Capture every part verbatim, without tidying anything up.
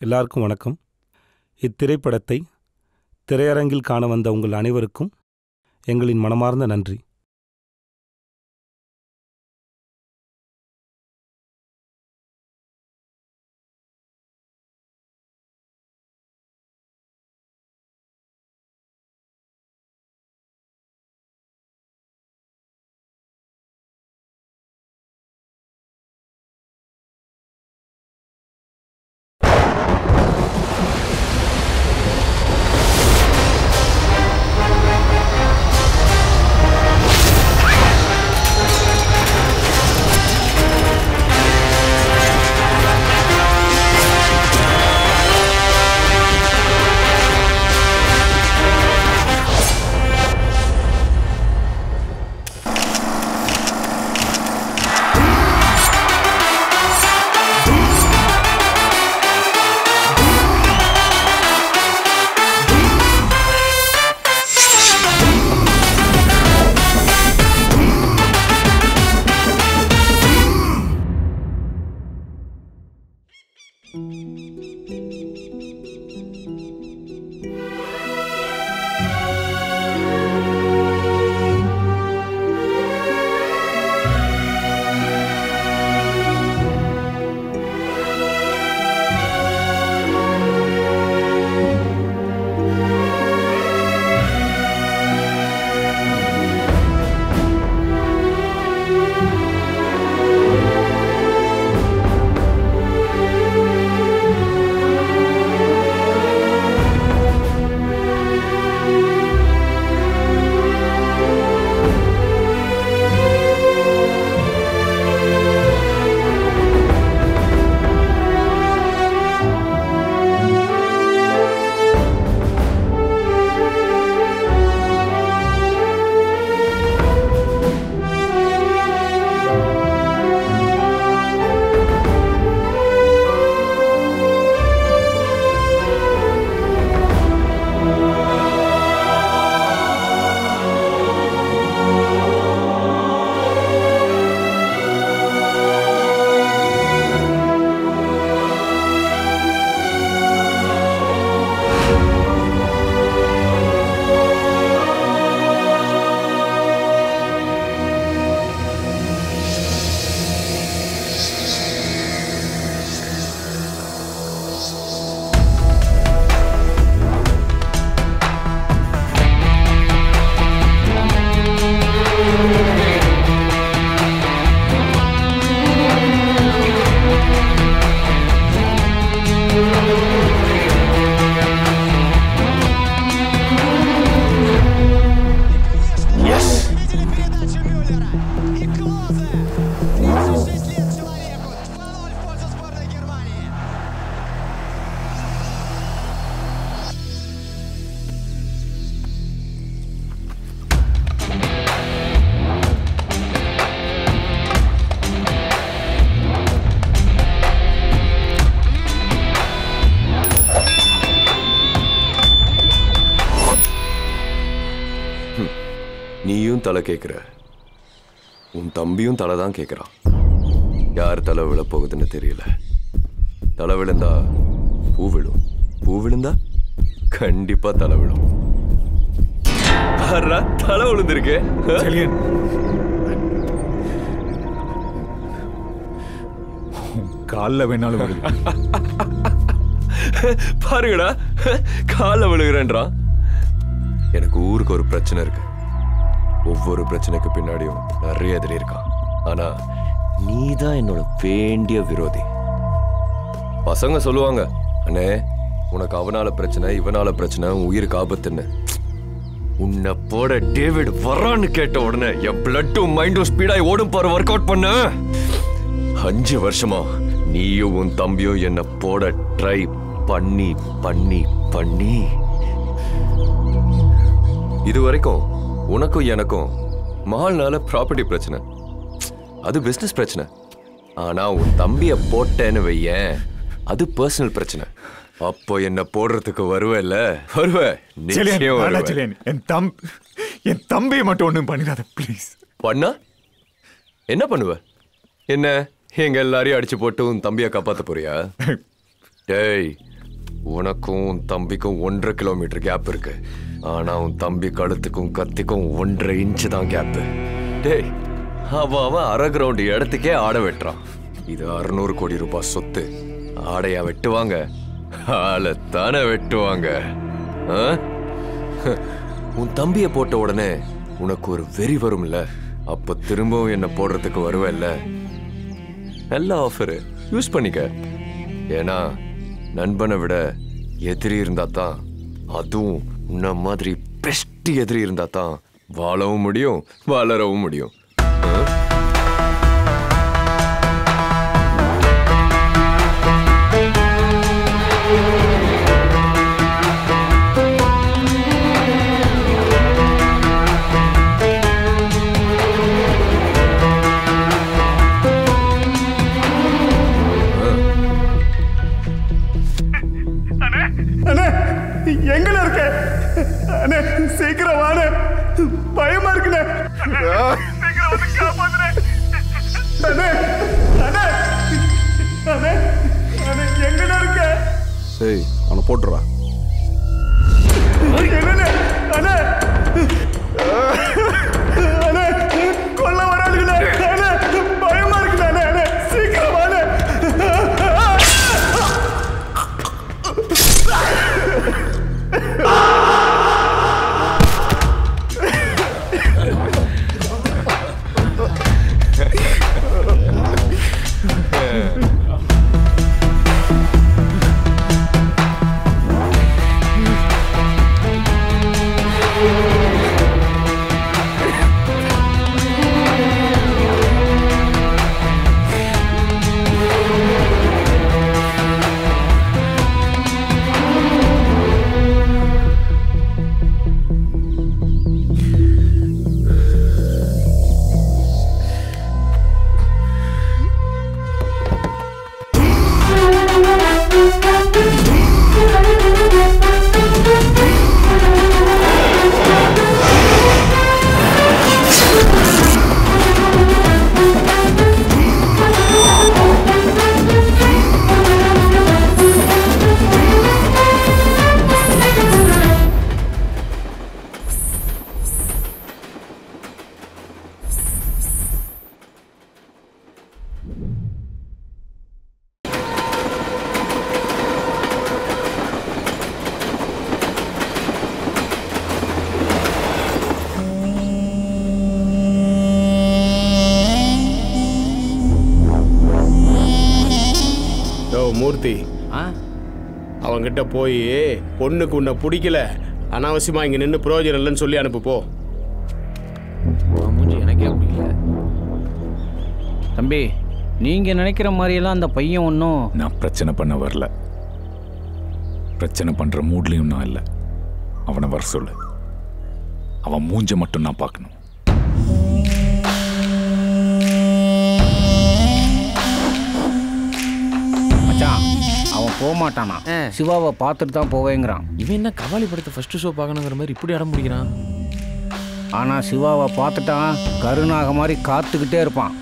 எல்லாருக்கும் வணக்கம். இத்திரைப்படத்தை திரையரங்கில் காண வந்த உங்கள் அனைவருக்கும் எங்களின் மனமார்ந்த நன்றி. நீயும் தலை கேட்குற, உன் தம்பியும் தலை தான் கேட்குறான். யார் தலை விழ போகுதுன்னு தெரியல. தலை விழுந்தா பூ விழும், பூ விழுந்தா கண்டிப்பா தலை விழும். தலை விழுந்திருக்கு. காலில் வேணாலும் விழுகு. பாருங்கடா, காலில் விழுகிறேன்றான். எனக்கு ஊருக்கு ஒரு பிரச்சனை இருக்கு. ஒவ்வொரு பிரச்சனைக்கு பின்னாடியும் நிறைய எதிரி இருக்கான். ஆனா நீதான் என்னோட வேண்டிய விரோதி. பசங்க சொல்லுவாங்க, அண்ணே உனக்கு அவனால பிரச்சனை, இவனால பிரச்சனை, உயிருக்கு ஆபத்துன்னு. உன்னை போட டேவிட் வரான்னு கேட்ட உடனே என் பிளட்டும் மைண்டும் ஸ்பீடாய் ஓடும் பாரு. ஒர்க் அவுட் பண்ண அஞ்சு வருஷமா நீயும் உன் தம்பியும் என்ன போட ட்ரை பண்ணி பண்ணி பண்ணி இது வரைக்கும் உனக்கும் எனக்கும் மஹால்னால ப்ராப்பர்ட்டி பிரச்சனை, அது பிசினஸ் பிரச்சனை. ஆனா உன் தம்பிய போட்டேன்னு வையேன், அது பர்சனல் பிரச்சனை. அப்போ என்ன போடுறதுக்கு வருவேல்ல? வருவேன். என் தம்பி என் தம்பியை மட்டும் ஒன்றும் பண்ணிடாத ப்ளீஸ். பண்ணா என்ன பண்ணுவ? என்ன எங்க எல்லாரையும் அடிச்சு போட்டு உன் தம்பியை காப்பாத்த போறியா? டேய், உனக்கும் உன் தம்பிக்கும் ஒன்றரை கிலோமீட்டர் கேப் இருக்கு. ஆனா உன் தம்பி கழுத்துக்கும் கத்திக்கும் ஒன்றரை இன்ச்சு தான் கேப்பு. டேய், அவன் அவன் அரை கிரவுண்ட் இடத்துக்கே ஆடை வெட்டுறான். இது அறுநூறு கோடி ரூபாய் சொத்து. ஆடையா வெட்டுவாங்க? ஆளைத்தானே வெட்டுவாங்க. உன் தம்பியை போட்ட உடனே உனக்கு ஒரு வெறி வரும்ல, அப்ப திரும்பவும் என்ன போடுறதுக்கு வருவேல்ல. நல்ல ஆஃபரு, யூஸ் பண்ணிக்க. ஏன்னா நண்பனை விட எதிரி இருந்தா தான், அதுவும் உன்ன மாதிரி பெஸ்ட் எதிரி இருந்தா தான் வாழவும் முடியும், வளரவும் முடியும். எங்கல இருக்க? அண்ணே சீக்கிரம் வாண்ணே, பயமா இருக்குண்ணே. சீக்கிரம் வந்து காப்பாத்துண்ணே. அண்ணே அண்ணே அண்ணே அண்ணே எங்கல இருக்க? சரி, அவனை போட்டுறா. என்னண்ணே? அண்ணே அண்ணே கொல்ல வராளுங்களே. அண்ணே பயமா இருக்குண்ணே. அண்ணே அண்ணே சீக்கிரம் வாண்ணே. மூர்த்தி, அவங்கிட்ட போய் பொண்ணுக்கு உன்னை பிடிக்கல, அனாவசியமா இங்க நின்று பிரயோஜனம் இல்லைன்னு சொல்லி அனுப்பு போ. எனக்கே பிடிக்கல தம்பி. நீங்க நினைக்கிற மாதிரியெல்லாம் அந்த பையன் ஒன்றும். நான் பிரச்சனை பண்ண வரல, பிரச்சனை பண்ற மூட்லயும் நான் இல்லை. அவனை வர சொல்லு, அவன் மூஞ்ச மட்டும் நான் பார்க்கணும். அவன் போக மாட்டானா, சிவாவை பார்த்துட்டு தான் போவேங்கிறான். இவன் என்ன கபாலி படத்தை ஃபர்ஸ்ட் ஷோ பார்க்கணுங்கிற மாதிரி இப்படி அடம் பிடிக்கிறான். ஆனா சிவாவை பார்த்துட்டான் கருணாக மாதிரி காத்துக்கிட்டே இருப்பான்.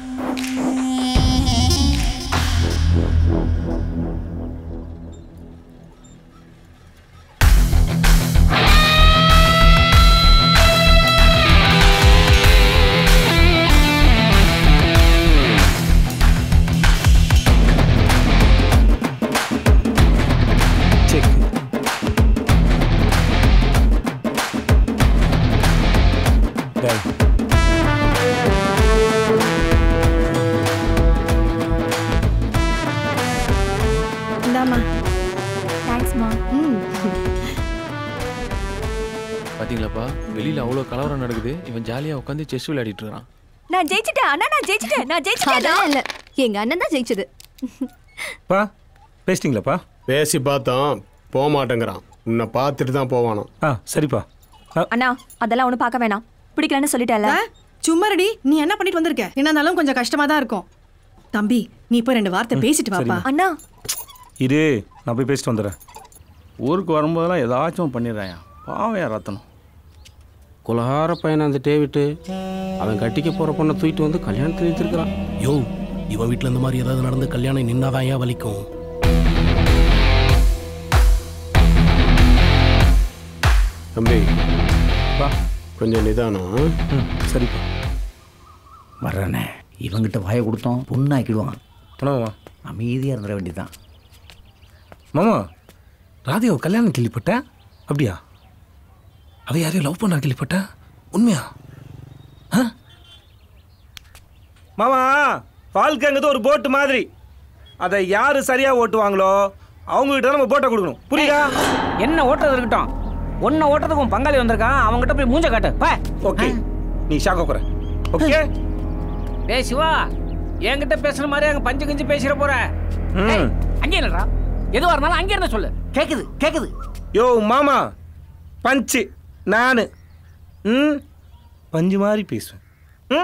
பாத்தீங்களாப்பா, வெளியில அவ்வளவு கலவரம் நடக்குது. இவன் ஜாலியா உட்காந்து செஸ் விளையாடிட்டு இருக்கான். நான் ஜெயிச்சிட்டேன் அண்ணா, நான் ஜெயிச்சிட்டேன், நான் ஜெயிச்சிட்டேன். இல்ல, எங்க அண்ணன் தான் ஜெயிச்சது. பா பேசிட்டீங்களாப்பா? பேசி பார்த்தோம், போக மாட்டேங்கிறான். உன்னை பார்த்துட்டு தான் போவானோ. ஆ சரிப்பா. அண்ணா அதெல்லாம் ஒன்றும் பார்க்க வேணாம், பிடிக்கலன்னு சொல்லிட்டேன்ல. சும்மா ரெடி, நீ என்ன பண்ணிட்டு வந்திருக்க? என்ன இருந்தாலும் கொஞ்சம் கஷ்டமா தான் இருக்கும். தம்பி நீ இப்போ ரெண்டு வார்த்தை பேசிட்டு வாப்பா. அண்ணா இரு, நான் போய் பேசிட்டு வந்துடுறேன். ஊருக்கு வரும்போதெல்லாம் ஏதாச்சும் பண்ணிடுறேன். பாவையா ரத்தனம் குலகார பையனை அந்த டேவிட்டு அவன் கட்டிக்க போகிற பொண்ணை தூக்கிட்டு வந்து கல்யாணத்தில் வச்சிருக்கிறான். யோ, இவன் வீட்டில் இந்த மாதிரி ஏதாவது நடந்து கல்யாணம் நின்னாதான் ஏன் வலிக்கும்? தம்பி பா கொஞ்சம் நிதானம். ம் சரிப்பா. வர்றேண்ணே. இவங்கிட்ட வாயை கொடுத்தோம் பொண்ணாக்கிடுவான். மாமா அமைதியாக இருந்துட வேண்டியதுதான். மாமா ராதியாவை கல்யாணம் கேள்விப்பட்டேன். அப்படியா? அவ யாரையும் லவ் பண்ணா கேள்விப்பட்டேன். உண்மையா? ஆ மாமா வாழ்க்கைங்கிறது ஒரு போட்டு மாதிரி. அதை யாரு சரியா ஓட்டுவாங்களோ அவங்ககிட்ட தான் நம்ம போட்டை கொடுக்கணும். புரியுதா? என்ன ஓட்டுறது இருக்கட்டும், ஒன்ன ஓட்டுறதுக்கும் பங்காளி வந்திருக்கான். அவங்ககிட்ட போய் மூஞ்ச காட்டு. ஓகே நீ ஷாக்க குற. ஓகே டேய் சிவா, என்கிட்ட பேசுற மாதிரி அங்க பஞ்சு கஞ்சி பேசிட போற. அங்கே என்னடா, எதுவா இருந்தாலும் அங்கே என்ன சொல்லு. கேக்குது கேக்குது. யோ மாமா பஞ்சு நானு ம் பஞ்சு மாதிரி பேசுவேன். ம்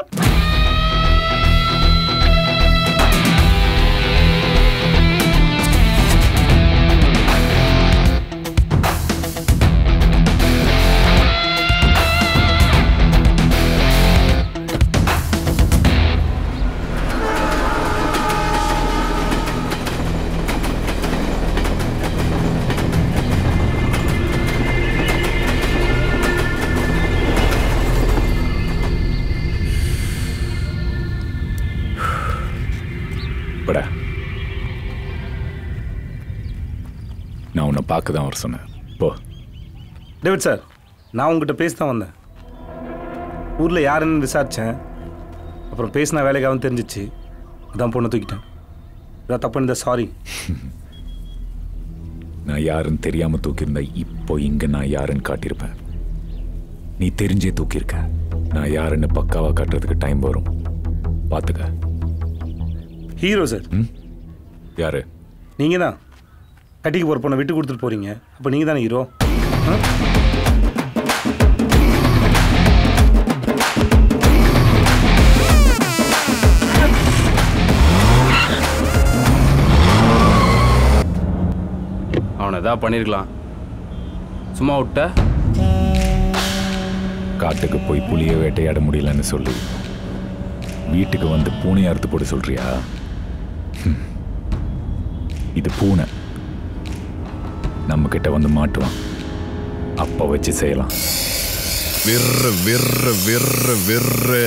நான் உன்னை பார்க்க தான் வர சொன்னேன். போ. டேவிட் சார், நான் உங்ககிட்ட பேச தான் வந்தேன். ஊரில் யாருன்னு விசாரித்தேன். அப்புறம் பேசினா வேலைக்காகவும் தெரிஞ்சிச்சு. அதான் பொண்ணை தூக்கிட்டேன். இதான் தப்பு இருந்தா சாரி. நான் யாருன்னு தெரியாமல் தூக்கியிருந்தா இப்போ இங்கே நான் யாருன்னு காட்டியிருப்பேன். நீ தெரிஞ்சே தூக்கியிருக்க. நான் யாருன்னு பக்காவாக காட்டுறதுக்கு டைம் வரும். பார்த்துக்க. Hero sir. ம் யாரு? நீங்கள் தான் கட்டிக்கு போகிற பொண்ணை விட்டு கொடுத்துட்டு போகிறீங்க. அப்போ நீங்கள் தானே ஹீரோ. அவனை எதாவது பண்ணியிருக்கலாம். சும்மா விட்ட. காட்டுக்கு போய் புளிய வேட்டையாட முடியலன்னு சொல்லி வீட்டுக்கு வந்து பூனையை அறுத்து போட சொல்றியா? இது பூனை நம்ம கிட்ட வந்து மாட்டுவான். அப்ப வச்சு செய்யலாம். விர்ரு விர்ரு விர்ரு விர்ரு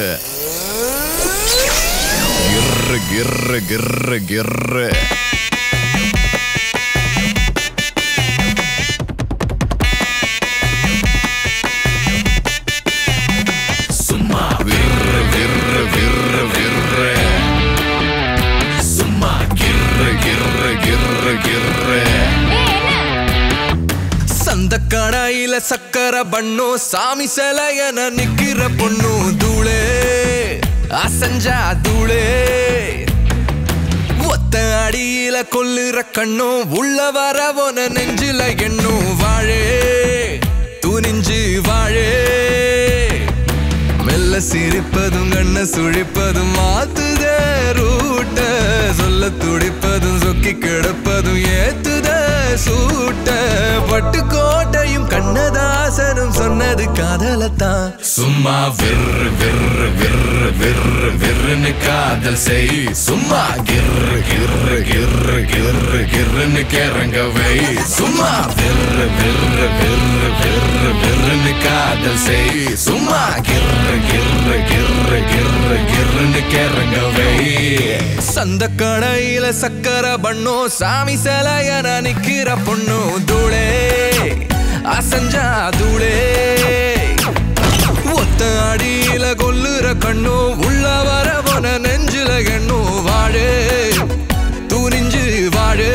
கிர்ரு கிர்ரு கிர்ரு கிர்ரு சும்மா விர்ரு விர்ரு விர்ரு விர்ரு சும்மா கிர்ரு கிர்ரு கிர்ரு கிர்ரு சந்த கடாயில சக்கர பண்ணு சாமி சிலையன நிக்கிற பொண்ணு தூளே அசஞ்சா தூளே ஒத்த அடியில கொல்லுற கண்ணும் உள்ள வரவோன நெஞ்சில எண்ணும் வாழே துணிஞ்சு வாழே மெல்ல சிரிப்பதும் கண்ண சுழிப்பதும் மாத்துத ரூட்ட சொல்ல துடிப்பதும் சொக்கி கிடப்பதும் ஏத்துத சூட்ட பட்டு கோட்டையும் கண்ணதாசனும் சொன்னது காதலத்தான். சும்மா விர்ரு விர்ரு விர்ரு விர்ரு விர்ருன்னு காதல் செய். சும்மா கிர்ரு கிர்ரு கிர்ரு கிர்ரு கிர்ருன்னு கிறங்கவை. சும்மா விர்ரு விர்ரு விர்ரு விர்ரு விர்ருன்னு காதல் செய். சும்மா கிர்ரு கிர்ரு கிர்ரு கிர்ரு கிர்ருன்னு கிறங்கவை. சந்த கடையில சக்கர பண்ணோ சாமி சிலையன நிக்கிற பொண்ணு தூளே அசஞ்சா தூளே ஒத்த அடியில கொல்லுற கண்ணு உள்ள வரவன நெஞ்சில எண்ணு வாழே துணிஞ்சு வாழே.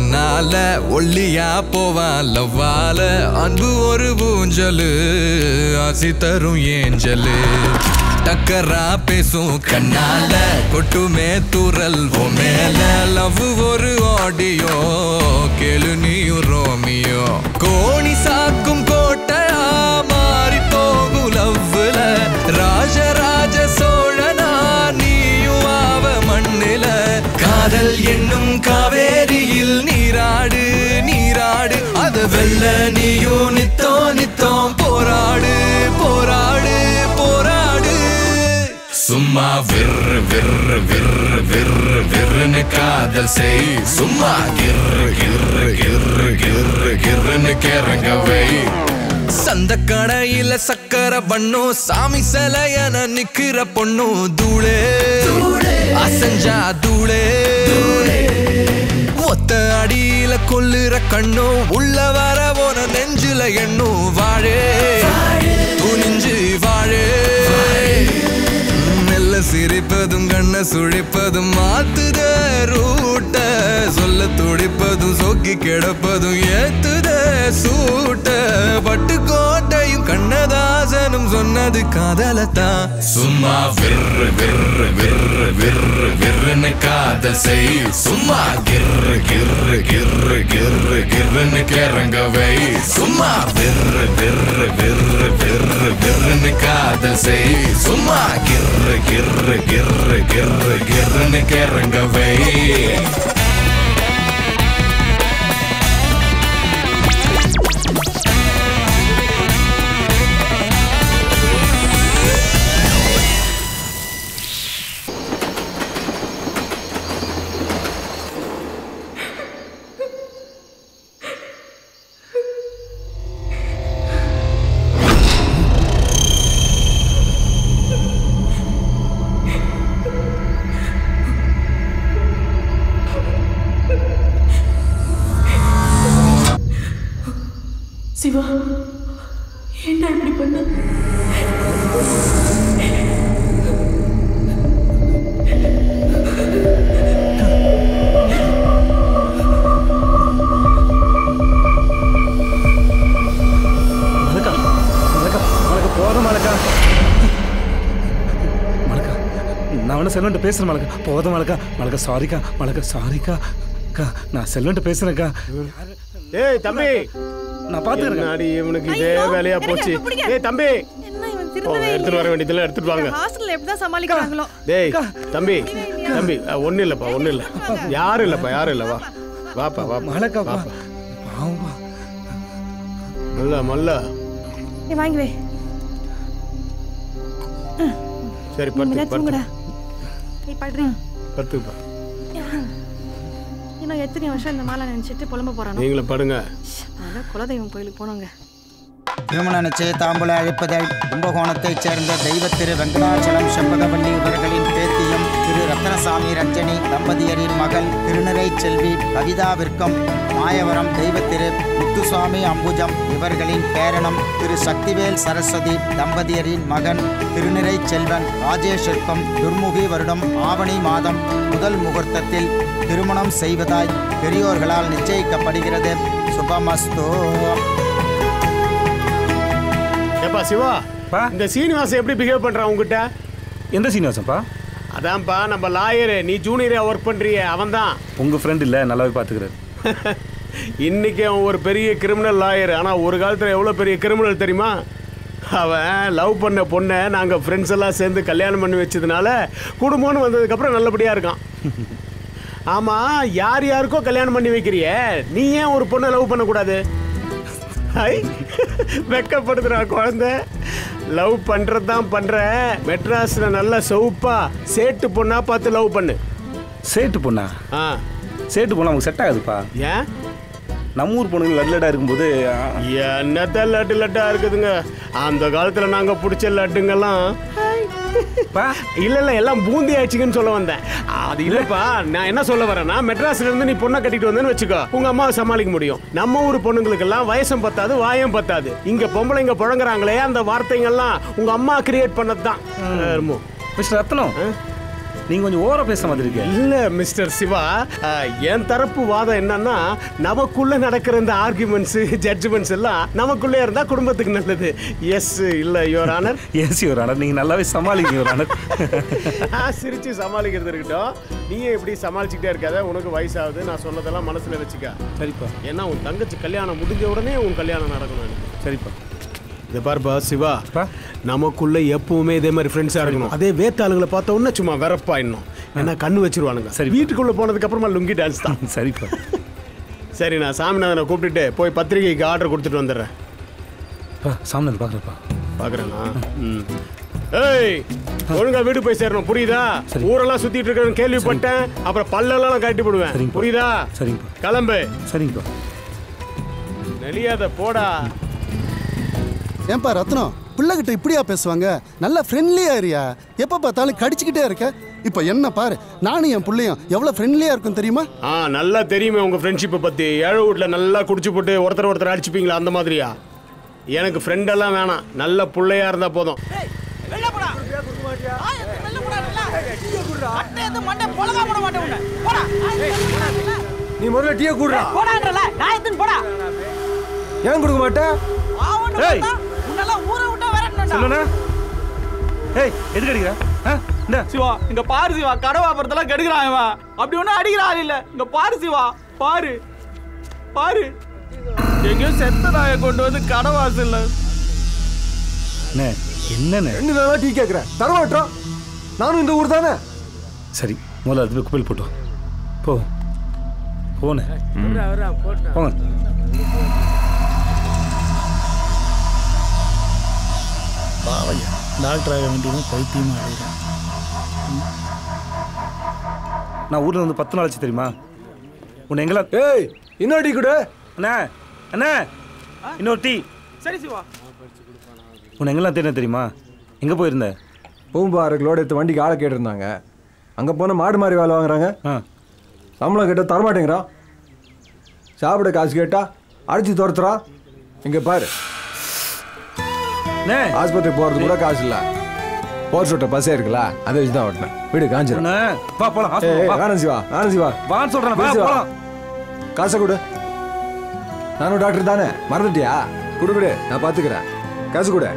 பின்னால ஒல்லியா போவான் லவ்வால அன்பு ஒரு ஊஞ்சலு ஆசி தரும் ஏஞ்சலு டக்கரா பேசும் கண்ணால கொட்டுமே தூரல் ஓ மேல லவ் ஒரு ஆடியோ கேளு நீயும் ரோமியோ கோணி சாக்கும் கோட்டையா மாறி போகும் லவ்ல ராஜராஜ சோழனா நீயும் ஆவ மண்ணில காதல் என்னும் காவேரியில் நீராடு நீராடு அது வெல்ல நீயும் நித்தோ நித்தோம் போராடு போராடு போராடு சும்மா விர் விர் விர் விர் விர்னு காதல் செய் சும்மா கிர் கிர் கிர் கிர் கிர்னு கிறங்கவை சந்த கடையில சக்கர பண்ணும் சாமி சிலையன நிக்கிற பொண்ணும் தூளே அசஞ்சா தூளே ஒத்த அடியில கொல்லுற கண்ணும் உள்ள வர போன நெஞ்சில எண்ணும் வாழே துணிஞ்சு வாழே மெல்ல சிரிப்பதும் கண்ண சுழிப்பதும் மாத்துத ரூட்ட சொல்ல துடிப்பதும் சொக்கி கிடப்பதும் ஏத்துத சூட்ட பட்டு கோட்டையும் கண்ணதாசனும் சொன்னது காதலத்தான் சும்மா விர் விர் விர் விர் விர்னு காதல் செய் சும்மா கிர் கிர் கிர் கிர் கிர்னு கிறங்கவை சும்மா விர் விர் விர் விர் விர்னு காதல் செய் சும்மா கிர் கிர் கிர் கிர் கிர்னு கிறங்கவை சிவா என்ன இப்படி பண்ண மலக்கா மலக்கா மலக்கா போதும் மலக்கா மலக்கா நான் ஒன்று செல்வன்ட்டு பேசுகிறேன் மலக்கா போதும் மலக்கா மலக்கா சாரிக்கா மலக்கா சாரிக்கா அக்கா நான் செல்வன்ட்டு பேசுகிறேன்க்கா ஏய் தம்பி நான் பாத்துக்கிறேன் நாடி இவனுக்கு இதே வேலையா போச்சு ஏய் தம்பி எடுத்துட்டு வர வேண்டியதுல எடுத்துட்டு வாங்க ஹாஸ்டல்ல எப்படிதான் சமாளிக்கிறாங்களோ டேய் தம்பி தம்பி ஒன்றும் இல்லைப்பா ஒன்றும் இல்லை யாரும் இல்லைப்பா யாரும் இல்லை வா வாப்பா வா மலக்கா வா மல்ல மல்ல நீ வாங்கி வை சரி படுத்து படுத்து நீ படுறீ படுத்துப்பா இன்னும் எத்தனை வருஷம் இந்த மாலை நினைச்சிட்டு புலம்ப போறானோ நீங்களும் படுங்க அதான் குலதெய்வம் கோயிலுக்கு போனோங்க திருமண நிச்சய தாம்பூல அழைப்பதை கும்பகோணத்தைச் சேர்ந்த தெய்வ திரு வெங்கடாச்சலம் செம்பகவல்லி இவர்களின் பேத்தியும் திரு ரத்னசாமி ரஞ்சனி தம்பதியரின் மகள் திருநிறை செல்வி கவிதாவிற்கும் மாயவரம் தெய்வ திரு முத்துசுவாமி அம்புஜம் இவர்களின் பேரனும் திரு சக்திவேல் சரஸ்வதி தம்பதியரின் மகன் திருநிறை செல்வன் ராஜேஷிற்கும் துர்முகி வருடம் ஆவணி மாதம் முதல் முகூர்த்தத்தில் திருமணம் செய்வதாய் பெரியோர்களால் நிச்சயிக்கப்படுகிறது. சுபமஸ்து. ஏப்பா சிவா, இந்த சீனிவாசன் எப்படி பிஹேவ் பண்றான் உங்ககிட்ட? எந்த சீனிவாசன்ப்பா? அதான்ப்பா நம்ம லாயரு, நீ ஜூனியரா ஒர்க் பண்றிய அவன் தான். உங்க ஃப்ரெண்ட் இல்ல, நல்லாவே பாத்துக்கிறாரு. இன்னைக்கு அவன் ஒரு பெரிய கிரிமினல் லாயர். ஆனா ஒரு காலத்துல எவ்வளவு பெரிய கிரிமினல் தெரியுமா? அவன் லவ் பண்ண பொண்ணை நாங்கள் ஃப்ரெண்ட்ஸ் எல்லாம் சேர்ந்து கல்யாணம் பண்ணி வச்சதுனால குடும்பம்னு வந்ததுக்கப்புறம் நல்லபடியாக இருக்கான். ஆமாம், யார் யாருக்கோ கல்யாணம் பண்ணி வைக்கிறிய, நீ ஏன் ஒரு பொண்ணை லவ் பண்ணக்கூடாது? ஐ வெக்கப்படுதுடா குழந்தை. லவ் பண்ணுறது தான் பண்ணுற. மெட்ராஸில் நல்லா சவுப்பா சேட்டு பொண்ணா பார்த்து லவ் பண்ணு. சேட்டு பொண்ணா? ஆ, சேட்டு பொண்ணா நமக்கு செட் ஆகுதுப்பா. ஏன்? நம்ம ஊர் பொண்ணுங்க லட்டு லட்டா இருக்கும்போது என்னத்த லட்டு லட்டா இருக்குதுங்க. அந்த காலத்தில் நாங்கள் பிடிச்ச லட்டுங்கெல்லாம் இல்ல இல்ல எல்லாம் பூந்தி ஆயிடுச்சுங்கன்னு சொல்ல வந்தேன். அது இல்லப்பா, நான் என்ன சொல்ல வரேன்னா, மெட்ராஸ்ல இருந்து நீ பொண்ணை கட்டிட்டு வந்தேன்னு வச்சுக்கோ, உங்க அம்மாவை சமாளிக்க முடியும். நம்ம ஊர் பொண்ணுங்களுக்கு எல்லாம் வயசும் பத்தாது, வாயம் பத்தாது. இங்க பொம்பளைங்க புழங்குறாங்களே, அந்த வார்த்தைங்கெல்லாம் உங்க அம்மா கிரியேட் பண்ணது தான். மிஸ்டர் ரத்னம், நீங்க கொஞ்சம் ஓவரா பேச மாதிரி இருக்கு. இல்ல மிஸ்டர் சிவா, என் தரப்பு வாதம் என்னன்னா நமக்குள்ள நடக்கிற இந்த ஆர்குமெண்ட்ஸ் ஜட்ஜ்மெண்ட்ஸ் எல்லாம் நமக்குள்ளே இருந்தா குடும்பத்துக்கு நல்லது. எஸ் இல்ல your honour? Yes your honour. நீங்க நல்லாவே சமாளிங்க யுவர் ஆனர். சிரிச்சு சமாளிக்கிறது இருக்கட்டும். நீயே இப்படி சமாளிச்சுக்கிட்டே இருக்காத. உனக்கு வயசாகுது, நான் சொன்னதெல்லாம் மனசுல வச்சுக்க. சரிப்பா. ஏன்னா உன் தங்கச்சி கல்யாணம் முடிஞ்ச உடனே உன் கல்யாணம் நடக்கணும். சரிப்பா. இதை பாருப்பா சிவா, நமக்குள்ள எப்பவுமே இதே மாதிரி ஃப்ரெண்ட்ஸா இருக்கணும். அதே வேத்தாளுங்களை பார்த்த உடனே சும்மா வெறப்பா இன்னும் ஏன்னா கண்ணு வச்சிருவானுங்க. சரி, வீட்டுக்குள்ள போனதுக்கு அப்புறமா லுங்கி டான்ஸ் தான். சரிப்பா. சரி, நான் சாமிநாதனை கூப்பிட்டுட்டு போய் பத்திரிகைக்கு ஆர்டர் கொடுத்துட்டு வந்துடுறேன். சாமிநாதன் பாக்குறப்பா பாக்குறேன்னா ம் ஏய், ஒழுங்கா வீடு போய் சேரணும், புரியுதா? ஊரெல்லாம் சுத்திட்டு இருக்கேன்னு கேள்விப்பட்டேன். அப்புறம் பல்லெல்லாம் கட்டி போடுவேன், புரியுதா? சரிங்க. கிளம்பு. சரிங்கப்பா. நெளியாத போடா. ஏன்பா ரத்னம், பிள்ளைகிட்ட இப்படியா பேசுவாங்க? நல்லா ஃப்ரெண்ட்லியா இருயா. எப்போ பார்த்தாலும் கடிச்சுக்கிட்டே இருக்க. இப்போ என்ன பாரு, நானும் என் பிள்ளையும் எவ்வளோ ஃப்ரெண்ட்லியா இருக்கும் தெரியுமா? ஆ, நல்லா தெரியுமே உங்க ஃப்ரெண்ட்ஷிப்பை பத்தி. ஏழை வீட்டில் நல்லா குடிச்சு போட்டு ஒருத்தர் ஒருத்தர் அடிச்சுப்பீங்களா, அந்த மாதிரியா? எனக்கு ஃப்ரெண்டெல்லாம் வேணாம், நல்ல பிள்ளையா இருந்தா போதும். நீ முதல்ல டீ குடுறா. போடான்றல நான் எத்தனை போடா. ஏன் கொடுக்க மாட்டே? ஏய், உன்னெல்லாம் ஊரை விட்டா வரணும்டா. சொல்லுண்ணா. ஏய், எதுக்கு அடிக்கிற? இந்த சிவா, இங்க பாரு சிவா, கடை வியாபாரத்தெல்லாம் கெடுக்கிறான் இவன். அப்படி ஒன்றும் அடிக்கிறான் இல்ல. இங்க பாரு சிவா, பாரு பாரு, எங்கேயோ செத்த நாயை கொண்டு வந்து கடை வாசல்ல. என்னன்னு ரெண்டு நாளா டீ கேட்குறேன், தரமாட்டோம். நானும் இந்த ஊர் தானே. சரி, முதல்ல அது குப்பையில் போட்டோம். போ போன போங்க. பாவையா டாக்டர் ஆக வேண்டியதும் பைத்தியமா ஆகிடுறேன். நான் ஊர்ல வந்து பத்து நாள் ஆச்சு தெரியுமா? உன்னை எங்களா? ஏய், இன்னொரு டீ கொடு. அண்ணா அண்ணா, இன்னொரு டீ. சரி சிவா. உன்னை எங்கெல்லாம் தேடின தெரியுமா? எங்கே போயிருந்த? பூம்பாருக்கு லோடு எடுத்து வண்டிக்கு ஆளை கேட்டிருந்தாங்க. அங்கே போனால் மாடு மாறி வேலை வாங்குறாங்க. சம்பளம் கேட்டால் தரமாட்டேங்கிறான். சாப்பிட காசு கேட்டா அடிச்சு துரத்துறா. இங்கே பாரு, ஆஸ்பத்திரி போகிறது கூட காசு இல்லை. போர் சுட்ட பஸ்ஸே இருக்குல்ல, அதை வச்சு தான் ஓட்டினேன். வீடு காஞ்சிரும். வேணும் சிவா, வேணும் சிவா, வான்னு சொல்கிறேன். காசை கொடு. நானும் டாக்டர் தானே, மறந்துட்டியா? கொடு கொடு, நான் பார்த்துக்கிறேன். காசு கொடு.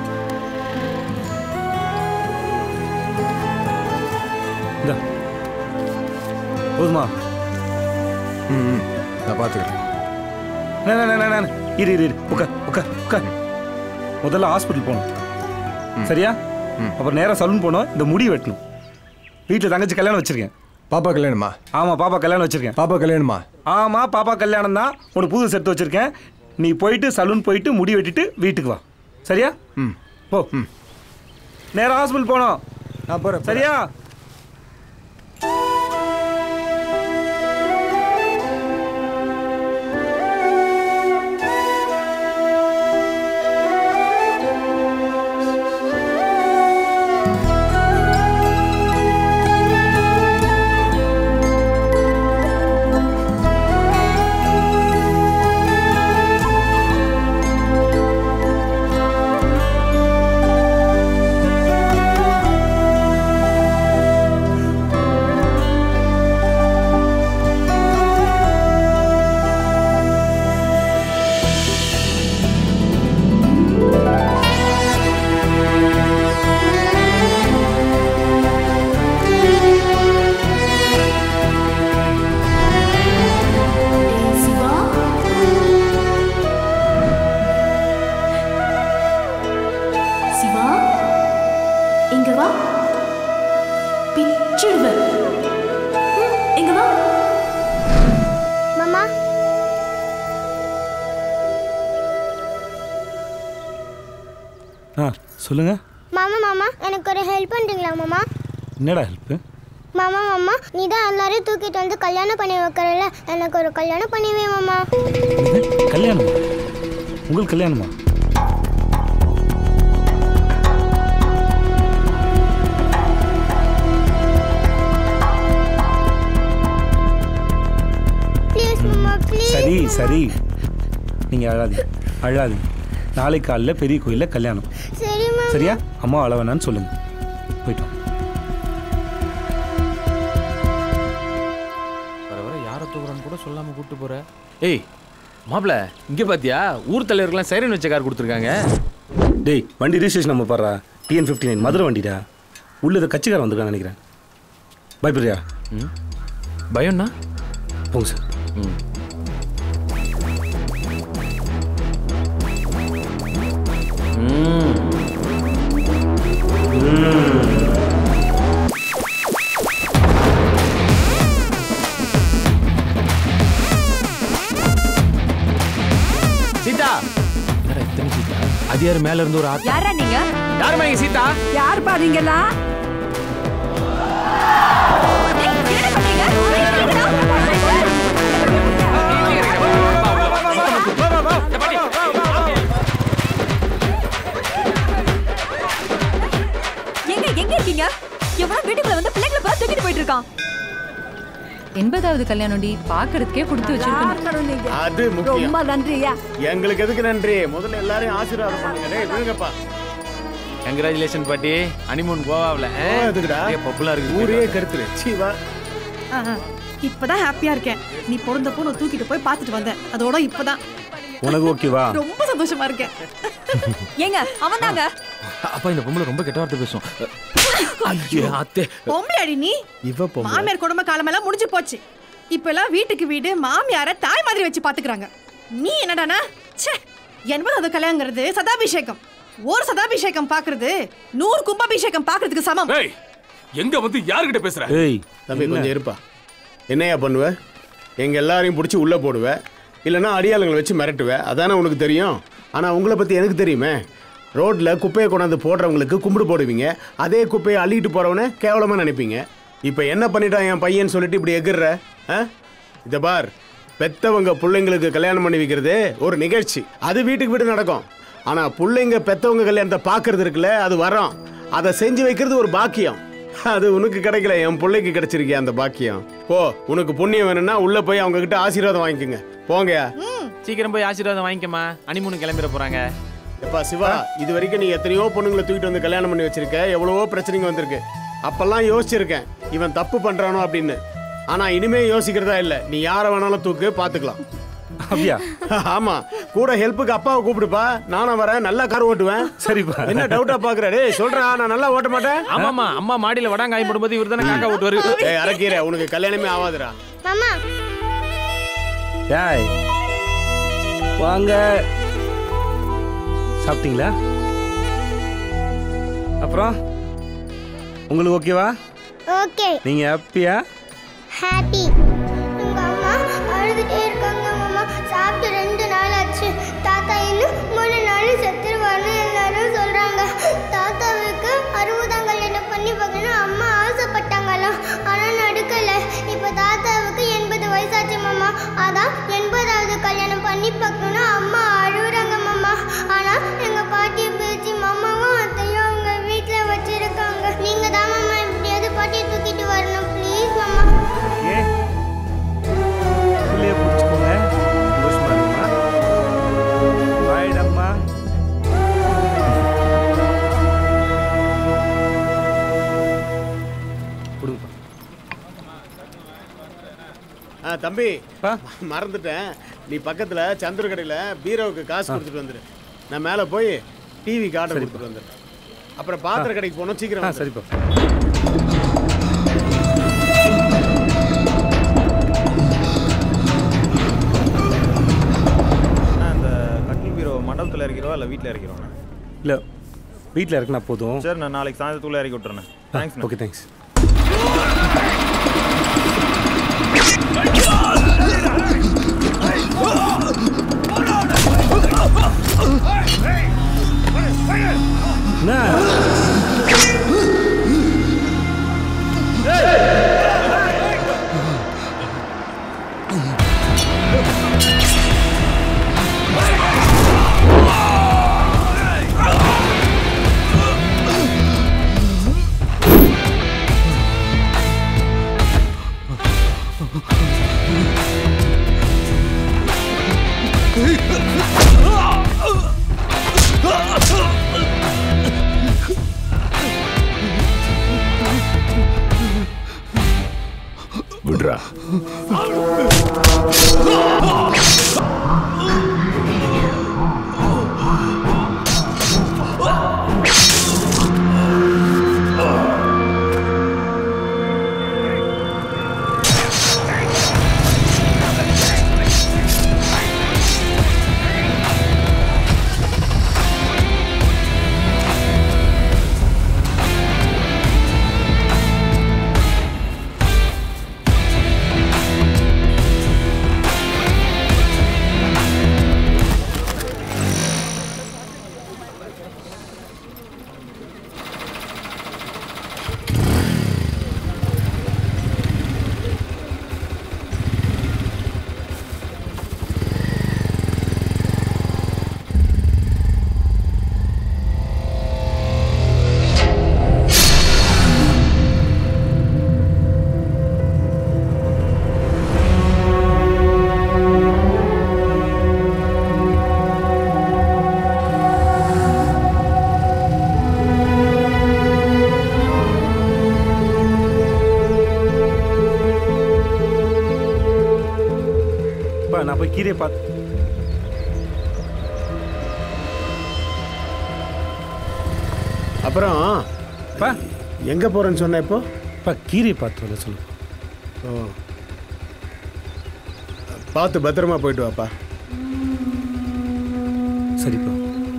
போதுமா? ம், நான் பார்த்துக்கிறேன். இரு இரு இரு, உட்கார் உட்கார் உட்கார். முதல்ல ஹாஸ்பிட்டல் போகணும், சரியா? அப்புறம் நேராக சலூன் போகணும், இந்த முடி வெட்டணும். வீட்டில் தங்கச்சி கல்யாணம் வச்சிருக்கேன். பாப்பா கல்யாணமா? ஆமாம், பாப்பா கல்யாணம் வச்சிருக்கேன். பாப்பா கல்யாணமா? ஆமாம், பாப்பா கல்யாணம் தான். உனக்கு புது செட்டு வச்சிருக்கேன். நீ போயிட்டு சலூன் போயிட்டு முடி வெட்டிட்டு வீட்டுக்கு வா, சரியா? ம், போ. நேராக ஹாஸ்பிட்டல் போகணும். நான் போகிறேன், சரியா? ஆ சொல்லுங்க. மாமா மாமா எனக்கு ஒரு ஹெல்ப் பண்ணுறீங்களா மாமா? என்னடா ஹெல்ப்? மாமா மாமா நீ தான் எல்லாரையும் தூக்கிட்டு வந்து கல்யாணம் பண்ணி வைக்கிறல, எனக்கு ஒரு கல்யாணம் பண்ணிவே மாமா. கல்யாணமா? உங்களுக்கு கல்யாணமா? ப்ளீஸ் மாமா ப்ளீஸ். சரி சரி, நீங்க அழாதீங்க அழாதீங்க. நாளை காலையில் பெரிய கோயிலில் கல்யாணம், சரி மாமா. சரியா? அம்மா அழ வேணான்னு சொல்லுங்க. போயிட்டோம். சொல்லாம கூட்டு போற. ஏய் மாப்ள, இங்க பாத்தியா ஊர் தலைவர்கள்லாம் சைரன் வச்ச கார் கொடுத்துருக்காங்க. டேய் வண்டி ரிஜிஸ்ட்ரேஷன் நம்ம பாடுறா டிஎன் ஃபிஃப்டி நைன் மதுரை வண்டிடா. உள்ள இதை கட்சிக்காரன் வந்திருக்கான்னு நினைக்கிறேன். பயப்படுறியா? ம் பயம்னா போங்க சார். ம் சீதா, என்னடா இத்தனை சீதா? அது யாரு மேல இருந்து ஒரு ஆட்டோ? யாரா நீங்க? யாருமா நீங்க சீதா? யார் பாத்தீங்களா? எங்க எங்க இருக்கீங்க? எவனோ வீட்டுக்குள்ள வந்து பிள்ளைகளை பார்த்து தூக்கிட்டு போயிட்டு இருக்கான். எண்பதாவது கல்யாணம்டி, பாக்குறதுக்கே கொடுத்து வச்சிருக்கணும். அது முக்கியம். ரொம்ப நன்றியா. எங்களுக்கு எதுக்கு நன்றி? முதல்ல எல்லாரையும் ஆசீர்வாதம் பண்ணுங்க. டேய் விடுங்கப்பா. கங்க்ராச்சுலேஷன் பாட்டி. ஹனிமூன் கோவாவுல எதுக்குடா? பாப்புலரா இருக்கு. ஊரே கருத்துரு. சீ வா. இப்பதான் ஹாப்பியா இருக்கேன். நீ பிறந்தப்போ நான் தூக்கிட்டு போய் பார்த்துட்டு வந்தேன். அதோட இப்பதான் உனக்கு ஓகேவா? ரொம்ப சந்தோஷமா இருக்கேன். ஏங்க அவன் தாங்க. அப்பா இந்த பொம்பளை ரொம்ப கெட்ட வார்த்தை பேசும். ஐயோ அத்தை. பொம்பளையாடி நீ? இவ பொம்பளை. மாமியார் குடும்ப காலமெல்லாம் முடிஞ்சு போச்சு. இப்ப எல்லாம் வீட்டுக்கு வீடு மாமியார தாய் மாதிரி வச்சு பாத்துக்கிறாங்க. நீ என்னடானா? ச்சே, எண்பதாவது கல்யாணங்கிறது சதாபிஷேகம். ஒரு சதாபிஷேகம் பாக்குறது நூறு கும்பாபிஷேகம் பாக்குறதுக்கு சமம். ஏய் எங்க வந்து யார்கிட்ட பேசுற? ஏய் தம்பி கொஞ்சம் இருப்பா. என்னையா பண்ணுவ? எங்க எல்லாரையும் பிடிச்சி உள்ள போடுவ, இல்லைன்னா அடியாளுங்களை வச்சு மிரட்டுவ. அதானே உனக்கு தெரியும். ஆனா உங்களை பத்தி எனக்கு தெரியுமே. ரோட்ல குப்பையை கொண்டாந்து போடுறவங்களுக்கு கும்பிடு போடுவீங்க, அதே குப்பையை அள்ளிட்டு போறவன கேவலமா நினைப்பீங்க. இப்ப என்ன பண்ணிட்டான் என் பையன் சொல்லிட்டு இப்படி எகிர்ற? இத பார், பெத்தவங்க பிள்ளைங்களுக்கு கல்யாணம் பண்ணி வைக்கிறது ஒரு நிகழ்ச்சி. அது வீட்டுக்கு வீடு நடக்கும். ஆனா பிள்ளைங்க பெத்தவங்க கல்யாணத்தை பாக்குறது இருக்குல்ல, அது வரோம். அதை செஞ்சு வைக்கிறது ஒரு பாக்கியம். அது உனக்கு கிடைக்கல, என் பிள்ளைக்கு கிடைச்சிருக்கே அந்த பாக்கியம். போ, உனக்கு புண்ணியம் வேணும்னா உள்ள போய் அவங்க கிட்ட ஆசீர்வாதம் வாங்கிக்கோங்க. போங்க. சீக்கிரம் போய் ஆசீர்வாதம் வாங்கிக்கமா. ஹனிமூன் கிளம்பிட போறாங்க. எப்பா சிவா, இது வரைக்கும் நீ எத்தனையோ பொண்ணுங்களை தூக்கிட்டு வந்து கல்யாணம் பண்ணி வச்சிருக்க, எவ்வளவோ பிரச்சனைங்க வந்திருக்கு. அப்பெல்லாம் யோசிச்சிருக்கேன் இவன் தப்பு பண்றானோ அப்படின்னு. ஆனா இனிமே யோசிக்கிறதா இல்ல. நீ யாரை வேணாலும் தூக்கு, பாத்துக்கலாம். அப்படியா? ஆமா, கூட ஹெல்ப்புக்கு அப்பாவை கூப்பிடுப்பா. நானும் வரேன், நல்லா கார் ஓட்டுவேன். சரிப்பா. என்ன டவுட்டா பாக்குற? டேய் சொல்றா, நான் நல்லா ஓட்ட மாட்டேன். ஆமாமா, அம்மா மாடியில வடாங்காய் போடும்போது இவர் தானே காக்கா ஓட்டுவாரு. ஏய் அரக்கீரை, உனக்கு கல்யாணமே ஆகாதுடா. மாமா டேய் வாங்க. சாப்பிட்டீங்களா? அப்புறம் உங்களுக்கு ஓகேவா? ஓகே. நீங்க ஹாப்பியா? ஹாப்பி. உங்க அம்மா அழுதுட்டே இருக்காங்க மாமா. சாப்பிட்டு ரெண்டு நாள் ஆச்சு. தாத்தா இன்னும் மூணு நாள் செத்துருவான்னு எல்லாரும் சொல்றாங்க. தாத்தாவுக்கு அறுபதாம் கல்யாணம் பண்ணி பார்க்கணும் அம்மா ஆசைப்பட்டாங்களாம். ஆனா நடக்கல. இப்ப தாத்தாவுக்கு எண்பது வயசாச்சு மாமா. அதான் எண்பதாவது கல்யாணம் பண்ணி பார்க்கணும் அம்மா அழுகுறாங்க மாமா. ஆனா எங்க பாட்டியை பேச்சு மாமாவும் அத்தையும் அவங்க வீட்டுல வச்சிருக்காங்க. நீங்க தான் மாமா எப்படியாவது பாட்டியை தூக்கிட்டு வரணும் ப்ளீஸ் மாமா. ஏ புள்ளைய புடிச்சுக்கோங்க. சந்தோஷமா இருக்குமா? பாய்டம்மா. கொடுங்க. ஆ தம்பி, மறந்துட்டேன். நீ பக்கத்துல சந்திர கடையில பீரோவுக்கு காசு கொடுத்துட்டு வந்துரு. நான் மேல போய் டிவி கார்டு கொடுத்துட்டு வந்துடுறேன். அப்புறம் பாத்திர கடைக்கு போகணும், சீக்கிரம். சரிப்பா. அந்த கட்டில் பீரோ மண்டபத்தில் இறக்கிறோம் இல்லை வீட்டில் இறக்கிறோம்? இல்லை வீட்டில் இறக்குனா போதும். சரி, நான் நாளைக்கு சாயந்தரத்துக்குள்ளே இறக்கி விட்டுறேன். தேங்க்ஸ். Okay, thanks. விடுறா. நான் போய் கீரையை பார்த்து அப்புறம் எங்க போறேன்னு சொன்ன இப்போ இப்போ கீரையை பார்த்து வர சொல்லு. ஓ பார்த்து பத்திரமா போயிட்டு வாப்பா. சரிப்பா.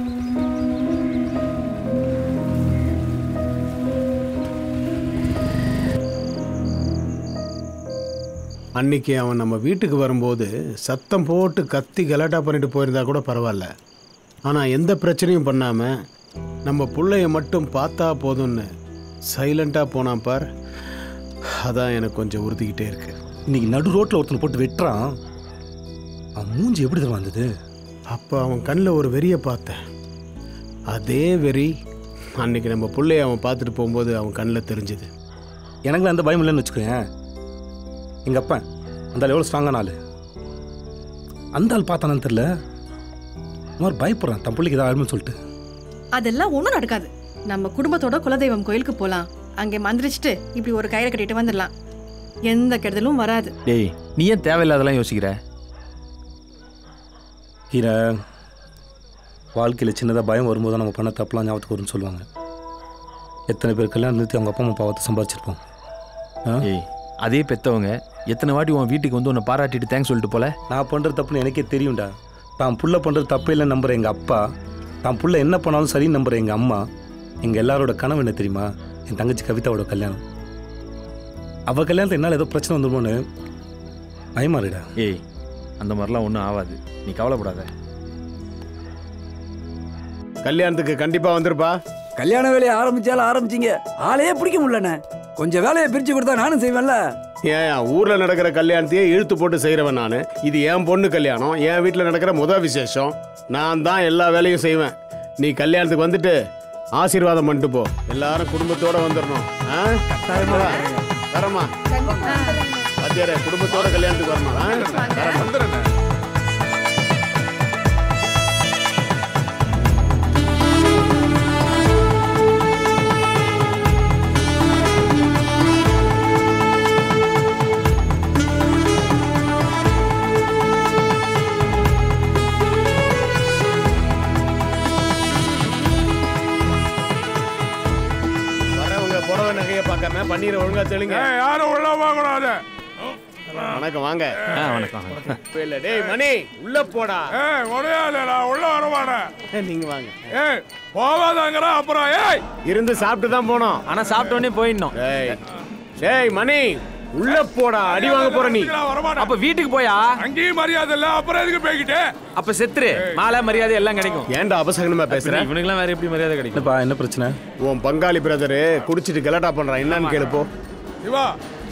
அன்னைக்கு அவன் நம்ம வீட்டுக்கு வரும்போது சத்தம் போட்டு கத்தி கலாட்டா பண்ணிட்டு போயிருந்தா கூட பரவாயில்ல. ஆனால் எந்த பிரச்சனையும் பண்ணாமல் நம்ம பிள்ளைய மட்டும் பார்த்தா போதும்னு சைலண்ட்டாக போனான் பார். அதான் எனக்கு கொஞ்சம் உறுத்திக்கிட்டே இருக்கு. இன்னைக்கு நடு ரோட்டில் ஒருத்தனை போட்டு வெட்டுறான். அவன் மூஞ்சி எப்படி தான் வந்தது? அப்போ அவன் கண்ணில் ஒரு வெறியை பார்த்தேன். அதே வெறி அன்னைக்கு நம்ம பிள்ளைய அவன் பார்த்துட்டு போகும்போது அவன் கண்ணில் தெரிஞ்சுது. எனக்கு அந்த பயம் இல்லைன்னு வச்சுக்கோயேன். எங்கள் அப்பா அந்த எவ்வளோ ஸ்ட்ராங்கான ஆள். அந்த ஆள் பார்த்தானு தெரில, மாதிரி பயப்படுறான் தன் பிள்ளைக்கு ஏதாவது ஆளுன்னு சொல்லிட்டு. அதெல்லாம் ஒன்றும் நடக்காது. நம்ம குடும்பத்தோட குலதெய்வம் கோயிலுக்கு போகலாம். அங்கே மந்திரிச்சிட்டு இப்படி ஒரு கயிறை கட்டிட்டு வந்துடலாம். எந்த கெடுதலும் வராது. டேய், நீ ஏன் தேவையில்லாதெல்லாம் யோசிக்கிற? கீரை வாழ்க்கையில் சின்னதாக பயம் வரும்போது நம்ம பண்ண தப்பெல்லாம் ஞாபகத்துக்கு வரும்னு சொல்லுவாங்க. எத்தனை பேர் கல்யாணம் நிறுத்தி அவங்க அப்பா அம்மா பாவத்தை சம்பாதிச்சிருப்போம். ஏய், அதே பெற்றவங்க எத்தனை வாட்டி உன் வீட்டுக்கு வந்து உன்னை பாராட்டிட்டு தேங்க்ஸ் சொல்லிட்டு போல. நான் பண்ணுறது தப்புன்னு எனக்கே தெரியும்டா. தான் புள்ள பண்ணுறது தப்பே இல்லை நம்புகிற எங்கள் அப்பா, தான் புள்ள என்ன பண்ணாலும் சரின்னு நம்புகிற எங்கள் அம்மா. எங்கள் எல்லாரோட கனவு என்ன தெரியுமா? என் தங்கச்சி கவிதாவோட கல்யாணம். அவள் கல்யாணத்தை என்னால் ஏதோ பிரச்சனை வந்துடுமோன்னு பயமாறிடா. ஏய், அந்த மாதிரிலாம் ஒன்றும் ஆகாது, நீ கவலைப்படாத. கல்யாணத்துக்கு கண்டிப்பாக வந்துருப்பா. கல்யாண வேலையை ஆரம்பிச்சாலும் ஆரம்பிச்சிங்க, ஆளையே பிடிக்க முடியலண்ணே. கொஞ்சம் வேலையை பிரித்து கொடுத்தா நானும் செய்வேன்ல. ஏன் ஊரில் நடக்கிற கல்யாணத்தையே இழுத்து போட்டு செய்கிறவன் நான். இது என் பொண்ணு கல்யாணம், என் வீட்டில் நடக்கிற முதல் விசேஷம். நான் தான் எல்லா வேலையும் செய்வேன். நீ கல்யாணத்துக்கு வந்துட்டு ஆசீர்வாதம் பண்ணிட்டு போ. எல்லாரும் குடும்பத்தோட வந்துடணும். வரமா வாத்தியாரே, குடும்பத்தோட கல்யாணத்துக்கு வரணும். பன்னீர் ஒழுங்கா தெளிங்க. யாரும் உள்ள வாங்கக்கூடாது. வணக்கம், வாங்க. வணக்கம். இல்ல டேய் மணி, உள்ள போடா. ஏய் ஒடையாலடா, உள்ள வர மாட்டே. நீங்க வாங்க. ஏய் போகாதங்கற. அப்புறம் ஏய் இருந்து சாப்பிட்டு தான் போறோம். ஆனா சாப்பிட்ட உடனே போயிடணும். டேய் டேய் மணி, உள்ள போடா, அடி வாங்க போற நீ. அப்ப வீட்டுக்கு போயா? அங்கேயும் மரியாதை இல்ல, அப்புறம் எதுக்கு போய்கிட்டே? அப்ப செத்துரு, மாலை மரியாதை எல்லாம் கிடைக்கும். ஏன்டா அபசகனமா பேசுற? இவனுக்குலாம் வேற எப்படி மரியாதை கிடைக்கும்? என்னப்பா என்ன பிரச்சனை? உன் பங்காளி பிரதர் குடிச்சிட்டு கலாட்டா பண்றான், என்னன்னு கேளு போ. சிவா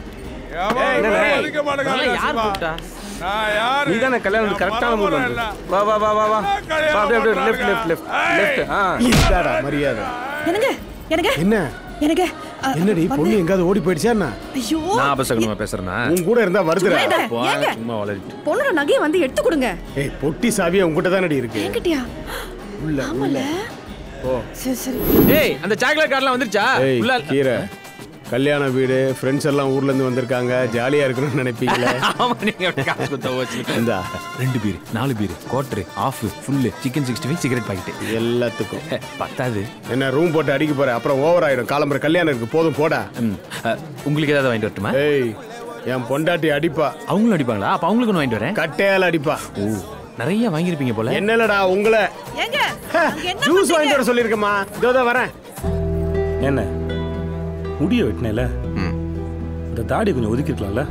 நீ தானே கல்யாணம் கரெக்டான மூடு. வா வா வா வா வா அப்படியே அப்படியே லெஃப்ட் லெஃப்ட் லெஃப்ட் லெஃப்ட். ஆ இதாடா மரியாதை. எனக்கு எனக்கு என்ன எனக்கு என்னடி பொண்ணு எங்காவது ஓடி போயிடுச்சா என்ன? ஐயோ, நான் அபசகனமா பேசுறேனா? உன் கூட இருந்தா வருதுடா. சும்மா வளரிட்டு. பொண்ணோட நகையை வந்து எடுத்து கொடுங்க. ஏய் பொட்டி சாவி உன்கிட்ட தானடி இருக்கு. என்கிட்டயா? உள்ள உள்ள ஓ சரி சரி. ஏய், அந்த சாக்லேட் கார்லாம் வந்துருச்சா? உள்ள கீரை கல்யாண வீடு, ஃப்ரெண்ட்ஸ் எல்லாம் ஊர்ல இருந்து வந்திருக்காங்க, ஜாலியா இருக்கணும்னு நினைப்பீங்களே. இந்தா ரெண்டு பீர், நாலு beer, quarter, half, full, chicken sixty five, cigarette packet எல்லாத்துக்கும் பத்தாது. என்ன ரூம் போட்டு அடிக்க போற, அப்புறம் ஓவர் ஆயிடும். காலம்பர கல்யாணம் இருக்கு, போதும் போடா. உங்களுக்கு ஏதாவது வாங்கிட்டு வரட்டுமா? ஏய், என் பொண்டாட்டி அடிப்பா. அவங்களும் அடிப்பாங்களா? அப்ப அவங்களுக்கு ஒன்று வாங்கிட்டு வரேன். கட்டையால அடிப்பா. ஓ, நிறைய வாங்கியிருப்பீங்க போல. என்னலடா உங்களை ஜூஸ் வாங்கிட்டு வர சொல்லியிருக்கேம்மா. இதோ வரேன். என்ன முடிய வெட்டினேல, இந்த தாடி கொஞ்சம் ஒதுக்கிருக்கலாம்ல.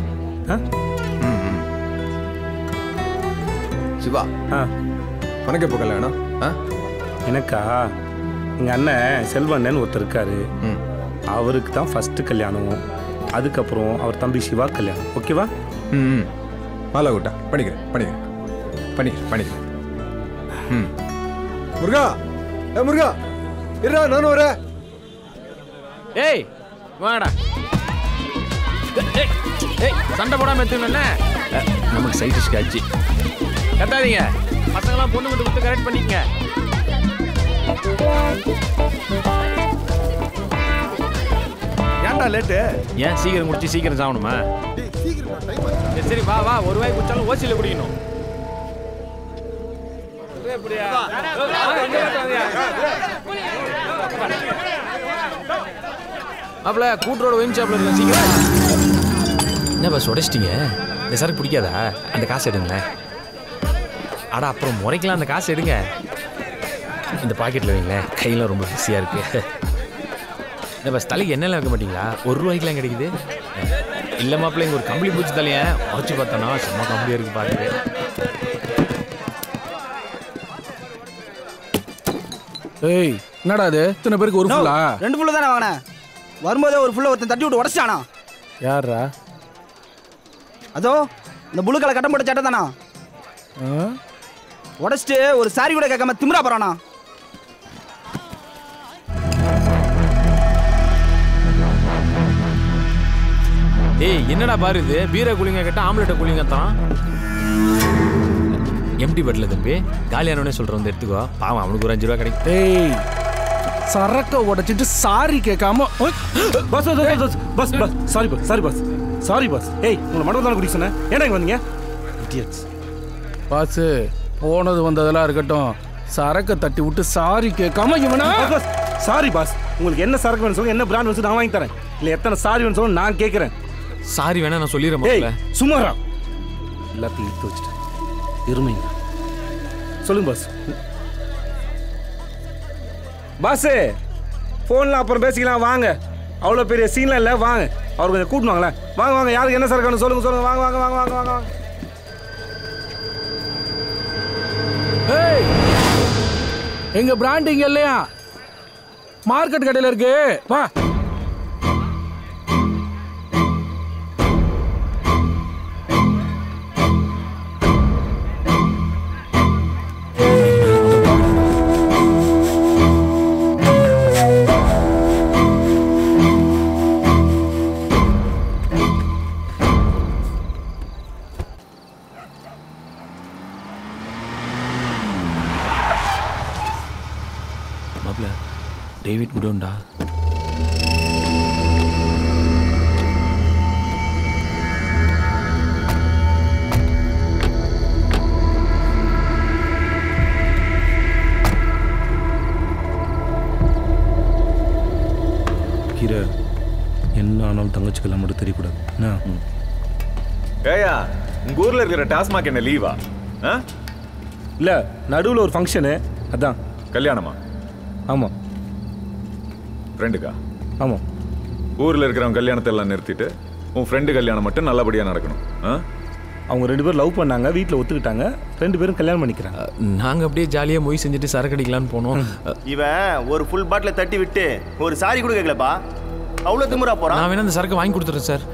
சிவா, உனக்கு எப்போ கல்யாணம்? எனக்கா, எங்கள் அண்ணன் செல்வண்ணன் ஒருத்தர் இருக்காரு, அவருக்கு தான் ஃபர்ஸ்ட் கல்யாணம். அதுக்கப்புறம் அவர் தம்பி சிவா கல்யாணம். ஓகேவா? ம், மாலா கூட்டா பண்ணிக்கிறேன் பண்ணிக்கிறேன் பண்ணிக்கிறேன் பண்ணிக்கிறேன். ம், முருகா, ஏ முருகா, இருடா நானும் வரேன். ஏய் வாடா. ஏய் ஏய் சண்டை போடாம எத்துனா நமக்கு சைட் டிஷ் காட்சி. கத்தாதீங்க, பசங்களாம் பொண்ணு மட்டும் கொடுத்து கரெக்ட் பண்ணிக்கங்க. ஏன்டா லேட்டு? ஏன் சீக்கிரம் குடிச்சு சீக்கிரம் சாகணுமா? சரி வா வா, ஒரு வாய் குடிச்சாலும் ஓசியில குடிக்கணும். அப்பல கூட்டரோட ஒயின் ஷாப்ல இருக்க சீக்கிரம். என்ன பஸ் உடைச்சிட்டீங்க? இந்த சரக்கு பிடிக்காதா? அந்த காசு எடுங்களேன். அடா அப்புறம் முறைக்கலாம், அந்த காசு எடுங்க. இந்த பாக்கெட்டில் வைங்களேன், கையெல்லாம் ரொம்ப பிஸியாக இருக்கு. இந்த பஸ் தலைக்கு என்னெல்லாம் வைக்க மாட்டீங்களா? ஒரு ரூபாய்க்குலாம் கிடைக்குது. இல்லை மாப்பிள்ள, இங்கே ஒரு கம்பளி பூச்சி தலையை உடச்சி பார்த்தோன்னா சும்மா கம்பளியாக இருக்கு பாருங்க. ஏய், என்னடா அது? இத்தனை பேருக்கு ஒரு ஃபுல்லா? ரெண்டு ஃபுல்லா தானே வாங்கினேன். வரும்போதே ஒரு ஃபுல்லா ஒருத்தன் தட்டி விட்டு உடச்சானா? யாரா? அதோ இந்த புளு கலர் கட்டம் போட்ட சட்டை தானா? உடச்சிட்டு ஒரு சாரி கூட கேட்காம திமிரா போறானா? ஏய் என்னடா பாரு இது, பீரை குளிங்க கேட்டா ஆம்லெட்டை குளிங்க தான். எம்டி பட்ல தம்பி, காலியானோடனே சொல்கிறேன், வந்து எடுத்துக்கோ. பாவம், அவனுக்கு ஒரு அஞ்சு ரூபா கிடைக்கும். ஏய், சரக்க உடைச்சிட்டு சாரி கேட்காம. Bus bus bus bus sorry bus sorry bus sorry bus. ஏய், உங்களை மண்டபம் தானே குடிக்க சொன்னேன், ஏன்னா இங்கே வந்தீங்க? இடியட்ஸ். பாஸ், போனது வந்ததெல்லாம் இருக்கட்டும், சரக்கை தட்டி விட்டு சாரி கேட்காம இவனா? பஸ் சாரி பாஸ், உங்களுக்கு என்ன சரக்கு வேணும் சொல்லுங்க, என்ன பிராண்ட் வேணும் நான் வாங்கி தரேன். இல்லை எத்தனை சாரி வேணும் சொல்லுங்க, நான் கேட்குறேன். சாரி வேணா நான் சொல்லிடுறேன். ஏய் சும்மாரா, எல்லாத்தையும் எடுத்து வச்சுட்டு இருமைங்க. சொல்லுங்க பாஸ். பாஸு, ஃபோனில் அப்புறம் பேசிக்கலாம் வாங்க, அவ்வளோ பெரிய சீன்லாம் இல்லை வாங்க. அவர் கொஞ்சம் கூட்டினாங்களேன், வாங்க வாங்க. யாருக்கு என்ன சரக்கு வேணும் சொல்லுங்க சொல்லுங்க, வாங்க வாங்க வாங்க வாங்க வாங்க வாங்க. ஏய், எங்க பிராண்ட் இங்க இல்லையா? மார்க்கெட் கடையில் இருக்கு, வா. டேவிட் குடோன்டா. கீரை என்ன ஆனாலும் தங்கச்சிக்கெல்லாம் மட்டும் தெரியக்கூடாது. என்ன ஏயா, உங்க ஊர்ல இருக்கிற டாஸ்மாக் என்ன லீவா? இல்லை, நடுவில் ஒரு ஃபங்க்ஷனு, அதான். கல்யாணமா? ஆமாம். ஃப்ரெண்டுக்கா? ஆமாம். ஊரில் இருக்கிறவங்க கல்யாணத்தை எல்லாம் நிறுத்திட்டு உன் ஃப்ரெண்டு கல்யாணம் மட்டும் நல்லபடியாக நடக்கணும். அவங்க ரெண்டு பேரும் லவ் பண்ணாங்க, வீட்டில் ஒத்துக்கிட்டாங்க, ரெண்டு பேரும் கல்யாணம் பண்ணிக்கிறாங்க. நாங்கள் அப்படியே ஜாலியாக மொய் செஞ்சுட்டு சரக்கு அடிக்கலான்னு போனோம். இவன் ஒரு ஃபுல் பாட்டில் தட்டி விட்டு ஒரு சாரி கூட கேட்கலப்பா, அவ்வளோ திமுறா போகிறான். நான் வேணா அந்த சரக்கு வாங்கி கொடுத்துறேன் சார்.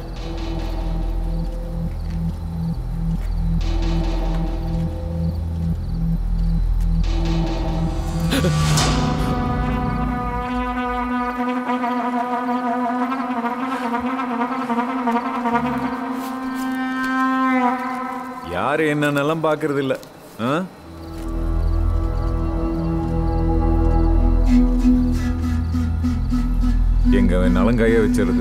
யாரு என்னன்னெல்லாம் பார்க்கறது இல்ல. எங்க வேணா நலங்காய வச்சிருது.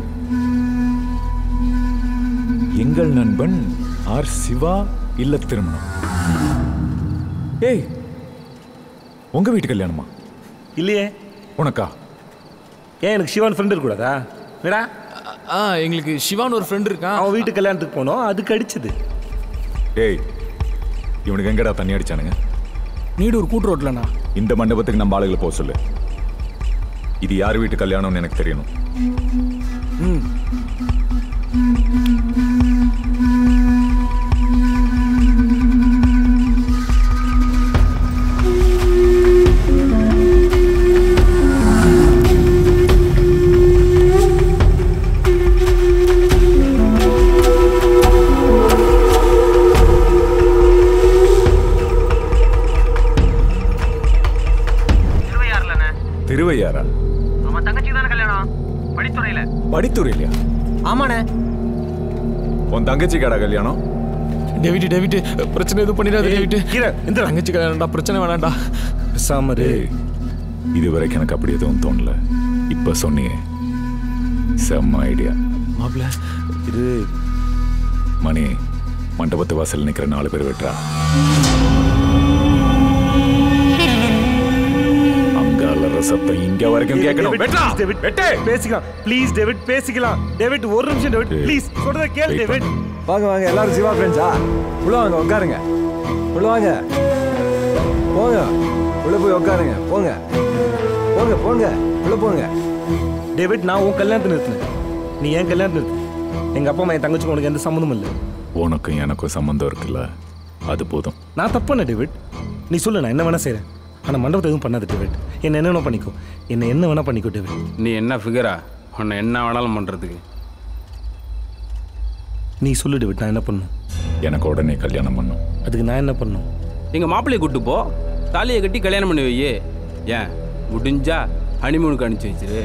எங்கள் நண்பன் ஆர் சிவா இல்ல திருமணம். ஏய், உங்க வீட்டு கல்யாணமா? இல்லையே. உனக்கா? ஏன் எனக்கு சிவான் ஃப்ரெண்ட் இருக்கக்கூடாதா? மேடா ஆ எங்களுக்கு சிவான் ஒரு ஃப்ரெண்ட் இருக்கான். அவன் வீட்டு கல்யாணத்துக்கு போனோம், அதுக்கு அடிச்சது. ஏய், இவனுக்கு எங்கடா தண்ணி அடிச்சானுங்க? நீடு ஒரு கூட்டு ரோட்லண்ணா. இந்த மண்டபத்துக்கு நம்ம ஆளுகளை போக சொல்லு. இது யார் வீட்டு கல்யாணம்னு எனக்கு தெரியணும். ம். திருவையாரா? ஆமா, தங்கச்சி தானே கல்யாணம். படித்துறையில. படித்துறையிலையா? ஆமாண்ணே. உன் தங்கச்சி கடை கல்யாணம்? டேவிட் டேவிட் பிரச்சனை எதுவும் பண்ணிடாத டேவிட். இந்த தங்கச்சி கல்யாணம்டா, பிரச்சனை வேணாம்டா. சாமரே, இது வரைக்கும் எனக்கு அப்படி எதுவும் தோணல. இப்ப சொன்னியே, செம்ம ஐடியா. மாப்ள இது மணி, மண்டபத்து வாசல் நிக்கிற நாலு பேர் வெட்டுறா. சத்தம் இங்க வரைக்கும் கேட்கணும். பேசிக்கலாம் ப்ளீஸ் டேவிட், பேசிக்கலாம். டேவிட் ஒரு நிமிஷம் டேவிட் ப்ளீஸ், சொல்றத கேளு டேவிட். வாங்க வாங்க எல்லாரும் சிவா ஃப்ரெண்ட்ஸா? உள்ள வாங்க, உட்காருங்க. உள்ள வாங்க, போங்க. உள்ள போய் உட்காருங்க. போங்க போங்க போங்க உள்ள போங்க. டேவிட், நான் உன் கல்யாணத்தை நிறுத்தினேன், நீ ஏன் கல்யாணத்தை நிறுத்து. எங்க அப்பா அம்மா என் தங்கச்சிக்கு உனக்கு எந்த சம்மந்தமும் இல்லை. உனக்கும் எனக்கும் சம்மந்தம் இருக்குல்ல, அது போதும். நான் தப்பான டேவிட், நீ சொல்லு, நான் என்ன வேணா செய்றேன். ஆனால் மண்டபத்தை எதுவும் பண்ணாது டேவிட். என்ன என்ன வேணா பண்ணிக்கோ, என்ன என்ன வேணா பண்ணிக்கோ டேவிட். நீ என்ன ஃபிகரா உன்னை என்ன வேணாலும் பண்ணுறதுக்கு? நீ சொல்லு டேவிட், நான் என்ன பண்ணும்? எனக்கு உடனே கல்யாணம் பண்ணும். அதுக்கு நான் என்ன பண்ணும்? எங்கள் மாப்பிள்ளையை கூட்டு போ, தாலியை கட்டி கல்யாணம் பண்ணி வையே. ஏன் முடிஞ்சா ஹனிமூனுக்கு அனுப்பிச்சி வச்சிரு.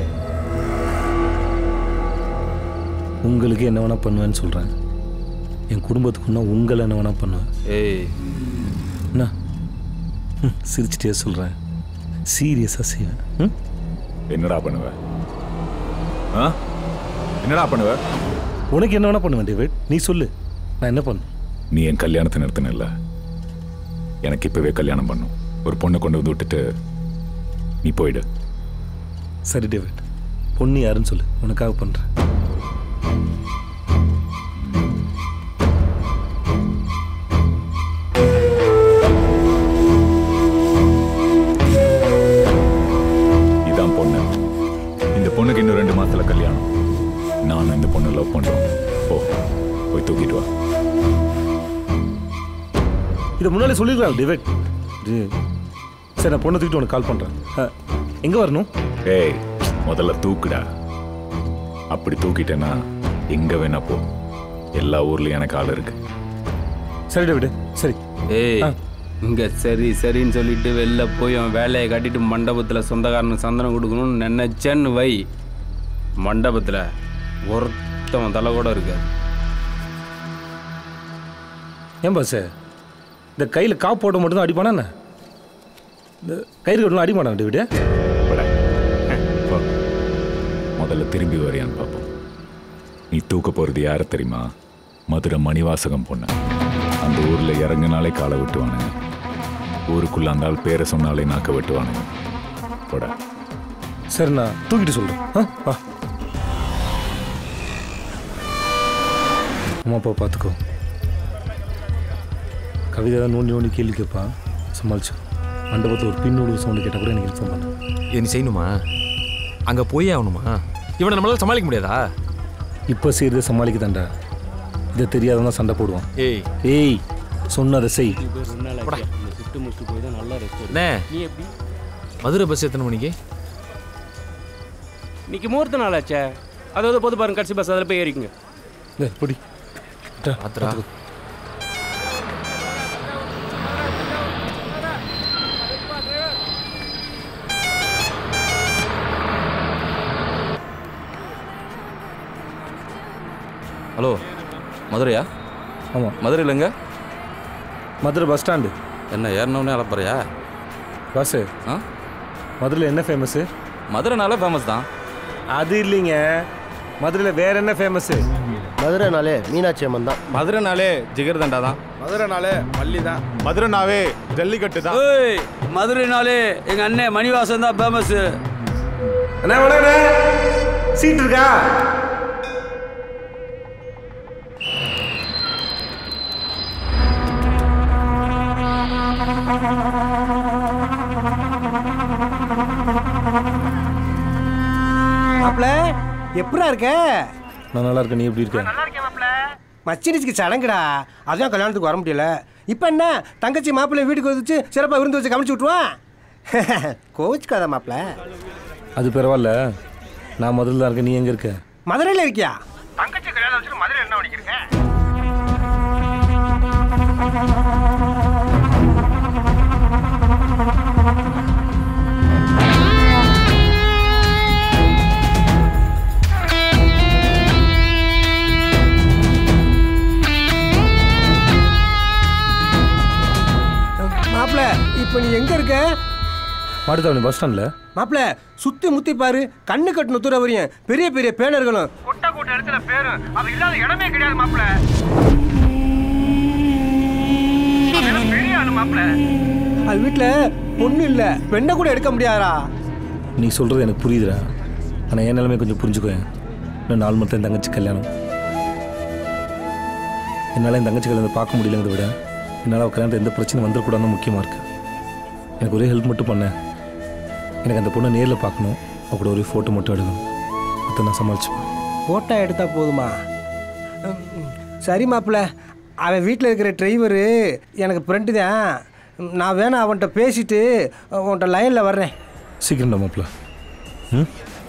உங்களுக்கு என்ன வேணா பண்ணுவேன்னு சொல்கிறேன். என் குடும்பத்துக்குன்னா உங்களை என்ன வேணா பண்ணுவேன். ஏய் என்ன சிரிச்சிட்டே சொல்கிறேன், சீரியஸாக செய்வேன். என்னடா பண்ணுவேன்? ஆ என்னடா பண்ணுவ? உனக்கு என்ன வேணா பண்ணுவேன் டேவிட், நீ சொல்லு, நான் என்ன பண்ணும்? நீ என் கல்யாணத்தை நிறுத்தின, எனக்கு இப்பவே கல்யாணம் பண்ணும். ஒரு பொண்ணை கொண்டு வந்து விட்டுட்டு நீ போயிடு. சரி டேவிட், பொண்ணு யாருன்னு சொல்லு, உனக்காக பண்ணுறேன். இதான் பொண்ணு. இந்த பொண்ணுக்கு இன்னும் ரெண்டு மாசத்துல கல்யாணம். நானும் இந்த பொண்ணை லவ் பண்றோம். போ, போய் தூக்கிட்டு வா. இதை முன்னாலே சொல்லிருக்கலாம் டேவிட். சரி, நான் பொண்ணை தூக்கிட்டு உனக்கு கால் பண்ணுறேன். எங்கே வரணும்? ஏய், முதல்ல தூக்குடா. அப்படி தூக்கிட்டேன்னா எங்க வேணா போ, எல்லா ஊர்லயும் எனக்கு ஆள் இருக்கு. சரி டேவிட், சரி. ஏய், இங்க சரி சரின்னு சொல்லிட்டு வெளில போய் அவன் வேலையை காட்டிட்டு மண்டபத்தில் சொந்தக்காரனுக்கு சந்தனம் கொடுக்கணும்னு நினைச்சேன்னு வை, மண்டபத்தில் ஒருத்தவன் தலை கூட இருக்காது. ஏன் பாஸ், இந்த கையில் காப்பு போட மட்டும்தான் அடிப்பானா என்ன? இந்த கயிறு கட்டலாம் அடிமாட்டான் டேவிட்? முதல்ல திரும்பி வரையான்னு பார்ப்போம். நீ தூக்க போறது யார தெரியுமா? மதுரை மணிவாசகம் பொண்ணு. அந்த ஊர்ல இறங்கினாலே காலை வெட்டுவானுங்க, ஊருக்குள்ள அந்த ஆள் பேரை சொன்னாலே நாக்க வெட்டுவானுங்க. போட. சரி, நான் தூக்கிட்டு சொல்றேன். அம்மா அப்பா பார்த்துக்கோ. கவிதை தான் நோண்டி நோண்டி கேள்வி கேட்பான், சமாளிச்சு. மண்டபத்தில் ஒரு பின்னோடு சவுண்டு கேட்டால் கூட எனக்கு இன்ஃபார்ம் பண்ணேன். இது நீ செய்யணுமா? அங்கே போயே ஆகணுமா? இவனை நம்மளால சமாளிக்க முடியாதா? இப்போ செய்யறதை சமாளிக்க தாண்டா. இதை தெரியாதவங்க சண்டை போடுவான். ஏய் ஏய் சொன்னதை செய். மதுரை பஸ் எத்தனை மணிக்கு? இன்னைக்கு முகூர்த்த நாள் ஆச்சே, அதாவது பொது பாருங்க கடைசி பஸ், அதில் போய் ஏறிக்குங்க. பிடி ஆத்ரா. ஹலோ, மதுரையா? ஆமாம். மதுரையில் எங்க? Madurai bus stand. என்ன ஏறினோடனே அலப்பறையா? பஸ்ஸு. ஆ மதுரையில் என்ன ஃபேமஸ்ஸு? மதுரைனால ஃபேமஸ் தான். அது இல்லைங்க, மதுரையில் வேற என்ன ஃபேமஸ்? மதுரைனாலே மீனாட்சி அம்மன் தான். மதுரைனாலே ஜிகர் தண்டா தான். மதுரைனாலே பள்ளி தான். மதுரைனாவே ஜல்லிக்கட்டு தான். மதுரைனாலே எங்க அண்ணன் மணிவாசன் தான் ஃபேமஸ். அண்ணா வணக்கண்ணே, சீட் இருக்கா? மாப்ள எப்படா இருக்க? நான் நல்லா இருக்கேன், நீ எப்படி இருக்க? மச்சினிச்சுக்கு சடங்குடா, அதான் கல்யாணத்துக்கு வர முடியல. இப்போ என்ன தங்கச்சி மாப்பிள்ளை வீட்டுக்கு வச்சு சிறப்பாக விருந்து வச்சு கவனிச்சு விட்டுருவான். கோச்சுக்காத மாப்பிள்ள. அது பரவாயில்ல, நான் மதுரையில் தான் இருக்கேன், நீ எங்கே இருக்க? மதுரையில் இருக்கியா? தங்கச்சி கல்யாணம் வச்சுட்டு மதுரை என்ன பண்ணிக்கிறேன்? மாப்பிள்ள இப்போ நீ எங்க இருக்க? மாட்டுத்தாவணி பஸ் ஸ்டாண்ட்ல. மாப்பிள்ள சுத்தி முத்தி பாரு, கண்ணு கட்டின தூர வரையும் பெரிய பெரிய பேனர்களும் கொட்டை கூட்ட இடத்துல பேரு அது இல்லாத இடமே கிடையாது மாப்பிள்ள. பெரிய ஆளு மாப்பிள்ள. அது வீட்டில் பொண்ணு இல்லை, பெண்ணை கூட எடுக்க முடியாதா? நீ சொல்கிறது எனக்கு புரியுதுடா, ஆனால் என் நிலைமை கொஞ்சம் புரிஞ்சுக்கோயேன். இன்னும் நாலு மட்டும் என் தங்கச்சி கல்யாணம். என்னால் என் தங்கச்சி கல்யாணத்தை பார்க்க முடியலங்கிறத விட என்னால் அவள் கல்யாணத்தை எந்த பிரச்சனை வந்துடக்கூடாதுன்னு முக்கியமாக இருக்குது. எனக்கு ஒரே ஹெல்ப் மட்டும் பண்ணேன், எனக்கு அந்த பொண்ணை நேரில் பார்க்கணும், அவ கூட ஒரே ஃபோட்டோ மட்டும் எடுக்கணும், அதை நான் சமாளிச்சுப்பேன். ஃபோட்டோ எடுத்தால் போதுமா? சரி மாப்பிள்ள, அவன் வீட்டில் இருக்கிற டிரைவரு எனக்கு ஃப்ரெண்டு தான். நான் வேணா அவன்கிட்ட பேசிட்டு உன்கிட்ட லைனில் வர்றேன். சீக்கிரம் தான் மாப்பிள்ள. ம்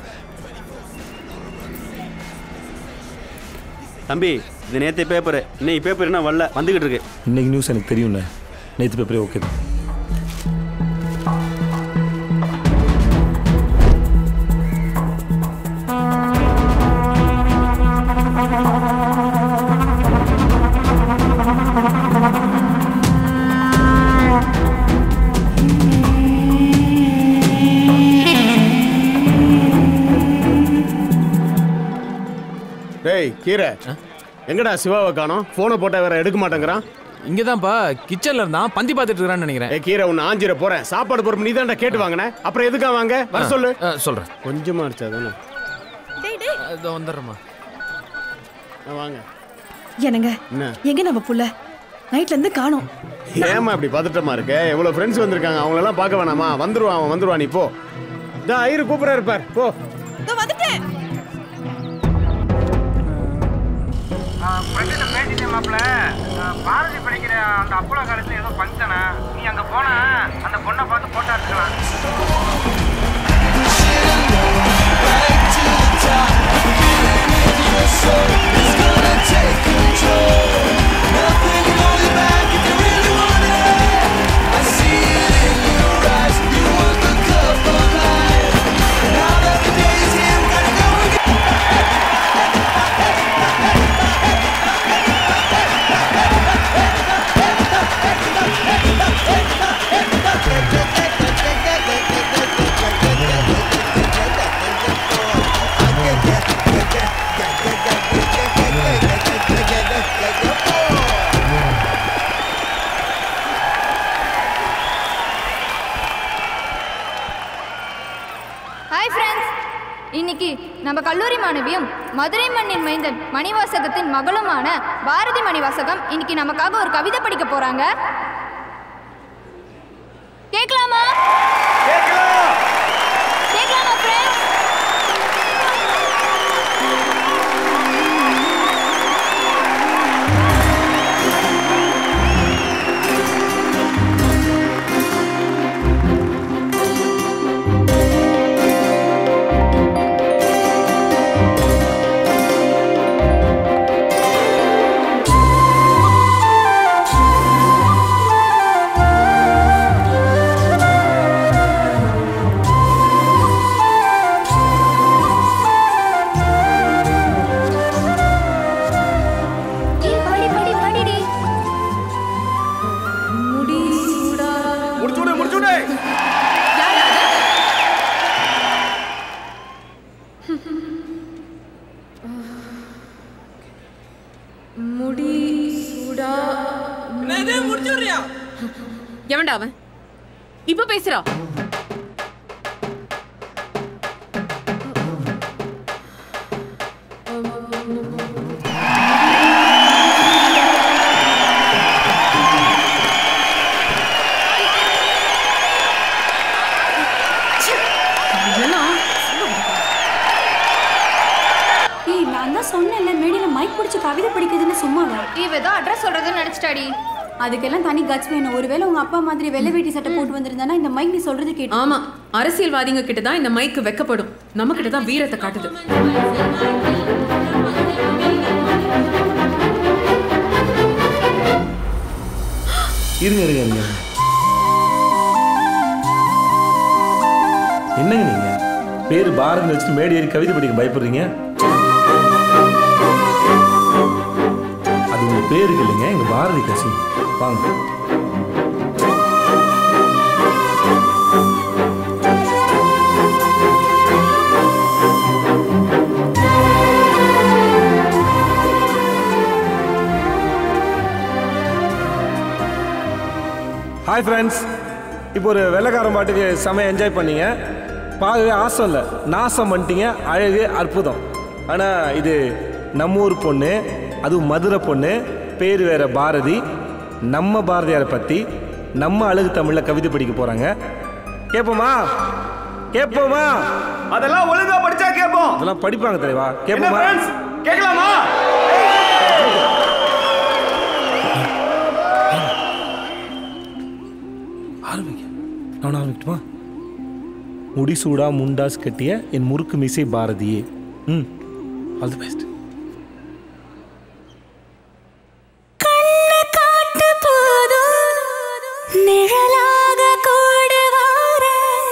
தம்பி, இது நேற்று பேப்பரு, இன்னைக்கு பேப்பர் என்ன வரல, வந்துக்கிட்டு இருக்கு. இன்னைக்கு நியூஸ் எனக்கு தெரியும்ண்ணே, நேற்று பேப்பரே ஓகே தான். டேய் கீரை, எங்கடா சிவாவை காணோம்? போனை போட்டா வேற எடுக்க மாட்டேங்கிறான். இங்கே தான்ப்பா கிச்சன்ல இருந்தான், பந்தி பார்த்துட்டு இருக்கான்னு நினைக்கிறேன். ஏ கீரை, உன்னை ஆஞ்சிர போறேன். சாப்பாடு பொறுப்பு நீ தான்டா கேட்டு வாங்கின, அப்புறம் எதுக்கா வாங்க? வர சொல்லு. சொல்றேன். கொஞ்சமா அடிச்சா தானே. இதோ வந்துடுறேம்மா. வாங்க. என்னங்க என்ன எங்க நம்ம புள்ள நைட்ல இருந்து காணோம்? ஏமா இப்படி பதட்டமா இருக்க? எவ்வளவு ஃப்ரெண்ட்ஸ் வந்திருக்காங்க, அவங்கள எல்லாம் பார்க்க வேணாமா? வந்துருவான், அவன் வந்துருவான். நீ போ. இதோ ஐயரு கூப்பிடா இருப்பார், போ. இதோ வந்துட்டேன். பிரச்சனை பேசிட்டேன் மாப்பிள்ள. பாரதி படிக்கிற அந்த அப்போலோ காலேஜ்ல ஏதோ ஃபங்க்ஷனா, நீ அங்க போனா அந்த பொண்ணை பார்த்து போட்டோ எடுத்துக்கலாம். இன்னைக்கு நம்ம கல்லூரி மாணவியும் மதுரை மண்ணின் மைந்தன் மணிவாசகத்தின் மகளுமான பாரதி மணிவாசகம் இன்னைக்கு நமக்காக ஒரு கவிதை படிக்க போறாங்க. கேட்கலாமா? கேட்கலாமா ஃப்ரெண்ட்ஸ்? முடி சூடா என்னது முடிச்சுறியா? எவன்டா அவன்? இப்ப பேசுறா. சொன்னேன்ல மேடையில மைக் பிடிச்சு கவிதை படிக்கிறதுன்னு சும்மாவா? இவ ஏதோ அட்ரஸ் சொல்றதுன்னு நினைச்சிட்டாடி. அதுக்கெல்லாம் தனி கட்ஸ் வேணும். ஒருவேளை உங்க அப்பா மாதிரி வெள்ளை வேட்டி சட்டை போட்டு வந்திருந்தானா இந்த மைக் நீ சொல்றது கேட்டு. ஆமா, அரசியல்வாதிங்க கிட்ட தான் இந்த மைக் வெக்கப்படும். நம்ம கிட்ட தான் வீரத்தை காட்டுது. இருங்க இருங்க இருங்க என்னங்க நீங்க பேரு பாரதி வச்சுட்டு மேடி ஏறி கவிதை படிக்க பயப்படுறீங்க? அது உங்க பேருக்கு இல்லைங்க, எங்க பாரதி கசி. வாங்க. ஹாய் ஃப்ரெண்ட்ஸ், இப்போ ஒரு வெள்ளைக்காரன் பாட்டுக்கு செமையாக என்ஜாய் பண்ணீங்க. பார்க்கவே ஆசம் இல்லை, நாசம் பண்ணிட்டீங்க. அழகு அற்புதம். ஆனால் இது நம்ம ஊர் பொண்ணு, அதுவும் மதுரை பொண்ணு, பேர் வேற பாரதி. நம்ம பாரதியாரை பற்றி நம்ம அழகு தமிழில் கவிதை படிக்க போகிறாங்க. கேட்போமா? கேட்போமா? அதெல்லாம் ஒழுங்கா படிச்சா கேட்போம். அதெல்லாம் படிப்பாங்க தலைவா. கேட்போமா? கேட்கலாமா? ஆரம்பிங்க. நான் ஆரம்பிக்கட்டுமா? முடிசூடா முண்டாஸ் கட்டிய என் முறுக்கு மிசை பாரதியே. ம், ஆல் தி பெஸ்ட். நிழலாக கூட வார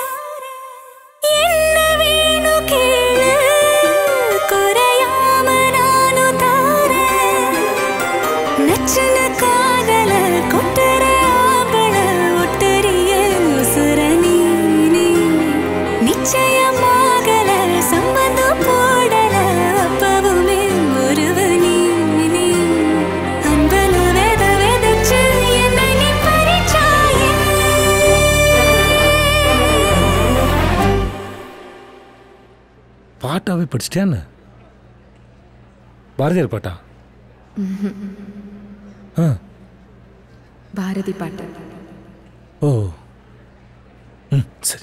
என்ன வேணும் கேளு, குறையாம நானும் தார நச்சுன காதல கொட்டுற ஆம்பள ஒட்டரிய உசுர நீ நிச்சயமாகல சம்பந்தம் போடல அப்பவுமே ஒருவ நீ அன்பல வேத வேதச்சு என்னை நீ பாட்டாவே படிச்சிட்டியான்னு? பாரதியார் பாட்டா? ஆ, பாரதி பாட்டு. ஓ, ம், சரி.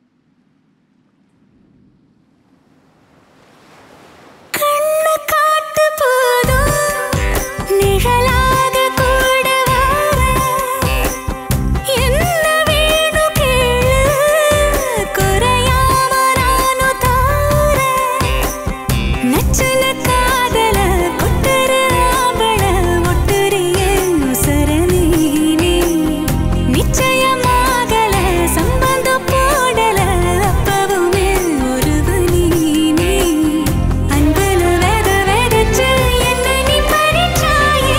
கண்ணு காட்டு போதும் நிழலாக கூட வார என்ன வேணும் கேளு, குறையாம நானும் தார நச்சுன காதல கொட்டுற ஆம்பள ஒட்டுரிய உசுர நீ நிச்சயமாகல சம்பந்தம் போடல அப்பவுமே ஒருவ நீ அன்புல வேத வேதச்சு என்னை நீ பறிச்சாயே.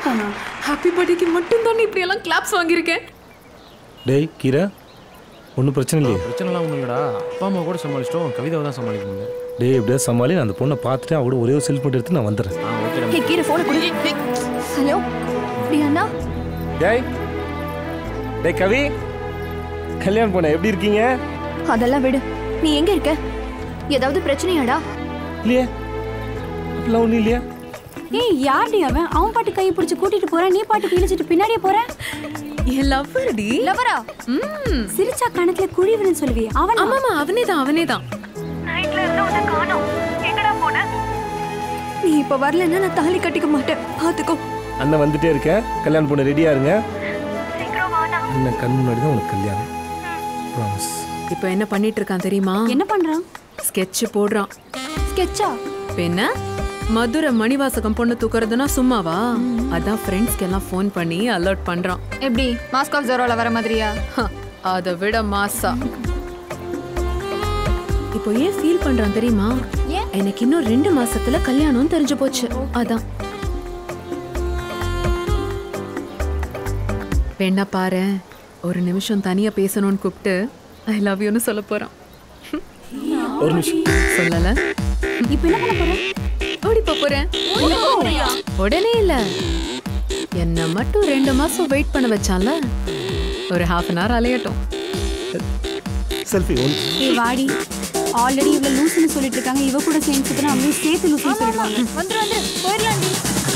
தானா? ஹாப்பி பர்த்டேக்கு மட்டும் தான் இப்படி எல்லாம் கிளாப்ஸ் வாங்கியிருக்கேன். டேய் கீரா ஒன்றும் பிரச்சனை இல்லையே? பிரச்சனைலாம் ஒன்றும் இல்லைடா. அப்பா அம்மா கூட சமாளிச்சிட்டோம், கவிதாவை தான் சமாளிக்கணும். டேய் எப்படியா சமாளி, நான் அந்த பொண்ணை பார்த்துட்டு அவட ஒரே ஒரு செல்ஃபி எடுத்து நான் வந்துடுறேன். ஆ ஓகே. ஹே கீரை ஃபோனை கொடு. ஹலோ பிரியாண்ணா. டேய் டேய் கவி, கல்யாணம் பண்ண எப்படி இருக்கீங்க? அதெல்லாம் விடு. நீ எங்க இருக்க? ஏதாவது பிரச்சனையாடா? இல்லையே, அப்படிலாம் ஒன்றும் இல்லையா? ஏய் யார்டி அவன்? அவன் பாட்டு கையை பிடிச்சி கூட்டிட்டு போறான், நீ பாட்டு கிழிச்சிட்டு பின்னாடியே போற. என் லவ்வர்டி. லவரா? ம் சிரிச்சா கணத்துல குழிவுன்னு சொல்லுவியே அவன்? ஆமாமா அவனே தான் அவனே தான். நைட்ல இருந்து உன்னை காணோம். எங்கடா போன? நீ இப்ப வரலன்னா நான் தாலி கட்டிக்க மாட்டேன், பாத்துக்கோ. அண்ணன் வந்துட்டே இருக்கேன், கல்யாணம் பண்ண ரெடியா இருங்க. அண்ணன் கண் முன்னாடி தான் உனக்கு கல்யாணம். ப்ராமிஸ். இப்போ என்ன பண்ணிட்டு இருக்கான் தெரியுமா? என்ன பண்றான்? ஸ்கெட்ச் போடுறான். ஸ்கெட்சா? என்ன மதுரை மணிவாசகம் பொண்ணு தூக்குறதுனா சும்மாவா? அதான் ஃப்ரெண்ட்ஸ்க்கு எல்லாம் ஃபோன் பண்ணி அலர்ட் பண்றான். எப்படி மாஸ்க் ஆஃப் ஜெரோல வர மாதிரியா? அதை விட மாசா. இப்போ ஏன் ஃபீல் பண்றான் தெரியுமா? எனக்கு இன்னும் ரெண்டு மாசத்துல கல்யாணம் தெரிஞ்சு போச்சு, அதான். வேணா பாரு, ஒரு நிமிஷம் தனியா பேசணும்னு கூப்பிட்டு ஐ லவ் யூன்னு சொல்ல போறான். ஒரு நிமிஷம் சொல்லல. இப்போ என்ன பண்ண போற? ஓடி போறேன். உடனே இல்ல, என்ன மட்டும் ரெண்டு மாசம் வெயிட் பண்ண வச்சான்ல, ஒரு ஹாஃப் அன் ஹவர் அலையட்டும். Selfie one. ஏய் வாடி, ஆல்ரெடி இவள லூசுன்னு சொல்லிட்டு இருக்காங்க, இவ கூட சேர்ந்து சுத்தினா அவங்களும் சேர்த்து லூசுன்னு சொல்லிடுவாங்க. வந்து வந்து போயிடலாண்டி.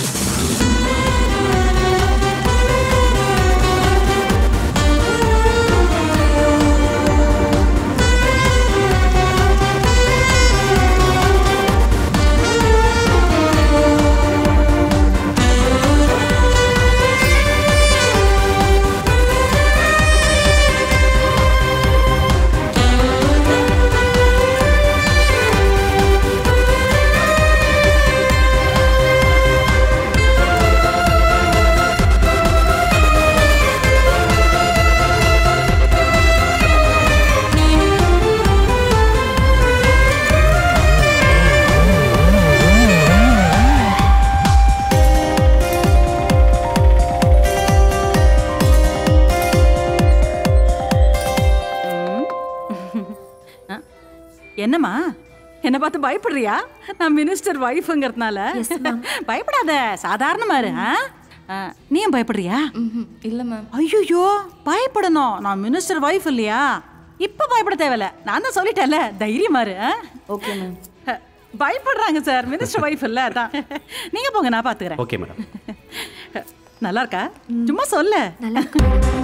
என்னம்மா என்ன பார்த்து பயப்படுறியா? நான் மினிஸ்டர் வைஃப்ங்கிறதுனால பயப்படாத, சாதாரணமா இரு. நீ ஏன் பயப்படுறியா? இல்ல மேம். ஐயோ பயப்படணும், நான் மினிஸ்டர் வைஃப் இல்லையா? இப்ப பயப்பட தேவையில்ல, நான் தான் சொல்லிட்டேன்ல, தைரியமா இரு. Okay ma'am. பயப்படுறாங்க சார், மினிஸ்டர் வைஃப் இல்ல, அதான். நீங்க போங்க, நான் பாத்துக்கிறேன். Okay madam. நல்லா இருக்கா? சும்மா சொல்ல. நல்லா இருக்கு.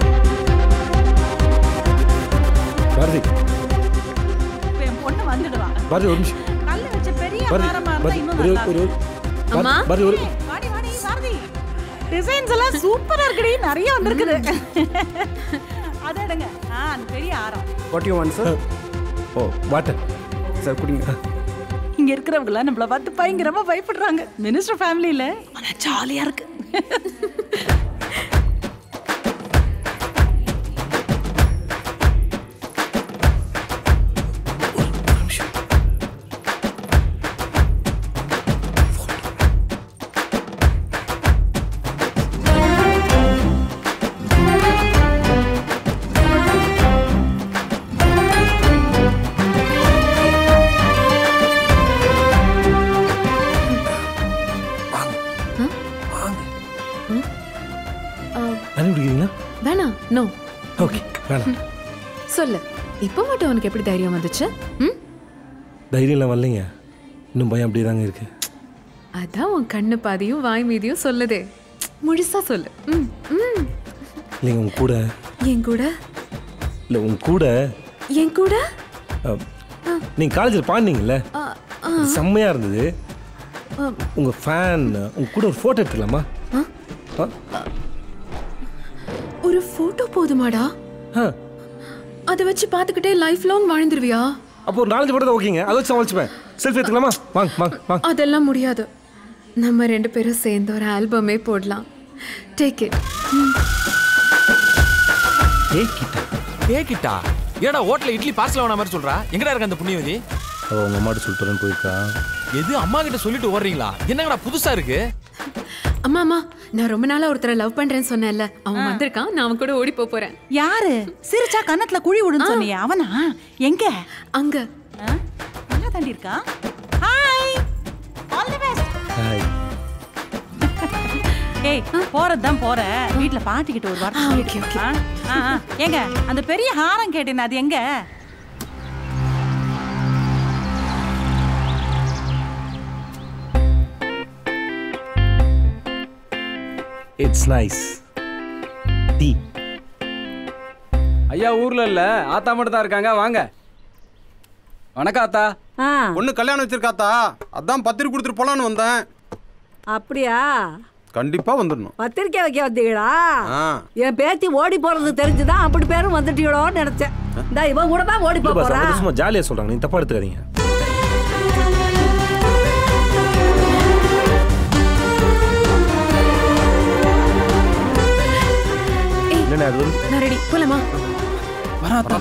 பொண்ணு வந்துடுவா. பாரு ஒரு நிமிஷம். கல்ல வச்ச பெரிய பாரு மரமா இருந்தா இன்னும் நல்லா இருக்கும். அம்மா பாரு ஒரு வாடி வாடி சாரதி. டிசைன்ஸ் எல்லாம் சூப்பரா இருக்குடி, நிறைய வந்திருக்குது. அத எடுங்க. ஆ அந்த பெரிய ஆரம். What you want sir? ஓ வாட்டர் சார் குடிங்க. இங்க இருக்கிறவங்க எல்லாம் நம்மள பார்த்து பயங்கரமா பயப்படுறாங்க. மினிஸ்டர் ஃபேமிலில ஆனா ஜாலியா இருக்கு. வேணாம். நோ. ஓகே வேணாம். சொல்லு, இப்போ மட்டும் உனக்கு எப்படி தைரியம் வந்துச்சு? ம் தைரியம்லாம் வரலைங்க, இன்னும் பயம் அப்படியே தாங்க இருக்கு. அதான் உன் கண்ணு பாதியும் வாய் மீதியும் சொல்லுதே, முழுசா சொல்லு. ம் ம் இல்லைங்க உங்க கூட. என் கூட? இல்லை உங்க கூட. என் கூட? நீங்க காலேஜில் பாடினீங்கல்ல, செம்மையா இருந்தது. உங்க ஃபேன், உங்க கூட ஒரு ஃபோட்டோ எடுத்துக்கலாமா? ஒரு ஃபோட்டோ போதுமாடா? அதை வச்சு பார்த்துக்கிட்டே லைஃப் லாங் வாழ்ந்துருவியா? அப்போ ஒரு நாலஞ்சு ஃபோட்டோ தான் ஓகேங்க, அதை வச்சு சமாளிச்சுப்பேன். செல்ஃபி எடுத்துக்கலாமா? வாங்க வாங்க வாங்க. அதெல்லாம் முடியாது, நம்ம ரெண்டு பேரும் சேர்ந்து ஒரு ஆல்பமே போடலாம். Take it. Take it. Take இட்டா? ஏடா ஹோட்டல்ல இட்லி பார்சல் ஆன மாதிரி சொல்றா? எங்கடா இருக்க அந்த புண்ணியவதி? அவ உங்க அம்மாட்ட சொல்லிட்டு போயிருக்கா. எது அம்மா கிட்ட சொல்லிட்டு ஓடுறீங்களா? என்னங்கடா புதுசா இருக்கு? அம்மா அம்மா நான் ரொம்ப நாளா ஒருத்தரை லவ் பண்றேன்னு சொன்னேன்ல, அவன் வந்திருக்கான். நான் அவன் கூட ஓடி போப் போறேன். யாரு? சிரிச்சா கன்னத்துல குழி விடுன்னு சொன்னியே அவனா? எங்க? அங்க. நல்லா தாண்டி இருக்கா. Hi, all the best. Hi. ஏய், போறதுதான் போற. வீட்ல பாட்டிக்கிட்ட ஒரு வார்த்தை ஓகே ஓகே. ஆ ஆ ஏங்க அந்த பெரிய ஹாரம் கேட்டேன், அது எங்க? It's nice. டீ. ஐயா ஊர்ல இல்ல, ஆத்தா மட்டும் தான் இருக்காங்க. வாங்க. வணக்கம் ஆத்தா. பொண்ணு கல்யாணம் வச்சிருக்காத்தா, அதான் பத்திரிக்கை கொடுத்துட்டு போலான்னு வந்தேன். அப்படியா? கண்டிப்பா வந்துடணும். பத்திரிக்கை வைக்க வந்தீங்களா? ஆ. என் பேத்தி ஓடி போறது தெரிஞ்சுதான் அப்படி பேரும் வந்துட்டீங்களோன்னு நினைச்சேன். இந்த இவன் கூட தான் ஓடி போக போறா. சும்மா ஜாலியா சொல்றாங்க, நீ தப்பா எடுத்துக்காதீங்க. என்ன அது? நான் ரெடி. போலாமா? வராதா?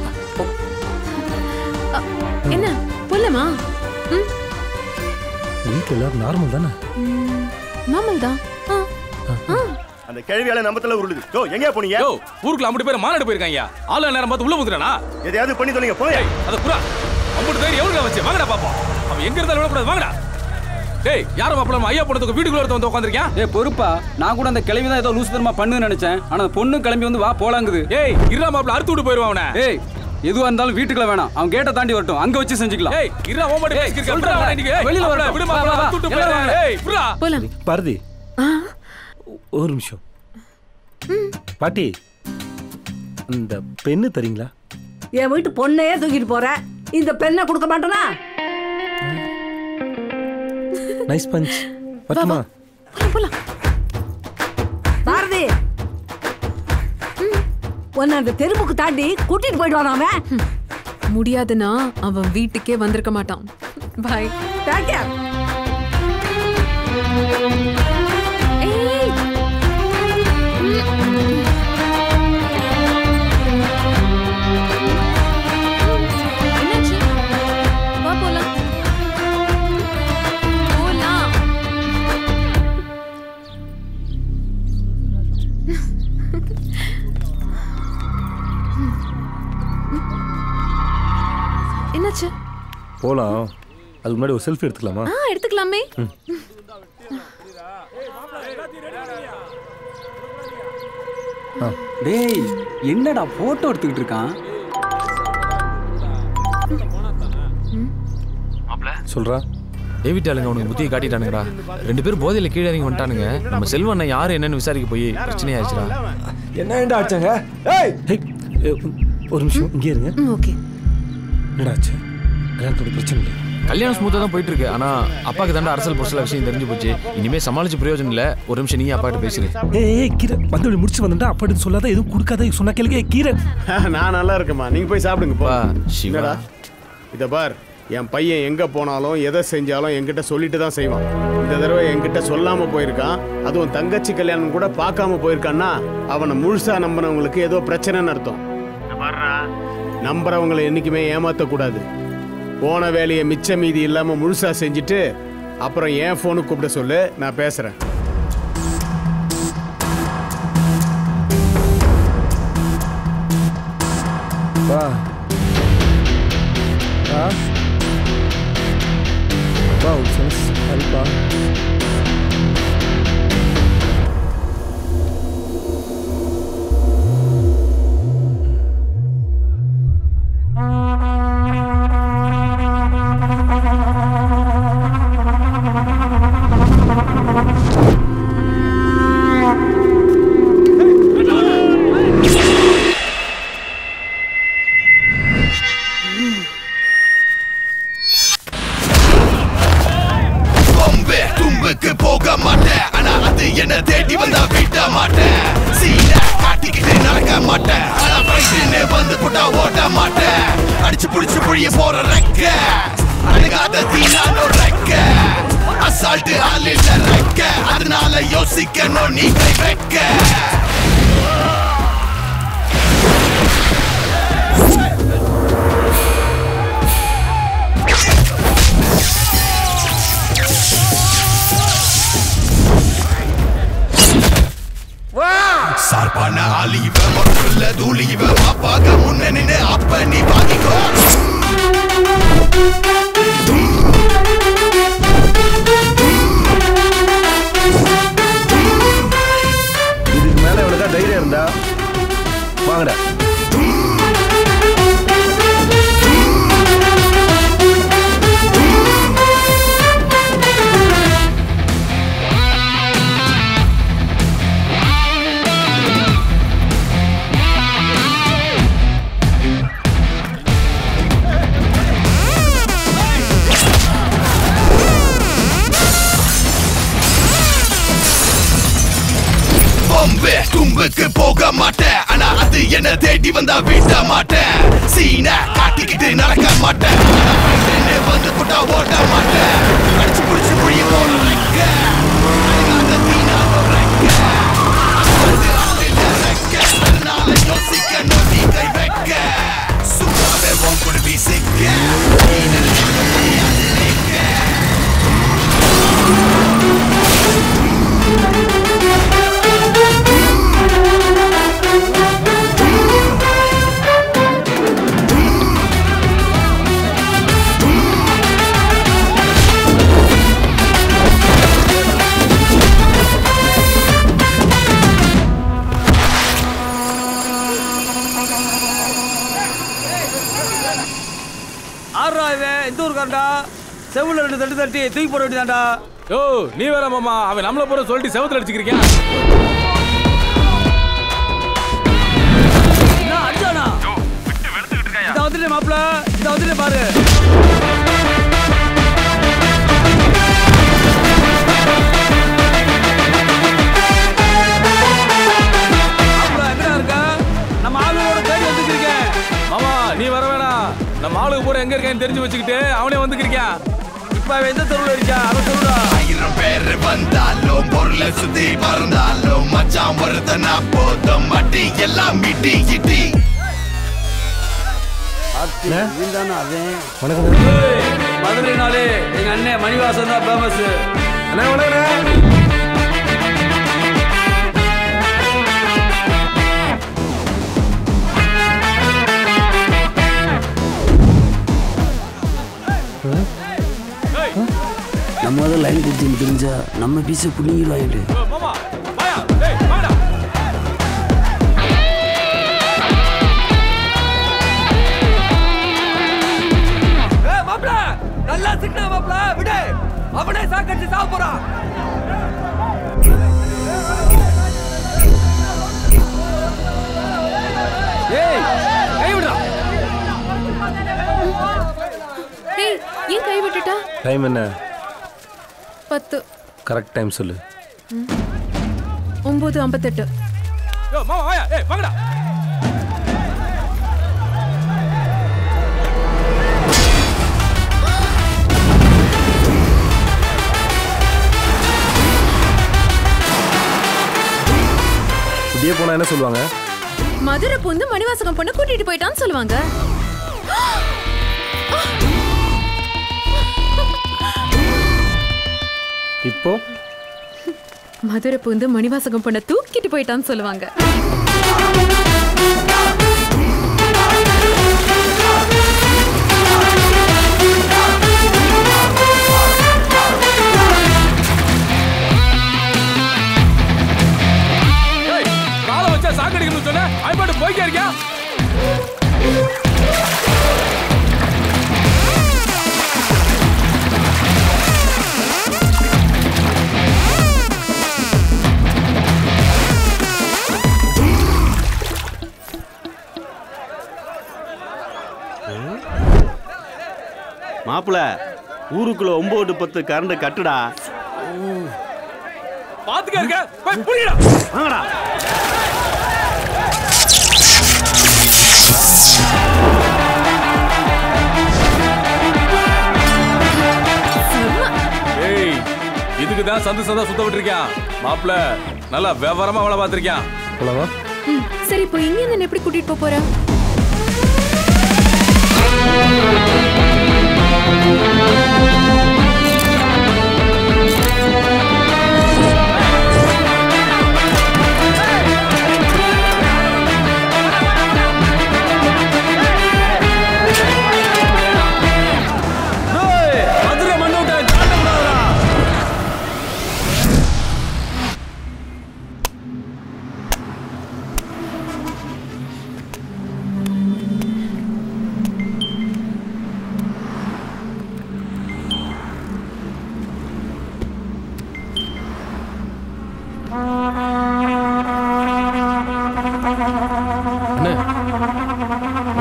என்ன? போலாமா? ம். வீட்ல எல்லாரும் நார்மல் தானே? நார்மல் தான். அந்த கேள்வியால நம்பத்துல உருளுது. யோ எங்க போனீங்க? யோ ஊருக்குள்ள அம்பட்டு பேர் மாநாடு போயிருக்காங்க. ஆளு நேரம் பார்த்து உள்ள வந்துறானா? எதையாவது பண்ணி தொலைங்க போய். அத புறா. அம்பட்டு பேர் எவனுக்கு வச்சு வாங்கடா பாப்போம். அவன் எங்க இருந்தாலும் விட கூடாது. வாங்கடா. டேய் யாரும் அப்பளம் ஐயா போறதுக்கு வீட்டுக்குள்ள ஒருத்தன் வந்து உட்கார்ந்திருக்கான். ஏய் பொறுப்பா, நான் கூட அந்த கிளம்பி தான் ஏதோ லூஸ் தரமா பண்ணுன்னு நினைச்சேன். ஆனா அந்த பொண்ணு கிளம்பி வந்து வா போலாங்குது. ஏய் இருடா மாப்ள, அறுத்து விட்டு போயிடுவான் அவனை. ஏய் எதுவா இருந்தாலும் வீட்டுக்குள்ள வேணாம், அவன் கேட்ட தாண்டி வரட்டும், அங்க வச்சு செஞ்சுக்கலாம். ஏய் இருடா ஓமடி பேசிக்கிற சொல்றா நீங்க. வெளியில வர விடு மாப்ள, அறுத்து விட்டு போயிடுவான். ஏய் புறா. போலாம். பாரதி ஒரு நிமிஷம். பாட்டி அந்த பெண்ணு தரீங்களா? என் வீட்டு பொண்ணையே தூக்கிட்டு போற, இந்த பெண்ணை கொடுக்க மாட்டேனா? Nice punch. பட்டுமா? போலாம். பாரதி உன்னை அந்த தெருவுக்கு தாண்டி கூட்டிட்டு போயிடுவான் அவன். முடியாதுன்னா அவன் வீட்டுக்கே வந்திருக்க மாட்டான். பாய். Take care. என்னாச்சு? வா போலாம். போலாம். என்னாச்சு? போலாம். அதுக்கு முன்னாடி ஒரு செல்ஃபி எடுத்துக்கலாமா? ஆ எடுத்துக்கலாமே. டேய் என்னடா போட்டோ எடுத்துக்கிட்டு இருக்கான்? சொல்றா. டேவிட் ஆளுங்க அவனுக்கு புத்தியை காட்டிட்டானுங்கடா. ரெண்டு பேரும் போதையில கீழே இறங்கி வந்துட்டானுங்க. நம்ம செல்வண்ணன் யாரு என்னன்னு விசாரிக்க போய் பிரச்சனை ஆயிடுச்சுடா. என்ன ஏண்டா ஆச்சாங்க? ஏய் ஒரு நிமிஷம் இங்கே இருங்க. ஓகே. என்னடா ஆச்சு? கல்யாணத்தோட பிரச்சனை இல்லை. கல்யாணம் ஸ்மூத்தா தான் போயிட்டு இருக்கு. ஆனா அப்பாக்கு தாண்டா அரசல் புரசல விஷயம் தெரிஞ்சு போச்சு. இனிமே சமாளிச்சு பிரயோஜனம் இல்ல. ஒரு நிமிஷம் நீ அப்பா கிட்ட பேசுறீ. ஏய் கீரை வந்து முடிச்சு வந்துட்டா அப்படி சொல்லாத, எதுவும் கொடுக்காத சொன்னா கேளுங்க. கீரை நான் நல்லா இருக்கேம்மா, நீங்க போய் சாப்பிடுங்க போ. சிவா என்னடா இத பார், என் பையன் எங்க போனாலும் எதை செஞ்சாலும் என்கிட்ட சொல்லிட்டு தான் செய்வான். இந்த தடவை என்கிட்ட சொல்லாம போயிருக்கான், அதுவும் தங்கச்சி கல்யாணம் கூட பார்க்காம போயிருக்கான்னா அவனை முழுசா நம்பினவங்களுக்கு ஏதோ பிரச்சனைன்னு அர்த்தம். நம்புறவங்களை என்னைக்குமே ஏமாத்தக்கூடாது. போன வேலையை மிச்ச மீதி இல்லாம முழுசா செஞ்சுட்டு அப்புறம் என் போனுக்கு கூப்பிட சொல்லு, நான் பேசுறேன். வா வா வா உசஸ் அல்பா. என்ன தேடி வந்தா விட்ட மாட்டேன், சீன காட்டிக்கிட்டு நடக்க மாட்டேன், ஆனா பைட்டுன்னு வந்து புட்டா ஓட்ட மாட்டேன், அடிச்சு புடிச்சு புழிய போற ரெக்க அடங்காத தீனானோ ரெக்க, அசால்ட்டு ஆள் இல்ல ரெக்க, அதனால யோசிக்கணும் நீ கை வைக்க. தூளி இவன் மாப்பாக முன்ன நின்னு அப்ப நீ வாங்கிக்கோ இதுக்கு மேல இவனுக்கா தைரியம் இருந்தா வாங்கடா. தும்புக்கு போக மாட்டேன் ஆனா அது என்ன தேடி வந்தா விட மாட்டேன் சீன காட்டிக்கிட்டு நடக்க மாட்டேன் வந்து புட்டா ஓட்ட மாட்டேன் அடிச்சு புடிச்சு புழிய போற யோசிக்க நோட்டி கை வைக்க சும்மாவே உன் கூட வீசிக்க செவுல ரெண்டு தட்டு தட்டி தூக்கி போட வேண்டியதாண்டா. யோ நீ வேற மாமா அவன் நம்மள போற சொல்லிட்டு செவத்துல அடிச்சுக்கிறீங்க. என்ன அடிச்சானா? யோ விட்டு வெளுத்துக்கிட்டு இருக்காயா? இத வந்துட்டே மாப்ள, இத வந்துட்டே பாரு. மாப்ள எங்கடா இருக்க? நம்ம ஆளுங்களோட தேடி வந்துக்கிறீங்க. மாமா நீ வர வேணாம். நம்ம ஆளுக்கு பூரா எங்க இருக்கேன்னு தெரிஞ்சு வச்சுக்கிட்டு அவனே வந்துக்கிறீங்க. இப்ப எந்த தெருவுல இருக்கா அத சொல்றா. ஆயிரம் பேர் வந்தாலும் பொருளை சுத்தி பறந்தாலும் மச்சான் வருதனா போதும் மட்டி எல்லாம் மிட்டி இட்டி. மதுரைனாலே எங்க அண்ணன் மணிவாசன் தான் ஃபேமஸ். அண்ணா வணக்கம். நம்ம தான் லைன் கொடுத்துன்னு தெரிஞ்சா நம்ம பீஸை பிடிங்கிடுவாங்க. நல்லா சிக்னா மாப்ள விடு அவனே சாக்கடிச்சு சாவ போறான். ஏய் கை விடுடா. ஏய் ஏன் கை விட்டுட்டா? டைம் என்ன? பத்து. கரெக்ட் டைம் சொல்லு. ஒன்பது ஐம்பத்தெட்டு. யோ மாமா வாயா ஏய் வாங்கடா. இப்படியே போனா என்ன சொல்லுவாங்க? மதுரை பொண்ணு மணிவாசகம் பொண்ணு கூட்டிட்டு போயிட்டான்னு சொல்லுவாங்க. இப்போ மதுரை பொண்ணு மணிவாசகம் பொண்ண தூக்கிட்டு போயிட்டான்னு சொல்லுவாங்க. காலை வச்சா சாக்கடிக்கணும்னு சொன்ன அவன் பாட்டு போய்க்கே இருக்கியா? மாப்பிள ஊருக்குள்ள ஒன்பது பத்து கரண்ட் கட்டுடா. பாத்துக்க இருக்க போய் புடிடா. வாங்கடா. ஏய் இதுக்கு தான் சந்து சந்தா சுத்த விட்டுருக்கான். மாப்பிள நல்லா விவரமா அவளை பார்த்திருக்கான். போலாமா? சரி இப்போ இங்க இருந்து எப்படி கூட்டிட்டு போக போற?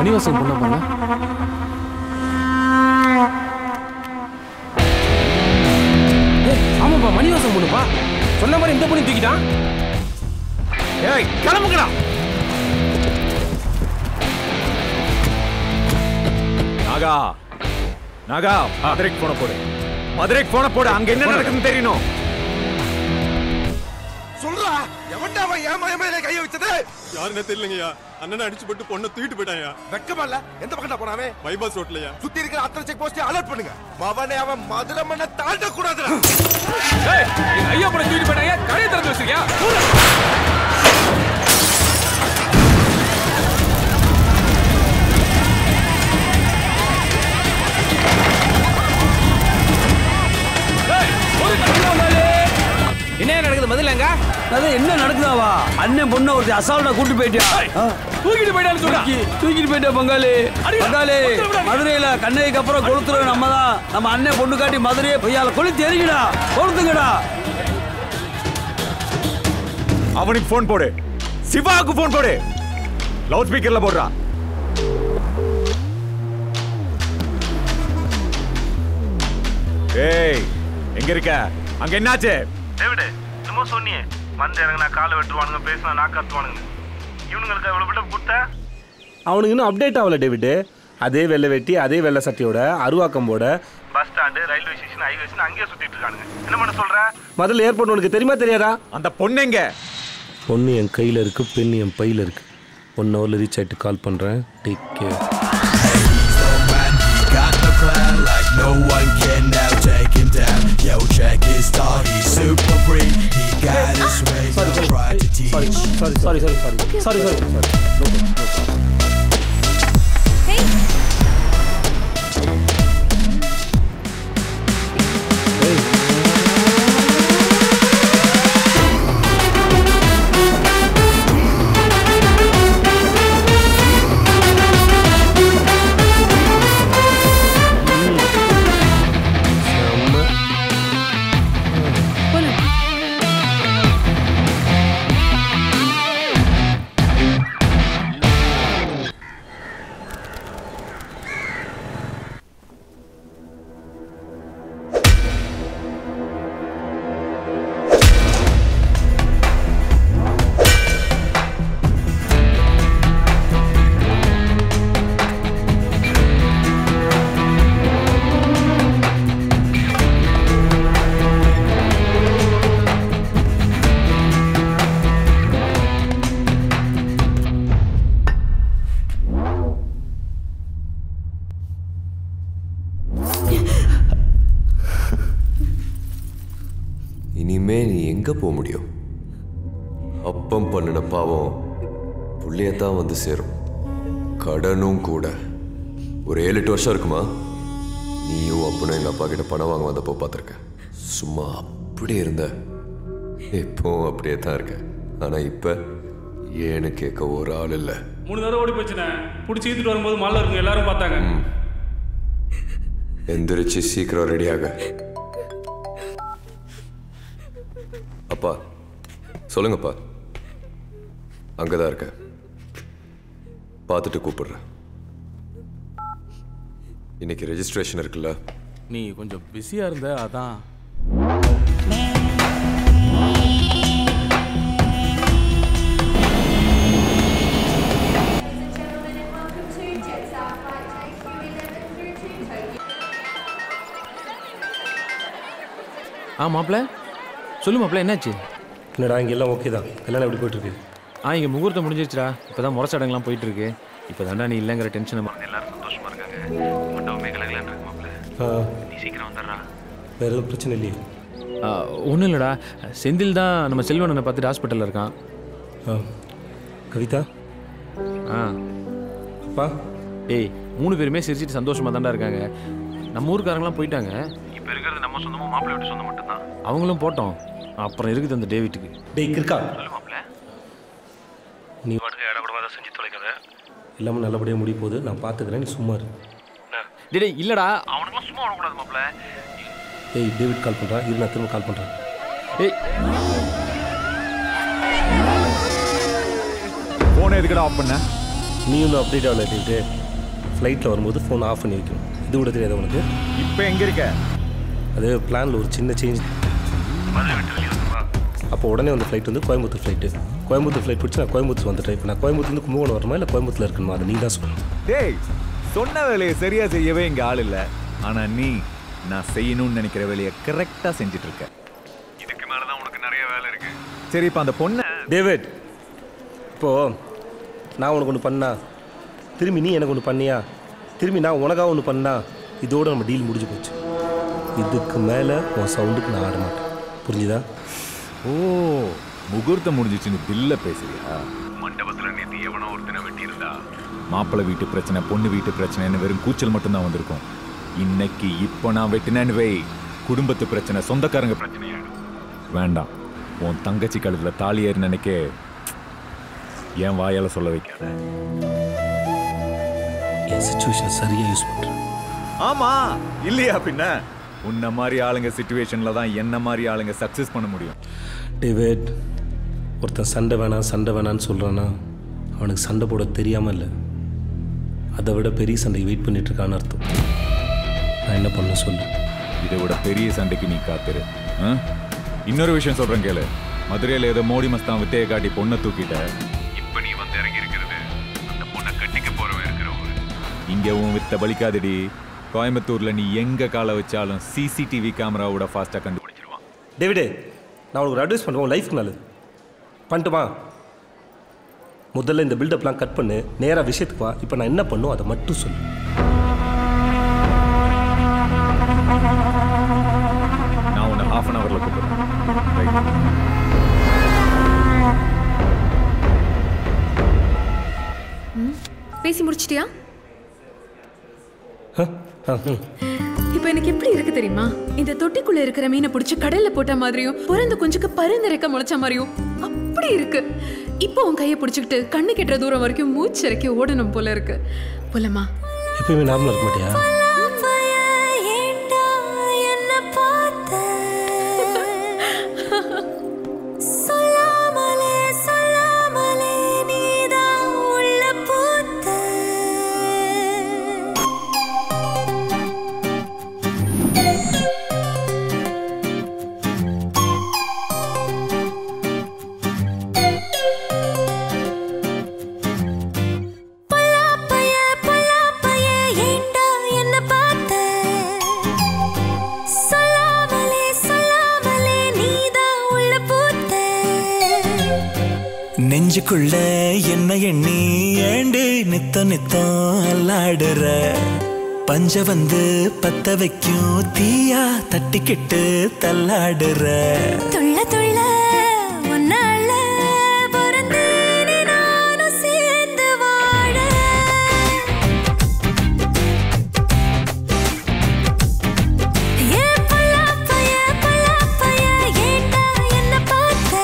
மணிவாசகம் பொண்ணு பண்ண ஆமாப்பா மணிவாசகம் பொண்ணுப்பா சொன்ன மாதிரி இந்த பொண்ணு தூக்கிட்டான். ஏய் கிளம்புங்கடா. நாகா நாகா மதுரைக்கு போன போடு மதுரைக்கு போன போடு அங்க என்ன நடக்குதுன்னு தெரியணும். சொல்றா எவன்டா அவன் ஏமா ஏமா கைய வச்சது? யாருன்னு தெரியலங்கய்யா. அண்ணனை அடிச்சு போட்டு பொண்ணை தூக்கிட்டு போயிட்டாயா. வெக்கமா இல்ல? எந்த பக்கம்டா போனாவே? பைபாஸ் ரோட்லயா. சுத்தி இருக்கிற அத்தனை செக் போஸ்ட் அலர்ட் பண்ணுங்க. அவனே அவன் மதுரை மண்ண தாண்ட கூடாதுடா. ஏய் ஐயா பொண்ணை தூக்கிட்டு போயிட்டாங்க. கடையை திறந்து வச்சிருக்கியா? என்ன நடக்குது பதிலங்க? அது என்ன நடக்குதாவா? அண்ணன் பொண்ணு ஒரு அசால்ட்டா கூட்டி போயிட்டியா? தூக்கிட்டு போயிட்டான்னு சொல்றா. தூக்கிட்டு போயிட்டா பங்காளி. பங்காளி மதுரையில கண்ணைக்கு அப்புறம் கொளுத்துறோம் நம்ம தான். நம்ம அண்ணன் பொண்ணு காட்டி மதுரையை பொய்யால கொளுத்தி எரிங்கடா, கொளுத்துங்கடா. அவனுக்கு போன் போடு, சிவாவுக்கு போன் போடு, லவுட் ஸ்பீக்கர்ல போடுறா. ஏய் எங்க இருக்க? அங்க என்னாச்சு? டேவிட் என்னமோ சொன்னியே, வந்து இறங்கினா காலை வெட்டுவானுங்க, பேசினா நாக்காத்துவானுங்க. இவனுங்களுக்கு எவ்வளவு பில்டப் கொடுத்த? அவனுக்கு இன்னும் அப்டேட் ஆகல டேவிட். அதே வெள்ளை வெட்டி, அதே வெள்ளை சட்டையோட, அருவாக்கம்போட bus stand, railway station, highway station அங்கேயே சுத்திட்டு இருக்கானுங்க. என்ன பண்ண சொல்ற? முதல்ல ஏர்போர்ட் உனக்கு தெரியுமா தெரியாதா? அந்த பொண்ணு எங்க? பொண்ணு என் கையில் இருக்கு, பெண் என் பையில் இருக்கு. ஒன் ஹவரில் ரீச் ஆகிட்டு கால் பண்ணுறேன். Take care. Like no one can now take him down. Yo, check his star, he's super free. He got his way, so try to teach. Sorry, sorry, sorry, sorry, sorry, sorry, sorry, sorry. No problem, no problem. Hey. Hey. இனிமே நீ எங்க போக முடியும்? அப்பம் பண்ணின பாவம் புள்ளையத்தான் வந்து சேரும். கடனும் கூட. ஒரு ஏழு எட்டு வருஷம் இருக்குமா? நீயும் அப்பனும் எங்க அப்பா கிட்ட பணம் வாங்க வந்தப்போ பார்த்துருக்க. சும்மா அப்படியே இருந்த. இப்போ அப்படியே தான் இருக்க. ஆனா இப்ப ஏன்னு கேட்க ஒரு ஆள் இல்லை. மூணு தடவை ஓடி போச்சுண்ணே. பிடிச்சி இழுத்துட்டு வரும்போது மாலை இருக்குங்க, எல்லாரும் பார்த்தாங்க. எந்திரிச்சு சீக்கிரம் ரெடியாக. அப்பா சொல்லுங்கப்பா. அங்கதான் இருக்க. பார்த்துட்டு கூப்பிடுறேன். இன்னைக்கு ரெஜிஸ்ட்ரேஷன் இருக்குல்ல? நீ கொஞ்சம் பிஸியா இருந்த, அதான். ஆ மாப்பிள்ள சொல்லு மாப்பிள்ள, என்னாச்சு? என்னடா இங்கே எல்லாம் ஓகே தான். கல்யாணம் எப்படி போயிட்டு இருக்கு? ஆ இங்கே முகூர்த்தம் முடிஞ்சிருச்சுடா. இப்போ தான் முறைச்சடங்கெல்லாம் போயிட்டு இருக்கு. இப்போ தாண்டா நீ இல்லைங்கிற டென்ஷன். எல்லாரும் சந்தோஷமா இருக்காங்க. மண்டபமே கலகலன்னு இருக்கு மாப்பிள்ள. நீ சீக்கிரம் வந்துடுறா. வேற எதுவும் பிரச்சனை இல்லையே? ஒன்றும் இல்லைடா. செந்தில் தான் நம்ம செல்வனனை பார்த்துட்டு ஹாஸ்பிட்டலில் இருக்கான். கவிதா? ஆ அப்பா ஏய் மூணு பேருமே சிரிச்சிட்டு சந்தோஷமாக தாண்டா இருக்காங்க. நம்ம ஊருக்காரங்களாம் போயிட்டாங்க. இப்போ இருக்கிறது நம்ம சொந்தமும் மாப்பிள்ளை விட்டு சொந்தம் மட்டும்தான். அவங்களும் போட்டோம். அப்புறம் இருக்குது அந்த டேவிட்டுக்கு. டேய் இருக்கா? சொல்லு மாப்பிள்ள. நீ வாட்டுக்கு இடம் கூட செஞ்சு தொலைக்காத. எல்லாமே நல்லபடியாக முடிய போகுது. நான் பார்த்துக்கிறேன், நீ சும்மா இரு. டேய் இல்லைடா, அவனுக்குலாம் சும்மா விடக்கூடாது மாப்பிள்ள. ஏய் டேவிட் கால் பண்ணுறா. இரு நான் திரும்ப கால் பண்ணுறேன். ஏய் ஃபோனை எதுக்கடா ஆஃப் பண்ண? நீ ஒன்றும் அப்டேட் ஆகல டேவிட்டு. ஃப்ளைட்டில் வரும்போது ஃபோன் ஆஃப் பண்ணி வைக்கணும். இது கூட தெரியாது உனக்கு? இப்போ எங்கே இருக்க? அது பிளானில் ஒரு சின்ன சேஞ்ச். அப்போ உடனே வந்து ஃப்ளைட் வந்து கோயம்புத்தூர் ஃப்ளைட்டு. கோயம்புத்தூர் ஃப்ளைட் பிடிச்சி நான் கோயம்புத்தூர் வந்துட்டேன். இப்போ நான் கோயம்புத்தூர்லேருந்து கும்பகோணம் வரணுமா இல்லை கோயம்புத்தூரில் இருக்கணுமா? அதை நீ தான் சொல்லணும். டேய், சொன்ன வேலையை சரியாக செய்யவே இங்கே ஆள் இல்லை. ஆனால் நீ நான் செய்யணும்னு நினைக்கிற வேலையை கரெக்டாக செஞ்சுட்டு இருக்க. இதுக்கு மேலே தான் உனக்கு நிறைய வேலை இருக்கு. சரி, இப்போ அந்த பொண்ணை டேவிட், இப்போது நான் உனக்கு ஒன்று பண்ணா, திரும்பி நீ எனக்கு ஒன்று பண்ணியா, திரும்பி நான் உனக்காக ஒன்று பண்ணா, இதோடு நம்ம டீல் முடிஞ்சு போச்சு. இதுக்கு மேலே உன் சவுண்டுக்கு நான் ஆட மாட்டேன். புரிஞ்சுதா? ஓ, முகூர்த்தம் முடிஞ்சிச்சுன்னு தில்ல பேசுறியா? மண்டபத்தில் நேற்று எவனோ ஒருத்தனை வெட்டியிருந்தா மாப்பிள்ளை வீட்டு பிரச்சனை, பொண்ணு வீட்டு பிரச்சனைன்னு வெறும் கூச்சல் மட்டும்தான் வந்திருக்கும். இன்னைக்கு இப்போ நான் வெட்டினேன்னு வை, குடும்பத்து பிரச்சனை, சொந்தக்காரங்க பிரச்சனையா? வேண்டாம், உன் தங்கச்சி கழுத்தில் தாலி ஏறி நினைக்க என் வாயால் சொல்ல வைக்காத. என் சிச்சுவேஷன் சரியாக யூஸ் பண்ணுறேன். ஆமா இல்லையா? பின்ன உன்ன மாதிரி ஆளுங்க சிச்சுவேஷனில் தான் என்ன மாதிரி ஆளுங்க சக்ஸஸ் பண்ண முடியும். டேவிட், ஒருத்தன் சண்டை வேணாம் சண்டை வேணான்னு சொல்கிறான்னா அவனுக்கு சண்டை போட தெரியாமல் இல்லை, அதை விட பெரிய சண்டைக்கு வெயிட் பண்ணிட்டு இருக்கான்னு அர்த்தம். நான் என்ன பண்ண சொல்லு? இதை விட பெரிய சண்டைக்கு நீ காத்துரு. இன்னொரு விஷயம் சொல்கிறேன் கேளு. மதுரையில் ஏதோ மோடி மஸ்தான் வித்தையை காட்டி பொண்ணை தூக்கிட்ட. இப்போ நீ வந்து இறங்கி இருக்கிறது அந்த பொண்ணை கட்டிக்க போறவன் இருக்கிற ஊர். இங்கே உன் வித்த பலிக்காதடி. கோயம்புத்தூரில் நீ எங்கே காலை வச்சாலும் சிசிடிவி கேமராவோட ஃபாஸ்ட்டாக கண்டுபிடிச்சிருவான். டேவிடே, நான் உனக்கு ஒரு அட்வைஸ் பண்ணுவேன், லைஃப்க்கு நல்லது. பண்ணிட்டுமா? முதல்ல இந்த பில்டப்லாம் கட் பண்ணு, நேராக விஷயத்துக்கு வா. இப்போ நான் என்ன பண்ணும் அதை மட்டும் சொல்லு. நான் உன்னை ஹாஃப் அன் ஹவரில் கூப்பிடுறேன். பேசி முடிச்சிட்டியா? இப்ப எனக்கு எப்படி இருக்கு தெரியுமா? இந்த தொட்டிக்குள்ள இருக்கிற மீனை பிடிச்சி கடல்ல போட்ட மாதிரியும் பிறந்த குஞ்சுக்கு பருந்திறக்க முளைச்ச மாதிரியும் அப்படி இருக்கு. இப்போ உன் கையை பிடிச்சிக்கிட்டு கண்ணு கெட்டுற தூரம் வரைக்கும் மூச்சிறக்கி ஓடணும் போல இருக்கு. போலமா? எப்பயுமே நார்மலா இருக்க மாட்டியா? நெஞ்சுக்குள்ள என்ன எண்ணி ஏண்டு நித்த நித்தம் அல்லாடுற, பஞ்ச வந்து பத்த வைக்கும் தீயா தட்டிக்கிட்டு தள்ளாடுற. துள்ள துள்ள உன்னால பொறந்தேனே நானும் சேர்ந்து வாழ. ஏ பல்லாப்பைய பல்லாப்பைய ஏண்டா என்ன பார்த்த?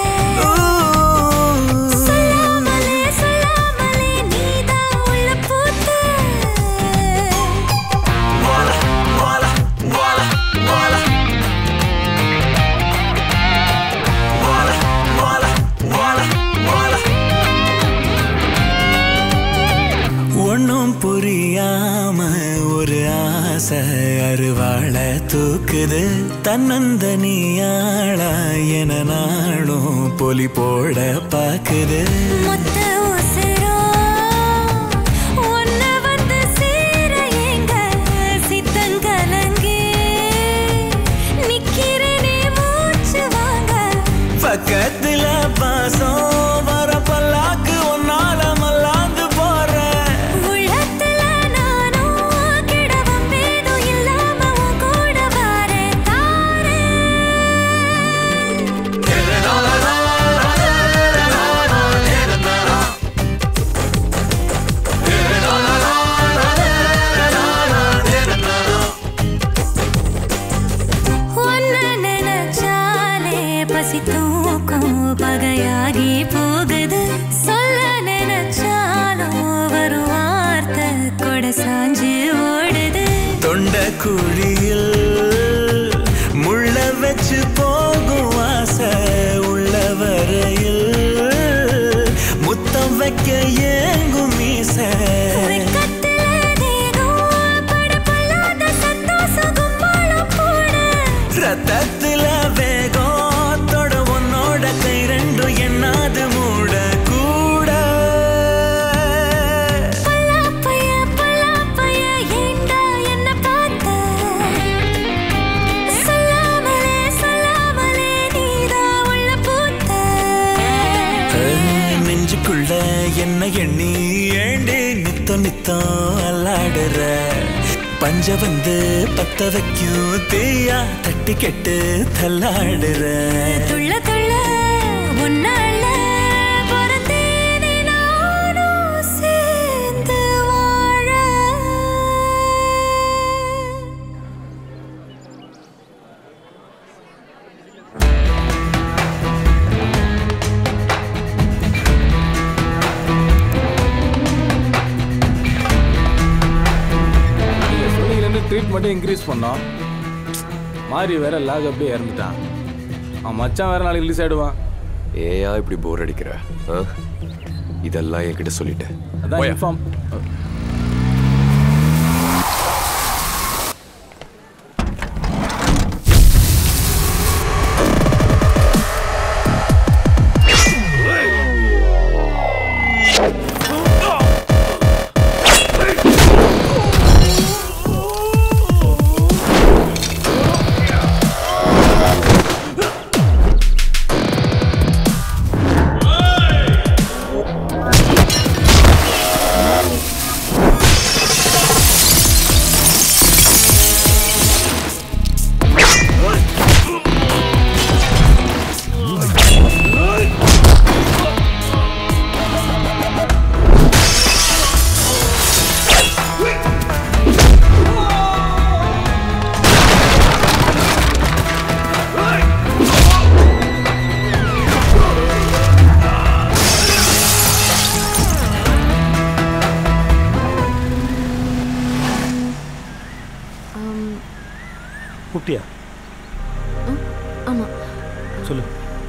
சொல்லாமலே சொல்லாமலே நீதான் உள்ள பூத்த. வாலா வாலா வாலா வாலா ஒன்னும் புரியாம ஒரு ஆசை அருவாள தூக்குது, தன்னந்தனியாளா என நாளும் பொலி போட பாக்குது. மொத்த உசிரோ ஒன்ன வந்து சேர எங்க சித்தங்கலங்கி நிக்கிறனே மூச்சு வாங்க. பக்கத்துல பாசம் வர பல்லாக்கு ஒன்னால மல்லாந்து போற. உள்ளத்துல நானும் கிடவம் பேதும் இல்லாம உன் கூட வரேன் தாரேன். உன்னை நினைச்சாலே பசி தூக்கம் பகையாகி போகுது. சொல்ல நினைச்சாலும் ஒரு வார்த்தை கொடை சாஞ்சு ஓடுது. தொண்ட குழியில் முள்ள வச்சு போகும் ஆசை உள்ள வரையில் முத்தம் வைக்க ஏங்கும் மீச ஆசை ரத்தத்துல வேகம் தொட உன்னோட கை ரெண்டும் என்னாது மூட கூட நெஞ்சுக்குள்ள என்ன எண்ணி ஏண்டி நித்தம் நித்தம் அல்லாடுற பஞ்ச வந்து பத்த வைக்கும் தீயா தட்டி கெட்டு தள்ளாடுற துள்ள துள்ள உன்னால பிறந்தேனே நானும் சேர்ந்து வாழ ட்ரீட்மெண்ட்டை இன்க்ரீஸ் பண்ணோம் மாறி வேற லாக் அப்படியே இறந்துட்டான் அவன் மச்சான் வேற நாளைக்கு ரிலீஸ் ஆயிடுவான் ஏயா இப்படி போர் அடிக்கிற ஆ? இதெல்லாம் என்கிட்ட சொல்லிட்டேன் அதான் இன்ஃபார்ம் கூப்பிட்டியா? ஆமா. சொல்லு.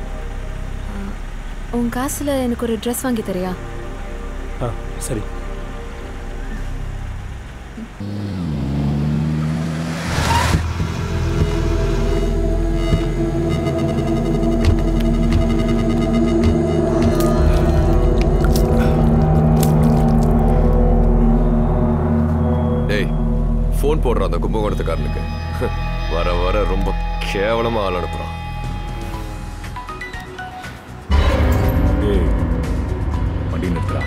உன் காசுல எனக்கு ஒரு ட்ரெஸ் வாங்கி தரியா? ஆ சரி. டேய் ஃபோன் போடுற அந்த கும்பகோணத்துக்காரனுக்கு வர வர ரொம்ப கேவலமா ஆள் அனுப்புறான். வண்டி நிறுத்துறா.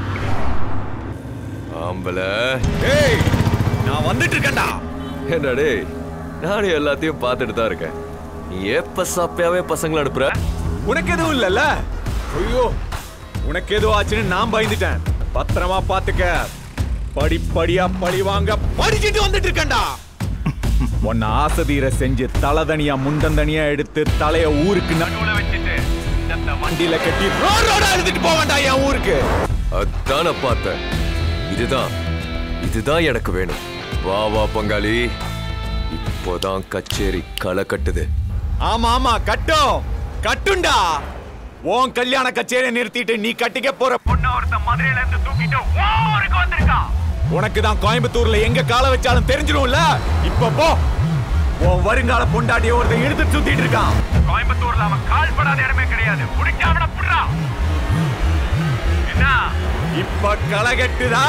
ஆம்பள டேய் நான் வந்துட்டு இருக்கேன்டா. என்ன டேய் நானும் எல்லாத்தையும் பார்த்துட்டு தான் இருக்கேன். நீ எப்ப சாப்பியாவே பசங்களை அனுப்புற? உனக்கு எதுவும் இல்லல்ல? ஐயோ உனக்கு எதுவும் ஆச்சுன்னு நான் பயந்துட்டேன். பத்திரமா பாத்துக்க. படிப்படியா பழி வாங்க படிச்சுட்டு வந்துட்டு இருக்கேன்டா. உன்னை ஆசதீர செஞ்சு தலதனியா முண்டந்தனியா எடுத்து தலைய ஊருக்கு நடுவுல வச்சுட்டு இந்த வண்டியில கட்டி ரோட் ரோடா எடுத்துட்டு போக வேண்டாம் என் ஊருக்கு. அதான பார்த்தேன். இதுதான் இதுதான் எனக்கு வேணும். வா வா பங்காளி, இப்போதான் கச்சேரி களை கட்டுது. ஆமா ஆமா கட்டும் கட்டுண்டா. உன் கல்யாண கச்சேரியை நிறுத்திட்டு நீ கட்டிக்க போற பொண்ணு ஒருத்த மதுரையில இருந்து தூக்கிட்டு ஊருக்கு வந்திருக்கான். உனக்கு தான் கோயம்புத்தூர்ல எங்க கால வச்சாலும் தெரிஞ்சிடும்ல. இப்ப போ. உன் வருங்கால பொண்டாட்டிய ஒருத்த இழுத்து சுத்திட்டு இருக்கான். கோயம்புத்தூர்ல அவன் கால் படாத இடமே கிடையாது. புடிச்சா அவனை புடுறா. என்ன இப்ப களை கட்டுதா?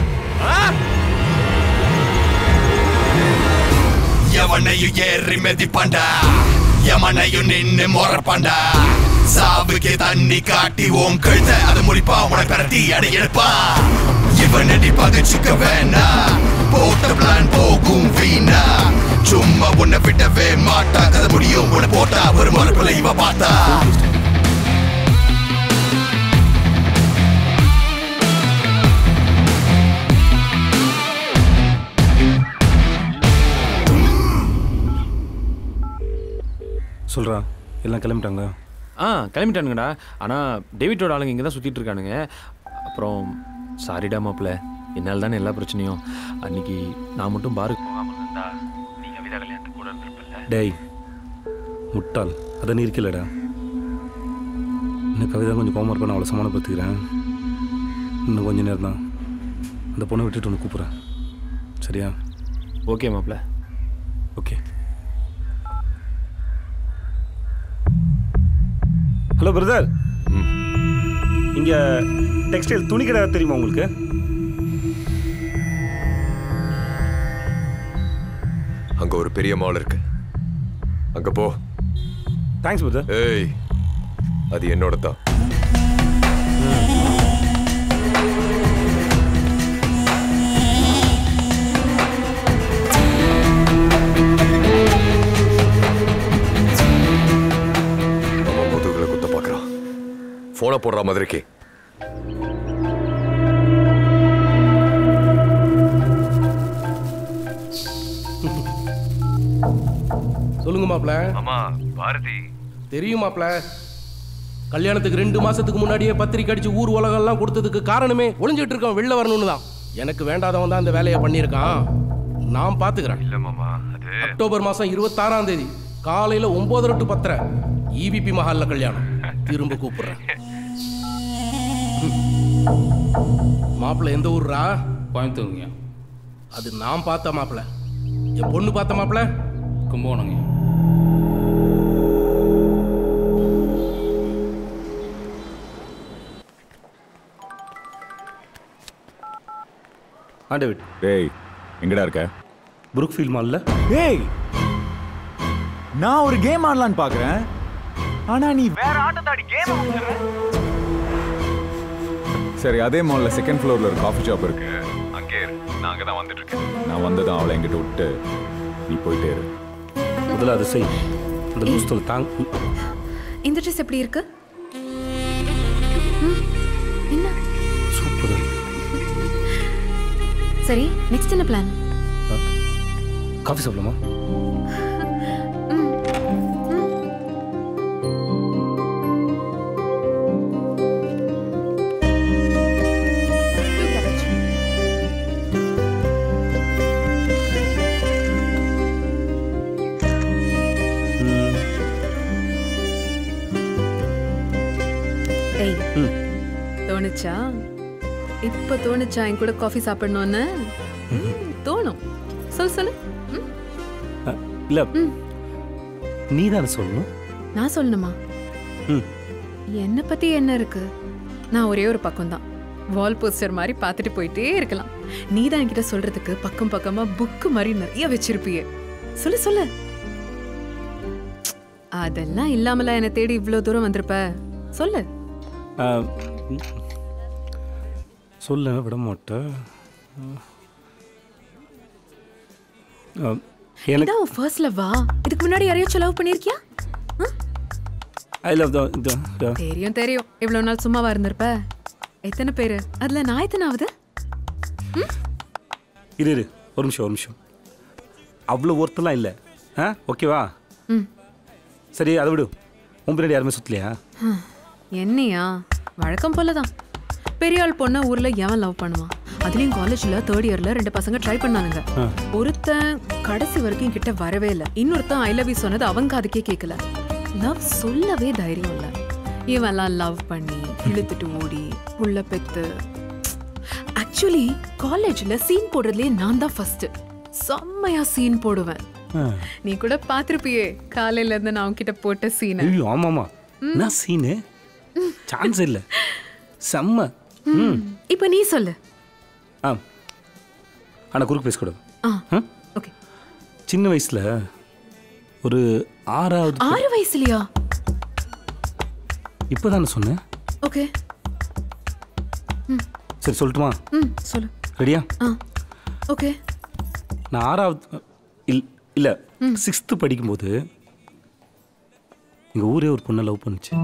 எவனையும் ஏறி மெதிப்பாண்டா, எமனையும் நின்னு மொறப்பாண்டா. சாவுக்கு தண்ணி காட்டி ஓம் கழுத்த அது முடிப்பா உன பரட்டி அடை எடுப்பா. இவனடி பகச்சுக்க வேணா, போட்ட பிளான் போகும் வீணா. சும்மா உன்னை விட்டவே மாட்டா, கதை முடியும் உன்னை போட்டா ஒரு மறுப்புல இவ பார்த்தா. சொல்றா, எல்லாம் கிளம்பிட்டாங்க. ஆ கிளம்பிட்டானுங்கடா. ஆனால் டேவிட்டோட ஆளுங்க இங்கே தான் சுற்றிட்டு இருக்கானுங்க. அப்புறம் சாரிடா மாப்பிள்ள, என்னால் தானே எல்லா பிரச்சனையும். அன்னைக்கு நான் மட்டும் பாருக்கு போகாமல் இருந்தா நீ கவிதா கல்யாணத்துக்கு கூட இருந்திருப்பல்ல. டேய் முட்டாள், அதை நீ இருக்கலடா. இன்னும் கவிதா கொஞ்சம் கோமர் பண்ண அவளை சமாளப்படுத்திக்கிறேன். இன்னும் கொஞ்சம் நேரம் தான். அந்த பொண்ணை விட்டுட்டு ஒன்று கூப்பிட்றேன். சரியா? ஓகே மாப்பிள்ள. ஓகே. ஹலோ பிரதர், இங்கே டெக்ஸ்டைல் துணி கடை தெரியுமா உங்களுக்கு? அங்க ஒரு பெரிய மால் இருக்கு, அங்க போ. Thanks brother. ஏய், அது என்னோட தான். நம்ம முதுகுல குத்த பார்க்கறான். போனை போடுற மாதிரிக்கு. சொல்லுங்க மாப்ள. ஆமா பாரதி தெரியும் மாப்ள. கல்யாணத்துக்கு ரெண்டு மாசத்துக்கு முன்னாடியே பத்திரிக்கை அடிச்சு ஊர் உலகம் எல்லாம் கொடுத்ததுக்கு காரணமே ஒளிஞ்சிட்டு இருக்கோம் வெளில வரணும்னு தான். எனக்கு வேண்டாதவன் தான் அந்த வேலையை பண்ணியிருக்கான். நான் பாத்துக்கிறேன். இல்ல மாமா, அது அக்டோபர் மாசம் இருபத்தாறாம் தேதி காலையில ஒன்பது டு பத்தரை இவிபி மஹால்ல கல்யாணம். திரும்ப கூப்பிடுறேன். மாப்பிள்ள எந்த ஊர்ரா? கோயம்புத்தூருங்க. அது நான் பார்த்த மாப்பிள்ள. என் பொண்ணு பார்த்த மாப்பிள்ள கும்பகோணங்க. ஆ டேவிட். டேய், எங்கடா இருக்க? புரூக்ஃபீல்ட் மால்ல. டேய், நான் ஒரு கேம் ஆடலான்னு பார்க்கறேன். ஆனா நீ வேற ஆட்டத்தாடி கேம் ஆடுற. சரி, அதே மால்ல செகண்ட் ஃப்ளோர்ல ஒரு காஃபி ஷாப் இருக்கு. அங்கே இரு. நான் அங்க தான் வந்துட்டு இருக்கேன். நான் வந்ததும் அவளை என்கிட்ட விட்டு நீ போயிட்டே இரு. முதல்ல அதை செய். இந்த லூஸ்தல் தாங். இந்த ட்ரெஸ் எப்படி இருக்கு? என்ன? சூப்பர். சரி, நெக்ஸ்ட் என்ன பிளான்? காஃபி சாப்பிடலாமா? தோணுச்சா? இப்ப தோணுச்சா என் கூட காஃபி சாப்பிடணும்னு? தோணும். சொல் சொல்லு. இல்ல, நீ தானே சொல்லணும். நான் சொல்லணுமா? என்ன பத்தி என்ன இருக்கு? நான் ஒரே ஒரு பக்கம் தான். வால் போஸ்டர் மாதிரி பார்த்துட்டு போயிட்டே இருக்கலாம். நீ தான் என்கிட்ட சொல்றதுக்கு பக்கம் பக்கமா புக்கு மாதிரி நிறைய வச்சிருப்பியே. சொல்லு சொல்லு. அதெல்லாம் இல்லாமல என்னை தேடி இவ்வளவு தூரம் வந்திருப்ப. சொல்லு. சொல்ல விட மாட்டேன். எனக்கு ஃபர்ஸ்ட் லவ்வா? இதுக்கு முன்னாடி யாரையாச்சும் லவ் பண்ணிருக்கியா? ஐ லவ் த தெரியும் தெரியும். இவ்வளவு நாள் சும்மாவா இருந்திருப்ப? எத்தனை பேரு? அதுல நான் எத்தனாவது? இரு இரு ஒரு நிமிஷம் ஒரு நிமிஷம். அவ்வளோ ஒருத்தெல்லாம் இல்லை. ஆ ஓகேவா? சரி, அதை விடு. உன் பின்னாடி யாருமே சுத்தலையா? என்னையா? வழக்கம் போலதான். பெரிய ஆள் பொண்ணை ஊர்ல எவன் லவ் பண்ணுவான்? அதுலயும் காலேஜ்ல தேர்ட் இயர்ல ரெண்டு பசங்க ட்ரை பண்ணானுங்க. ஒருத்தன் கடைசி வரைக்கும் கிட்ட வரவே இல்லை. இன்னொருத்தன் ஐ லவ் யூ சொன்னது அவங்க அதுக்கே கேட்கல. லவ் சொல்லவே தைரியம் இல்லை. இவெல்லாம் லவ் பண்ணி இழுத்துட்டு ஓடி புள்ள பெத்து. ஆக்சுவலி காலேஜ்ல சீன் போடுறதுலயே நான் தான் ஃபர்ஸ்ட். செம்மையா சீன் போடுவேன். நீ கூட பாத்திருப்பியே காலையில இருந்து நான் உன்கிட்ட போட்ட சீன். ஐயோ ஆமாமா. நான் சீனு சான்ஸ் இல்ல. செம்ம. இப்போ நீ சொல்லு. ஆ ஆனா குறுக்கு பேசக்கூடாது. ஆ ஓகே. சின்ன வயசுல ஒரு ஆறாவது. ஆறு வயசுலயா? இப்பதானே சொன்னேன். ஓகே. சரி சொல்லட்டுமா? ம் சொல்லு. ரெடியா? ஆ ஓகே. நான் ஆறாவது இல் இல்ல சிக்ஸ்த்து படிக்கும்போது எங்க ஊரே ஒரு பொண்ணை லவ் பண்ணுச்சு.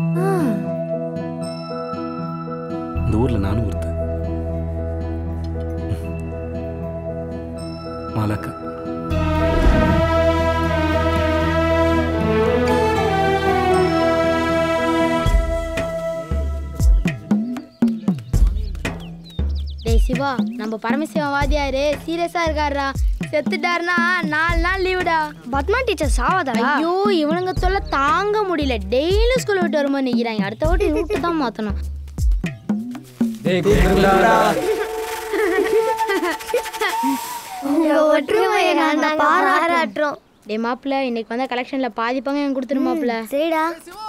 இந்த ஊர்ல நானும் ஒருத்தன். மாலாக்கா. டேய் சிவா, நம்ம பரமசிவன் வாத்தியாரு சீரியஸா இருக்காருடா. செத்துட்டாருனா நாலு நாள் லீவுடா. பத்மா டீச்சர் சாவாதா? ஐயோ, இவனுங்க தொல்லை தாங்க முடியல. டெய்லி ஸ்கூல் விட்டு வரும்போது நிற்கிறாங்க. அடுத்த வாட்டி ரூட்டு தான் மாற்றணும். பாராட்டுறோம். டேய் மாப்பிள்ள, இன்னைக்கு வந்த கலெக்ஷன்ல பாதி பங்கு எனக்கு கொடுத்துரு மாப்பிள்ள. சரிடா.